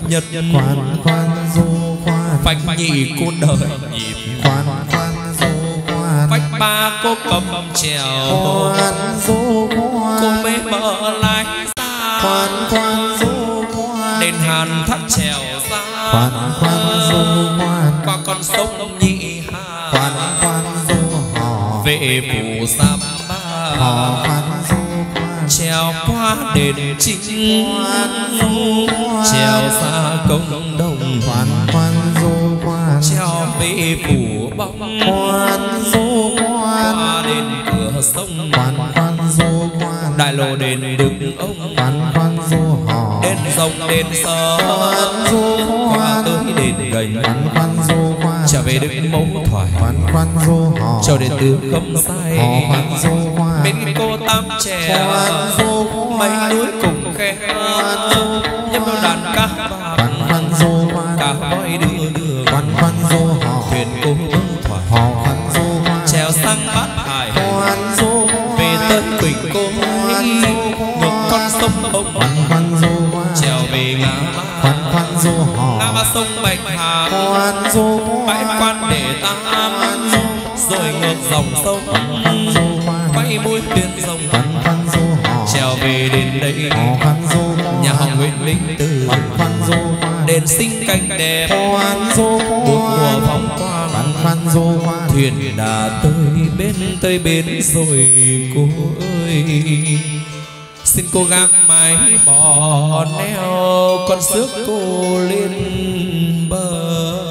nhật khoan khoan du khoan phách nhị cô đời nhịp khoan khoan du khoan phách ba cô cầm trèo khoan du khoan cô mê mở lái xa khoan khoan du khoan đền Hàn thắt trèo xa khoan khoan du khoan qua con sông Nhị Hà khoan khoan du hò về phủ Sam Ba hò khoan du khoan trèo qua đền Chính du khoan trèo xa công đồng khoan khoan du khoan trèo về phủ Bóng khoan du khoan qua đền cửa sông khoan khoan du khoan đại lộ đền Đức Ông khoan khoan du hò đền rồng đền Sơ khoan du qua khoan tới đền Gành khoan khoan du khoan trở về Đức Mẫu Thoại khoan khoan du hò cho đến tứ không sai hò khoan du khoan bên cô Tám Trèo khoan du mấy khoan núi cùng khe nhấp đôi đàn cá bạc khoan khoan du khoan cả voi đưa đường khoan khoan du hò thuyền cô Mẫu Thoại hò khoan du khoan trèo sang Bát Hải khoan du về tới Bình Cô ngược con sông Hồng khoan khoan du khoan trèo về ngã khoan khoan du hò ngã ba sông Bạch Hà khoan du bãi khoan quan để tam rồi ngược dòng sông khoan du khoan quay mũi thuyền rồng khoan khoan du hò trèo về đến đây hò khoan du khoan nhà họ Nguyễn Linh Từ khoan khoan du khoan đền sinh cảnh đẹp khoan du bốn mùa khoan phóng quang khoan khoan du khoan thuyền đã tới bên tới bến rồi cô ơi xin cô gác mái bỏ neo con xước cô lên bờ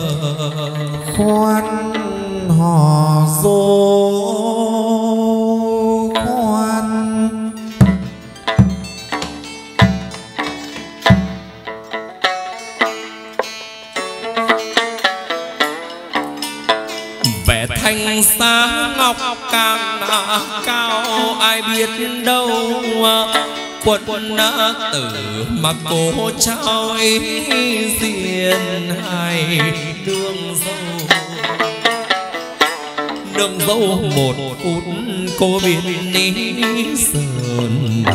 khoan hò du khoan vẻ thanh xa ngọc càng cao ai biết đâu quân tử mà cô trao ý diện hai đường dâu đường dâu một phút cô biết ní sơn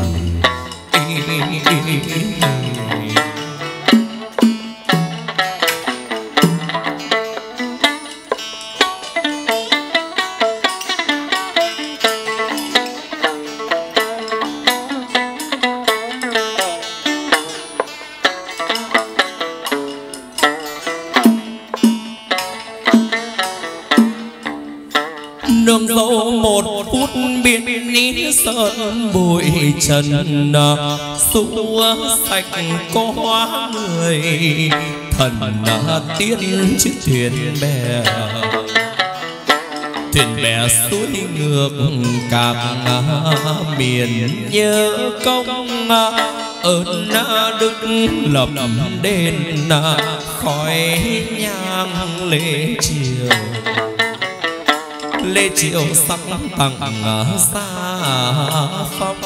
đường dâu một phút biết ní sơn bụi trần xua sạch có hóa người thần tiên chiếc thuyền bè thuyền bè suối ngược các miền nhớ công ơn đức lập đền khói nhang lễ chiều lê chiều sắc tặng xa phong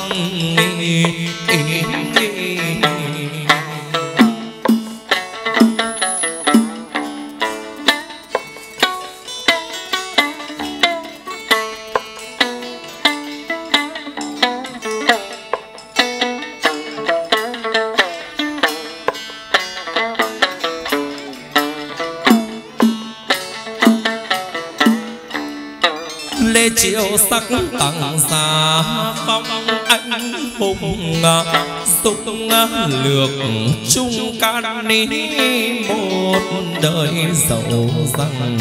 lê chiều sắc tặng xa phong anh hùng sung lược chung can ni một đời dẫu rằng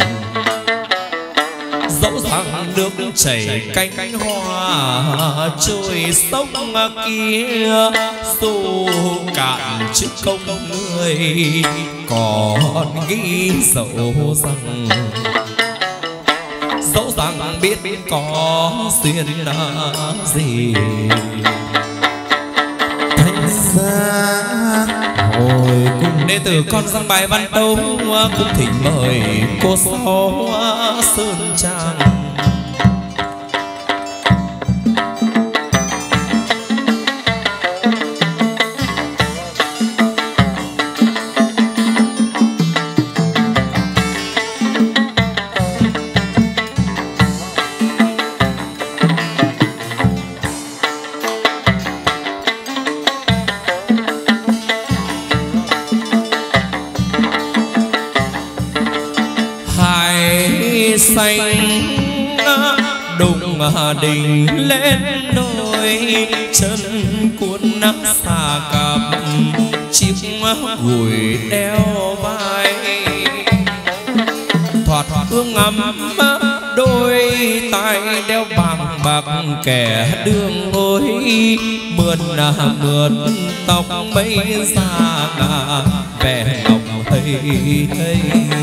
dẫu rằng nước chảy cánh hoa trôi sông kia dù cạn chữ công người còn ghi dẫu rằng dẫu rằng biết có duyên gì thanh giá hồi cung đệ tử con dâng bài văn tấu cũng thỉnh mời cô Sáu Sơn Trang. đình lên đôi chân cuốn nắng xà cặp chiếc gùi đeo vai thoạt hương ấm đôi tay đeo bằng bạc kẻ đường lối mượn mượn tóc mấy da vẻ ngọc hay hay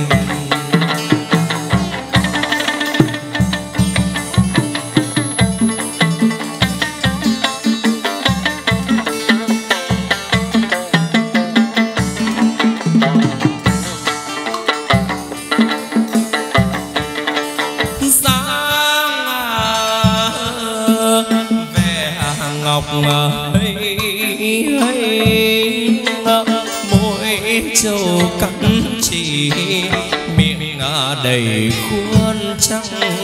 châu cắn chỉ miệng đầy khuôn trăng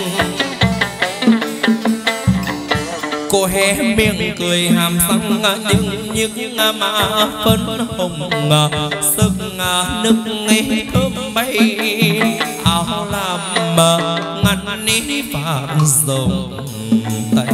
cô hé miệng cười hàm răng nhưng những má phấn hồng sức nước ngây thơm bay áo làm ngăn ní vạt rồng tay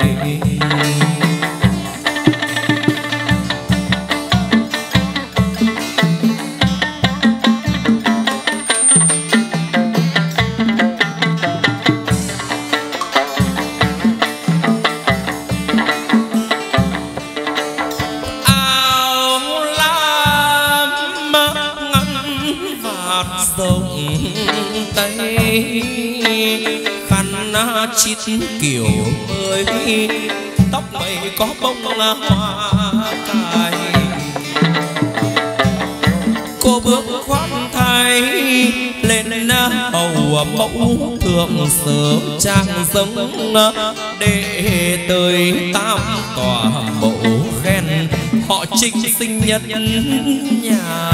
chít kiểu ơi tóc mây có bông hoa cài cô bước khoan thai lên hầu mẫu thượng sở trang giống để tới tam tòa mẫu khen họ trinh sinh nhật nhà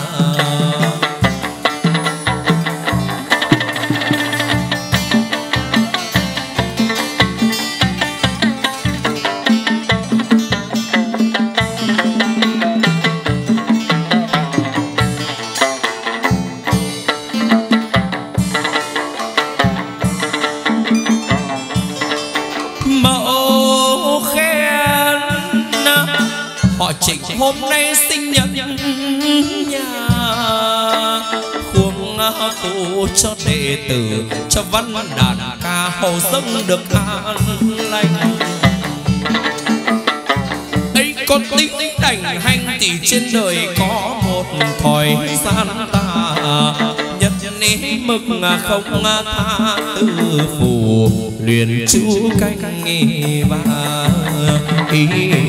hôm nay sinh nhật nhà khuông phụ cho đệ tử cho văn đàn ca hầu dâng được an lành ấy con tính đành hành thì trên đời có một thời gian ta nhất ní mực không tha tư phù luyện chú canh ba ý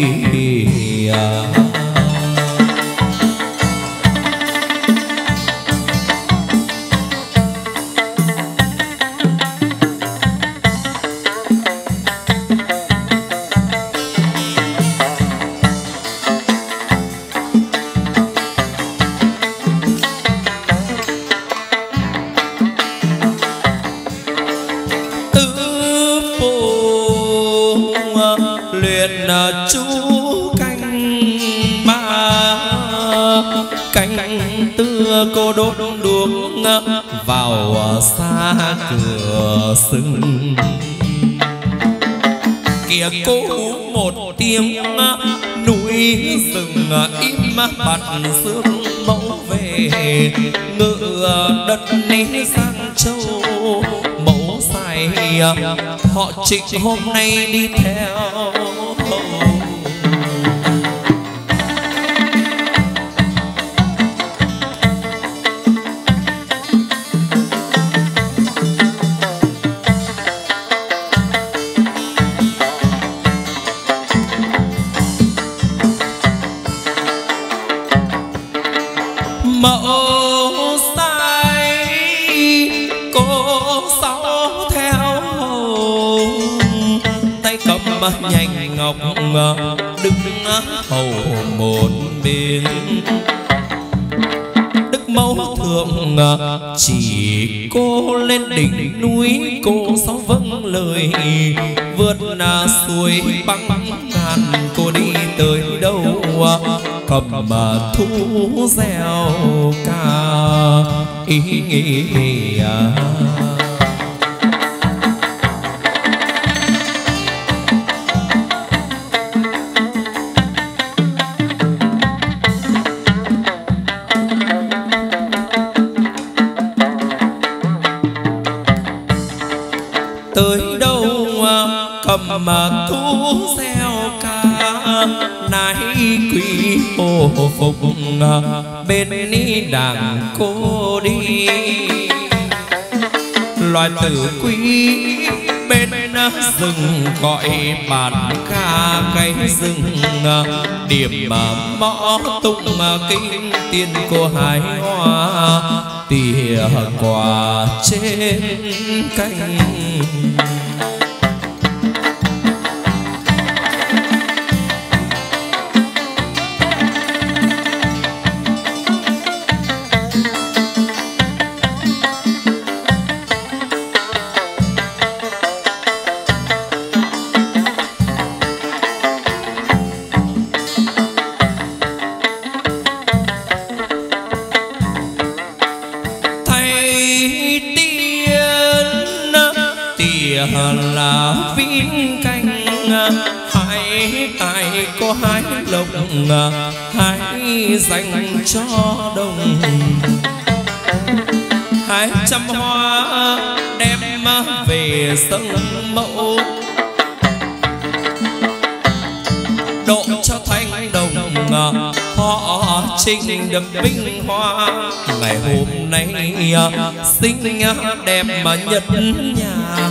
chú canh ba canh tư cô đốt đuốc vào xa cửa sừng kìa cô một tiếng núi rừng im bạt sương mẫu về ngựa đất ní sang châu mẫu dài họ trịnh hôm nay đi theo mẫu sai cô sáu theo tay cầm nhành ngọc đứng hầu một bên đức mẫu thượng chỉ cô lên đỉnh núi cô sáu vâng lời vượt suối băng ngàn cô đi tới đâu cầm thu reo ca ý nghĩa cầm mà thu gieo ca nái quý hồ phục bên ni đàng cô đi loài tử quý bên rừng gọi bản ca cây rừng điểm mõ tung kinh tiên cô hái hoa tỉa quả trên cành. Là viên canh hai tài có hai lộc hai dành cho đồng hai trăm hoa đem về sân mẫu độ cho thanh đồng họ trình được binh hoa ngày hôm nay xinh đẹp mà nhất nhà.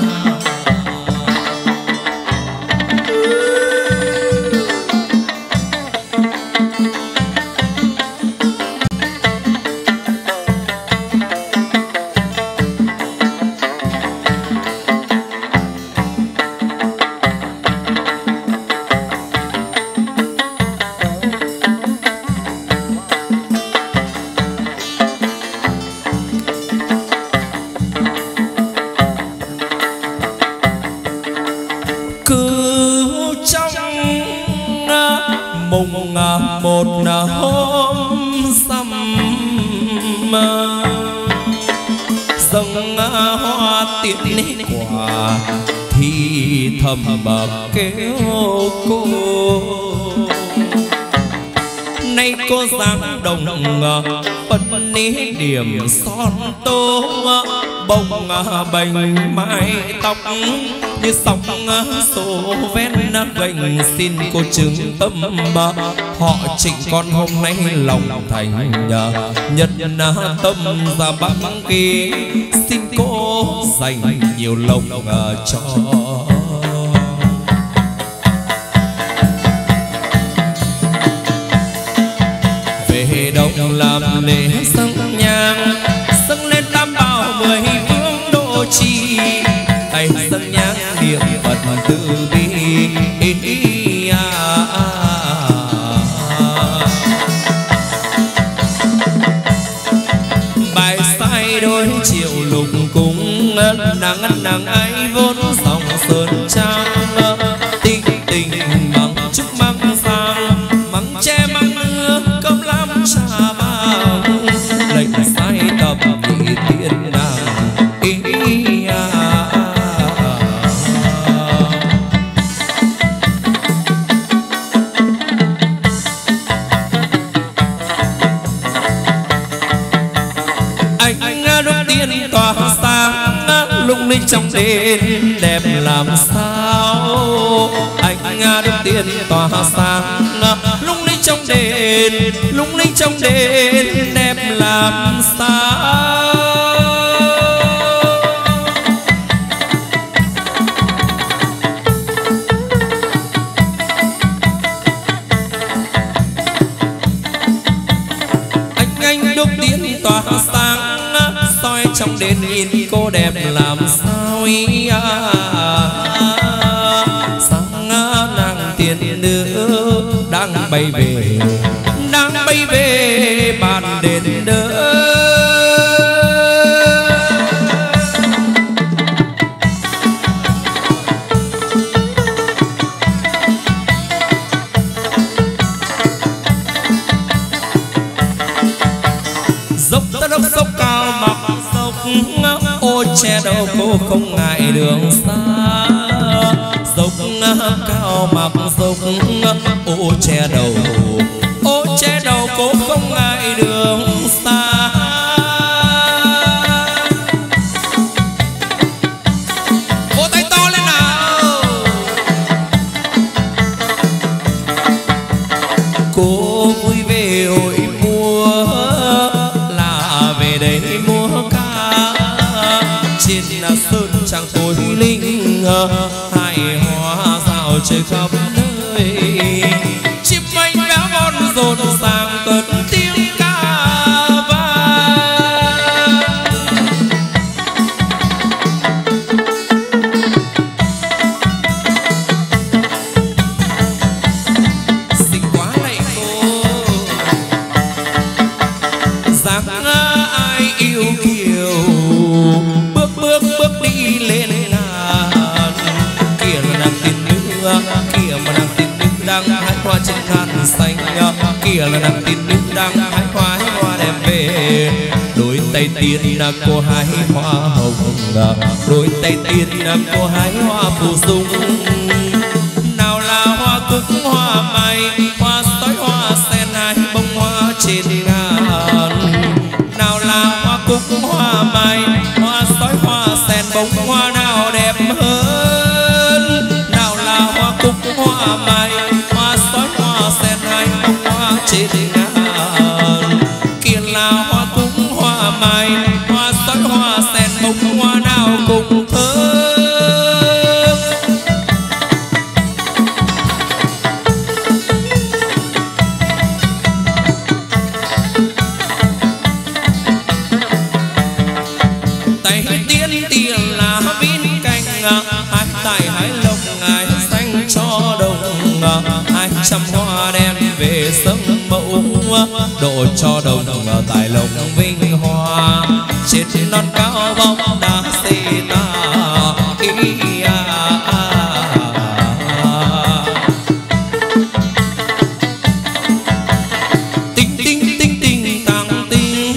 Một hôm xăm dâng hoa tiễn quà thì thầm bập kêu cô nay cô dáng đồng phân ní điểm son tô bông bềnh mái tóc như sóng xô ven gành xin cô chứng tâm họ trịnh con hôm nay lòng thành nhất tâm ra bắc kỳ xin cô dành nhiều lộc cho. Về đông làm lễ dâng nhang dâng lên tam bảo mười phương độ trì tay dâng nhang niệm Phật từ bi bài sai đôi triệu lục cung nàng nàng ấy vốn dòng sơn trang tình tình bằng chúc măng sang măng che măng mưa cơm lam trà vàng lệnh sai tập nhị tiên nàng ý lung linh trong đêm đẹp làm sao anh đức tiên tỏa sáng lung linh trong đêm lung linh trong đêm đẹp làm sao. Anh anh đức tiên tỏa sáng soi trong đêm nhìn cô đẹp làm sao ý à, sáng nàng tiền nữ đang bay về đang bay về bàn đền đỡ dốc ta dốc dốc cao mặc dốc ô che đâu cô không ngại đường xa dốc cao mặc dốc ô che đầu ô che đầu cô không ngại đường xa. Vỗ tay to lên nào. sao trời khắp nơi. Chim anh béo von rộn ràng cất tiếng ca vang. Xinh quá này cô, dáng ai yêu kiều, bước bước bước đi lên ngàn. Kia là nàng tiên nữ, kia mà nàng tiên nữ đang hái hoa trên ngàn xanh. Kia là nàng tiên nữ đang hái hoa, hái hoa đem về. Đôi tay tiên là cô hái hoa hồng, đôi tay tiên là cô hái hoa phù dung. Nào là hoa cúc hoa mai, hoa sói hoa sen hai bông hoa trên ngàn. Nào là hoa cúc hoa mai, hoa sói hoa sen bông hoa nào đẹp hơn. Nào là hoa cúc hoa mai, hoa sói hoa sen hai bông hoa trên ngàn. Kia là hoa cúc hoa mai, hoa sói hoa sen bông hoa nào cùng thơm. Tay tiên tiền là viên canh, hai tài hai lộc ngài xanh cho đồng. Hai trăm hoa đem về sông mẫu, độ cho đồng tài lộc vinh hoa. Trên non cao bóng đá xì ta ý à, à, à. Tinh tinh tinh tinh tăng tinh.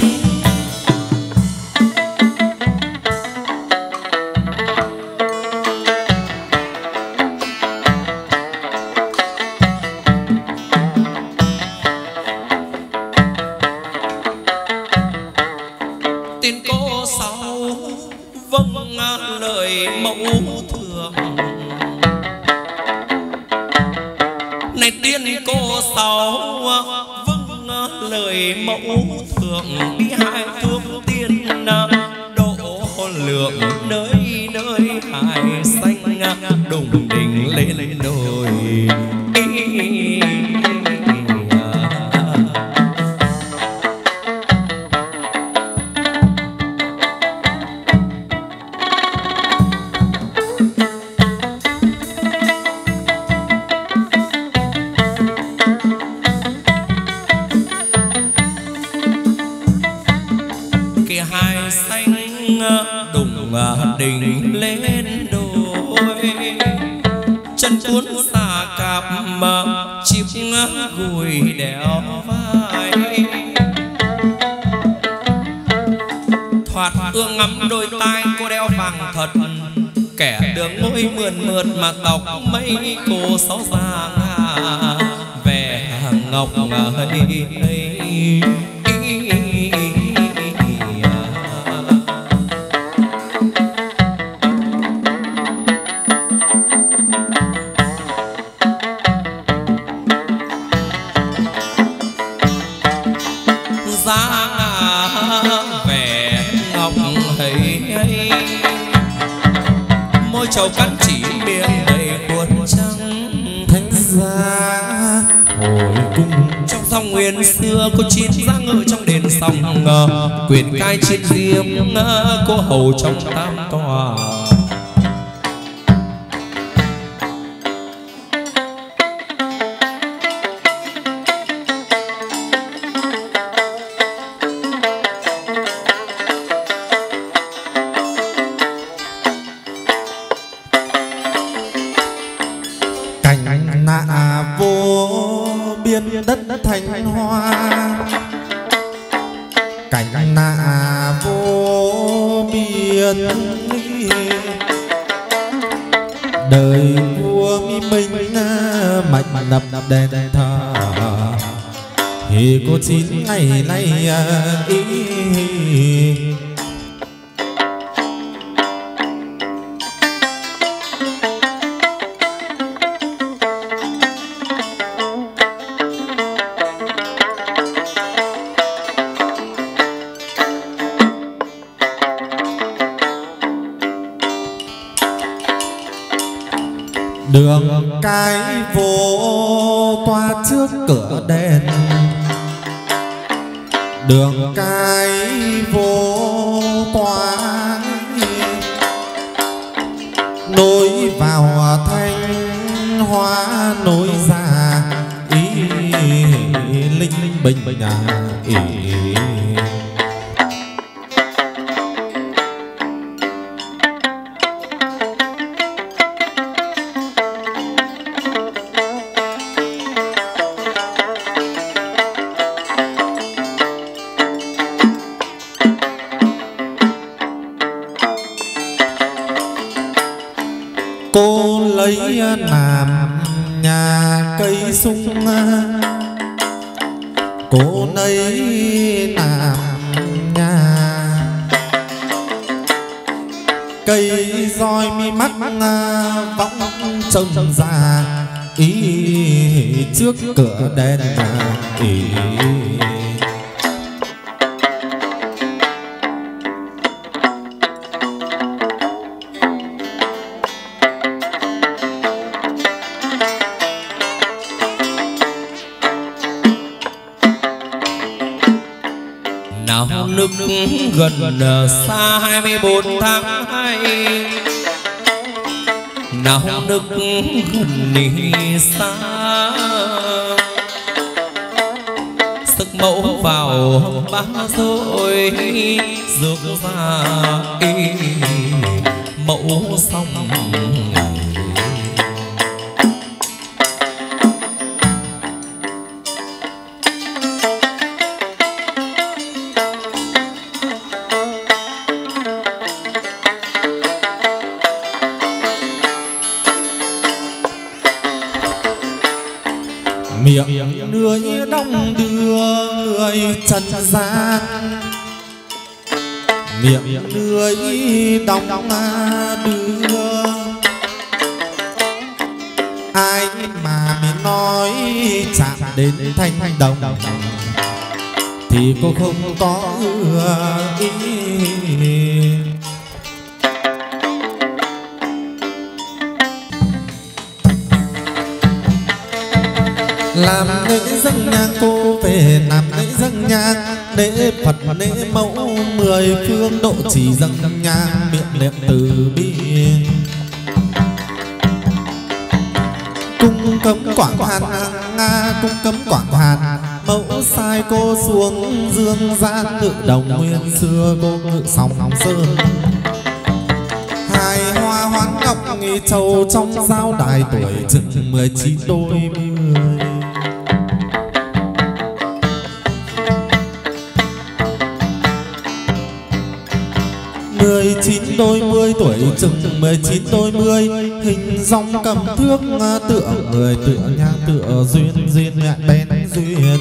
Tiên cô sáu vâng lời mẫu thượng. Này tiên cô sáu vâng lời mẫu thượng. Đi hai phương tiên độ lượng, nơi nơi hải xanh đùng đình lên đồi. Kia hai xanh đùng đình lên đồi. Chân cuốn xà cạp chip gùi đeo vai. Thoạt ương ngắm đôi tai cô đeo vàng thật. Kẻ đường môi mượt mượt mà tóc mấy cô sáu già về ngọc hơi hơi. Môi trầu cắn chỉ miệng đầy cuốn trắng. Thánh giá hồi cung trong dòng nguyên xưa có chín giá ngự trong đền sòng. Quyền cai trên diêm cô hầu trong tam tòa. nạ vô biên đất thành hoa, cảnh nạ vô biên đời vua mi minh mạch đập đèn thờ thì cô chín ngày nay ý. Đường cái vô toa trước cửa đền, đường cái vô toa nối vào Thanh Hóa, nối ra ý Linh Bình nhà ý. Cô lấy làm nhà cây sung, cô lấy làm nhà cây roi mi mắt võng trông ra ý trước cửa đền ý. Nước gần xa hai mươi bốn tháng hai, nào nước gần đi xa, sức mẫu vào ba rồi rước ra mẫu xong. Miệng lưới đong đưa người trần gian, miệng lưới đong đưa ai mà mình nói chạm đến thanh đồng thì cô không có ý. Làm lễ dâng nhang cô về làm lễ dâng nhang, lễ Phật lễ mẫu mười phương độ trì dâng nhang, miệng niệm từ bi cung cấm quảng hàn nga, cung cấm quảng hàn mẫu sai cô xuống dương gian, ngự đồng nguyên xưa cô ngự sòng sơn, hai hoa hoán ngọc nghi châu trong giao đài, tuổi chừng mười chín đôi mươi. Mười chín đôi mươi tuổi chừng mười chín đôi mươi, hình dòng cầm thước tựa người tựa nhang tựa duyên duyên hẹn bén duyên.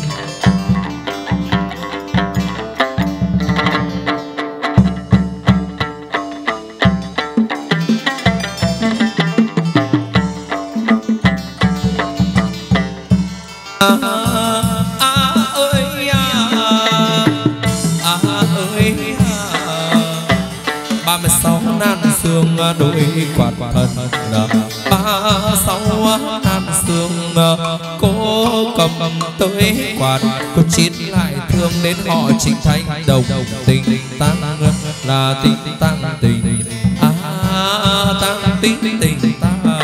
Đôi quạt thân ba sáu năm sương, cô cầm tới quạt cô chín lại thương đến họ chính thanh đồng tình tăng là tình tăng tình à tăng tình tình tăng.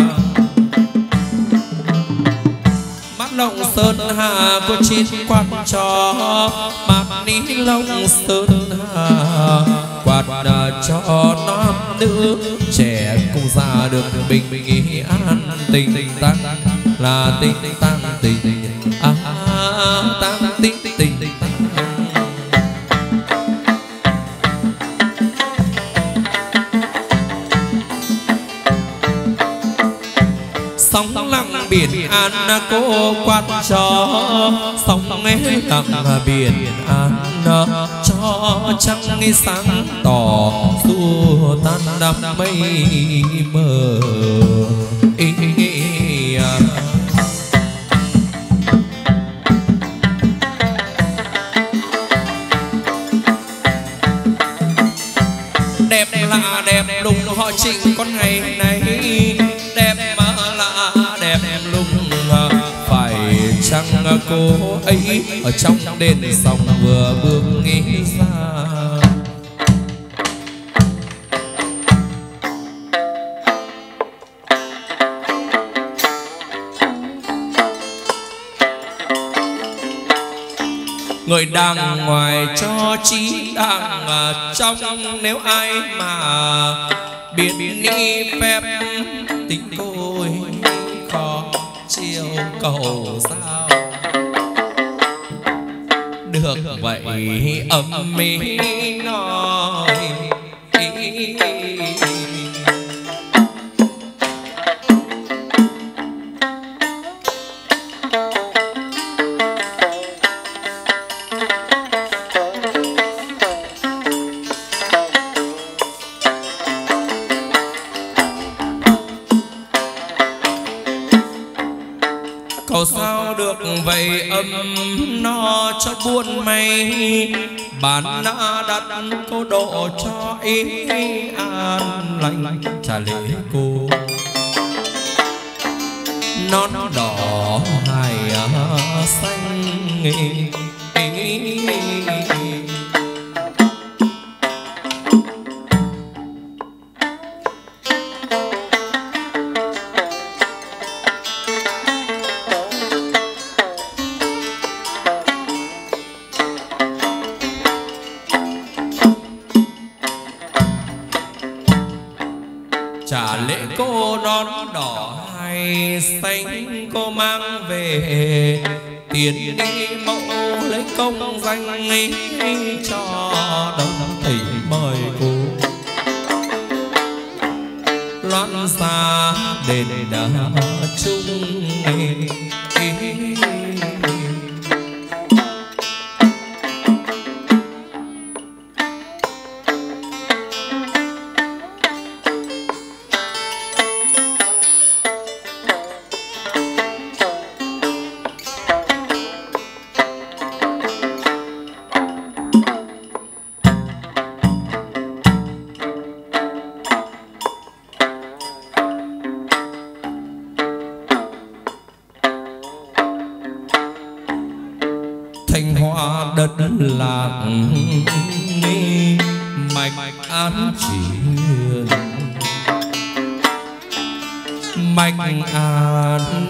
Mắt lộng sơn hà cô chín quạt cho mặt ní lông sơn hà, quạt cho nam nữ trẻ cùng già được bình bình an tình tăng là tình tăng tình à tăng tình tình tăng. Sóng lặng biển an cô quát cho, sóng ấy lặng biển an cho trăng sáng tỏ xua tan đám mây mờ. Đẹp là đẹp đúng họ chỉnh con ngày này, đẹp mà là cô ấy ở trong đền sòng vừa bước nghĩ ra. Người đang ngoài cho trí đang trong, nếu ai mà biết đi phép tình côi khó chiều cầu sao được vậy âm mỹ nói. Cầu sao được vậy âm no cho buôn may, bán đã đặt cô độ cho ý an lành. Trả lễ cô nón đỏ hai xanh, trả lễ cô nón đỏ hay xanh. Cô mang về tiền đi mẫu lấy công danh ấy cho đông thầy mời cô loan xa đền đá chung. Thanh hoa đất lạc mạch án triển, mạch án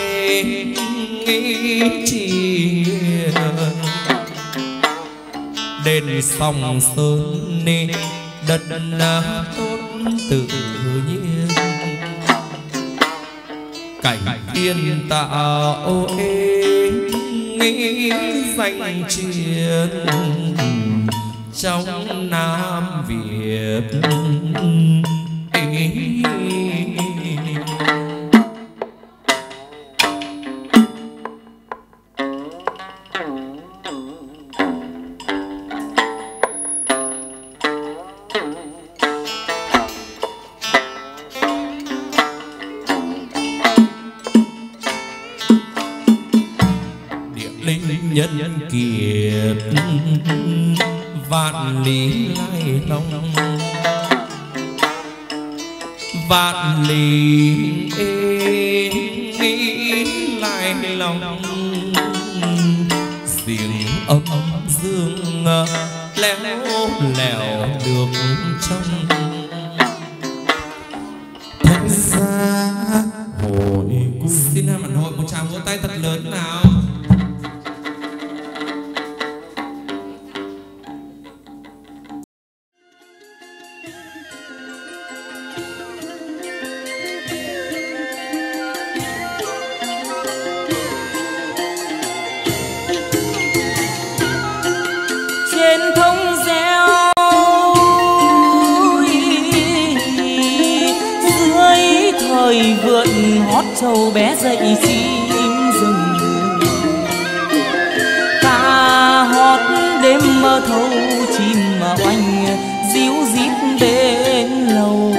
triển đền sòng sơn nê đất tốt tự nhiên. Cảnh thiên tạo ê danh chiến trong Nam Việt. Nhân kiệt vạn lý lai long, vạn lý lai long. Tiếng âm dương léo lèo được trong thánh gia hội cung. Xin hai bản hội một tràng vỗ tay thật lớn nào. Vượn hót trâu bé dậy chim rừng, ca hót đêm mơ thâu chim mà oanh díu dít bên lầu.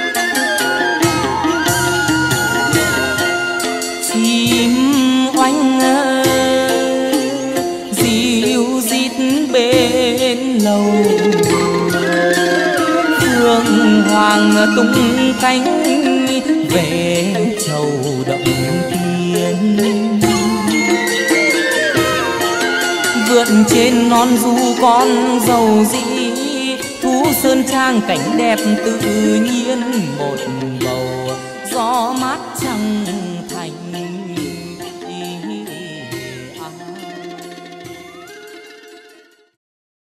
Oanh Phương hoàng tung cánh về châu động tiên, vượt trên non du con dầu dĩ, thú sơn trang cảnh đẹp tự nhiên một bầu.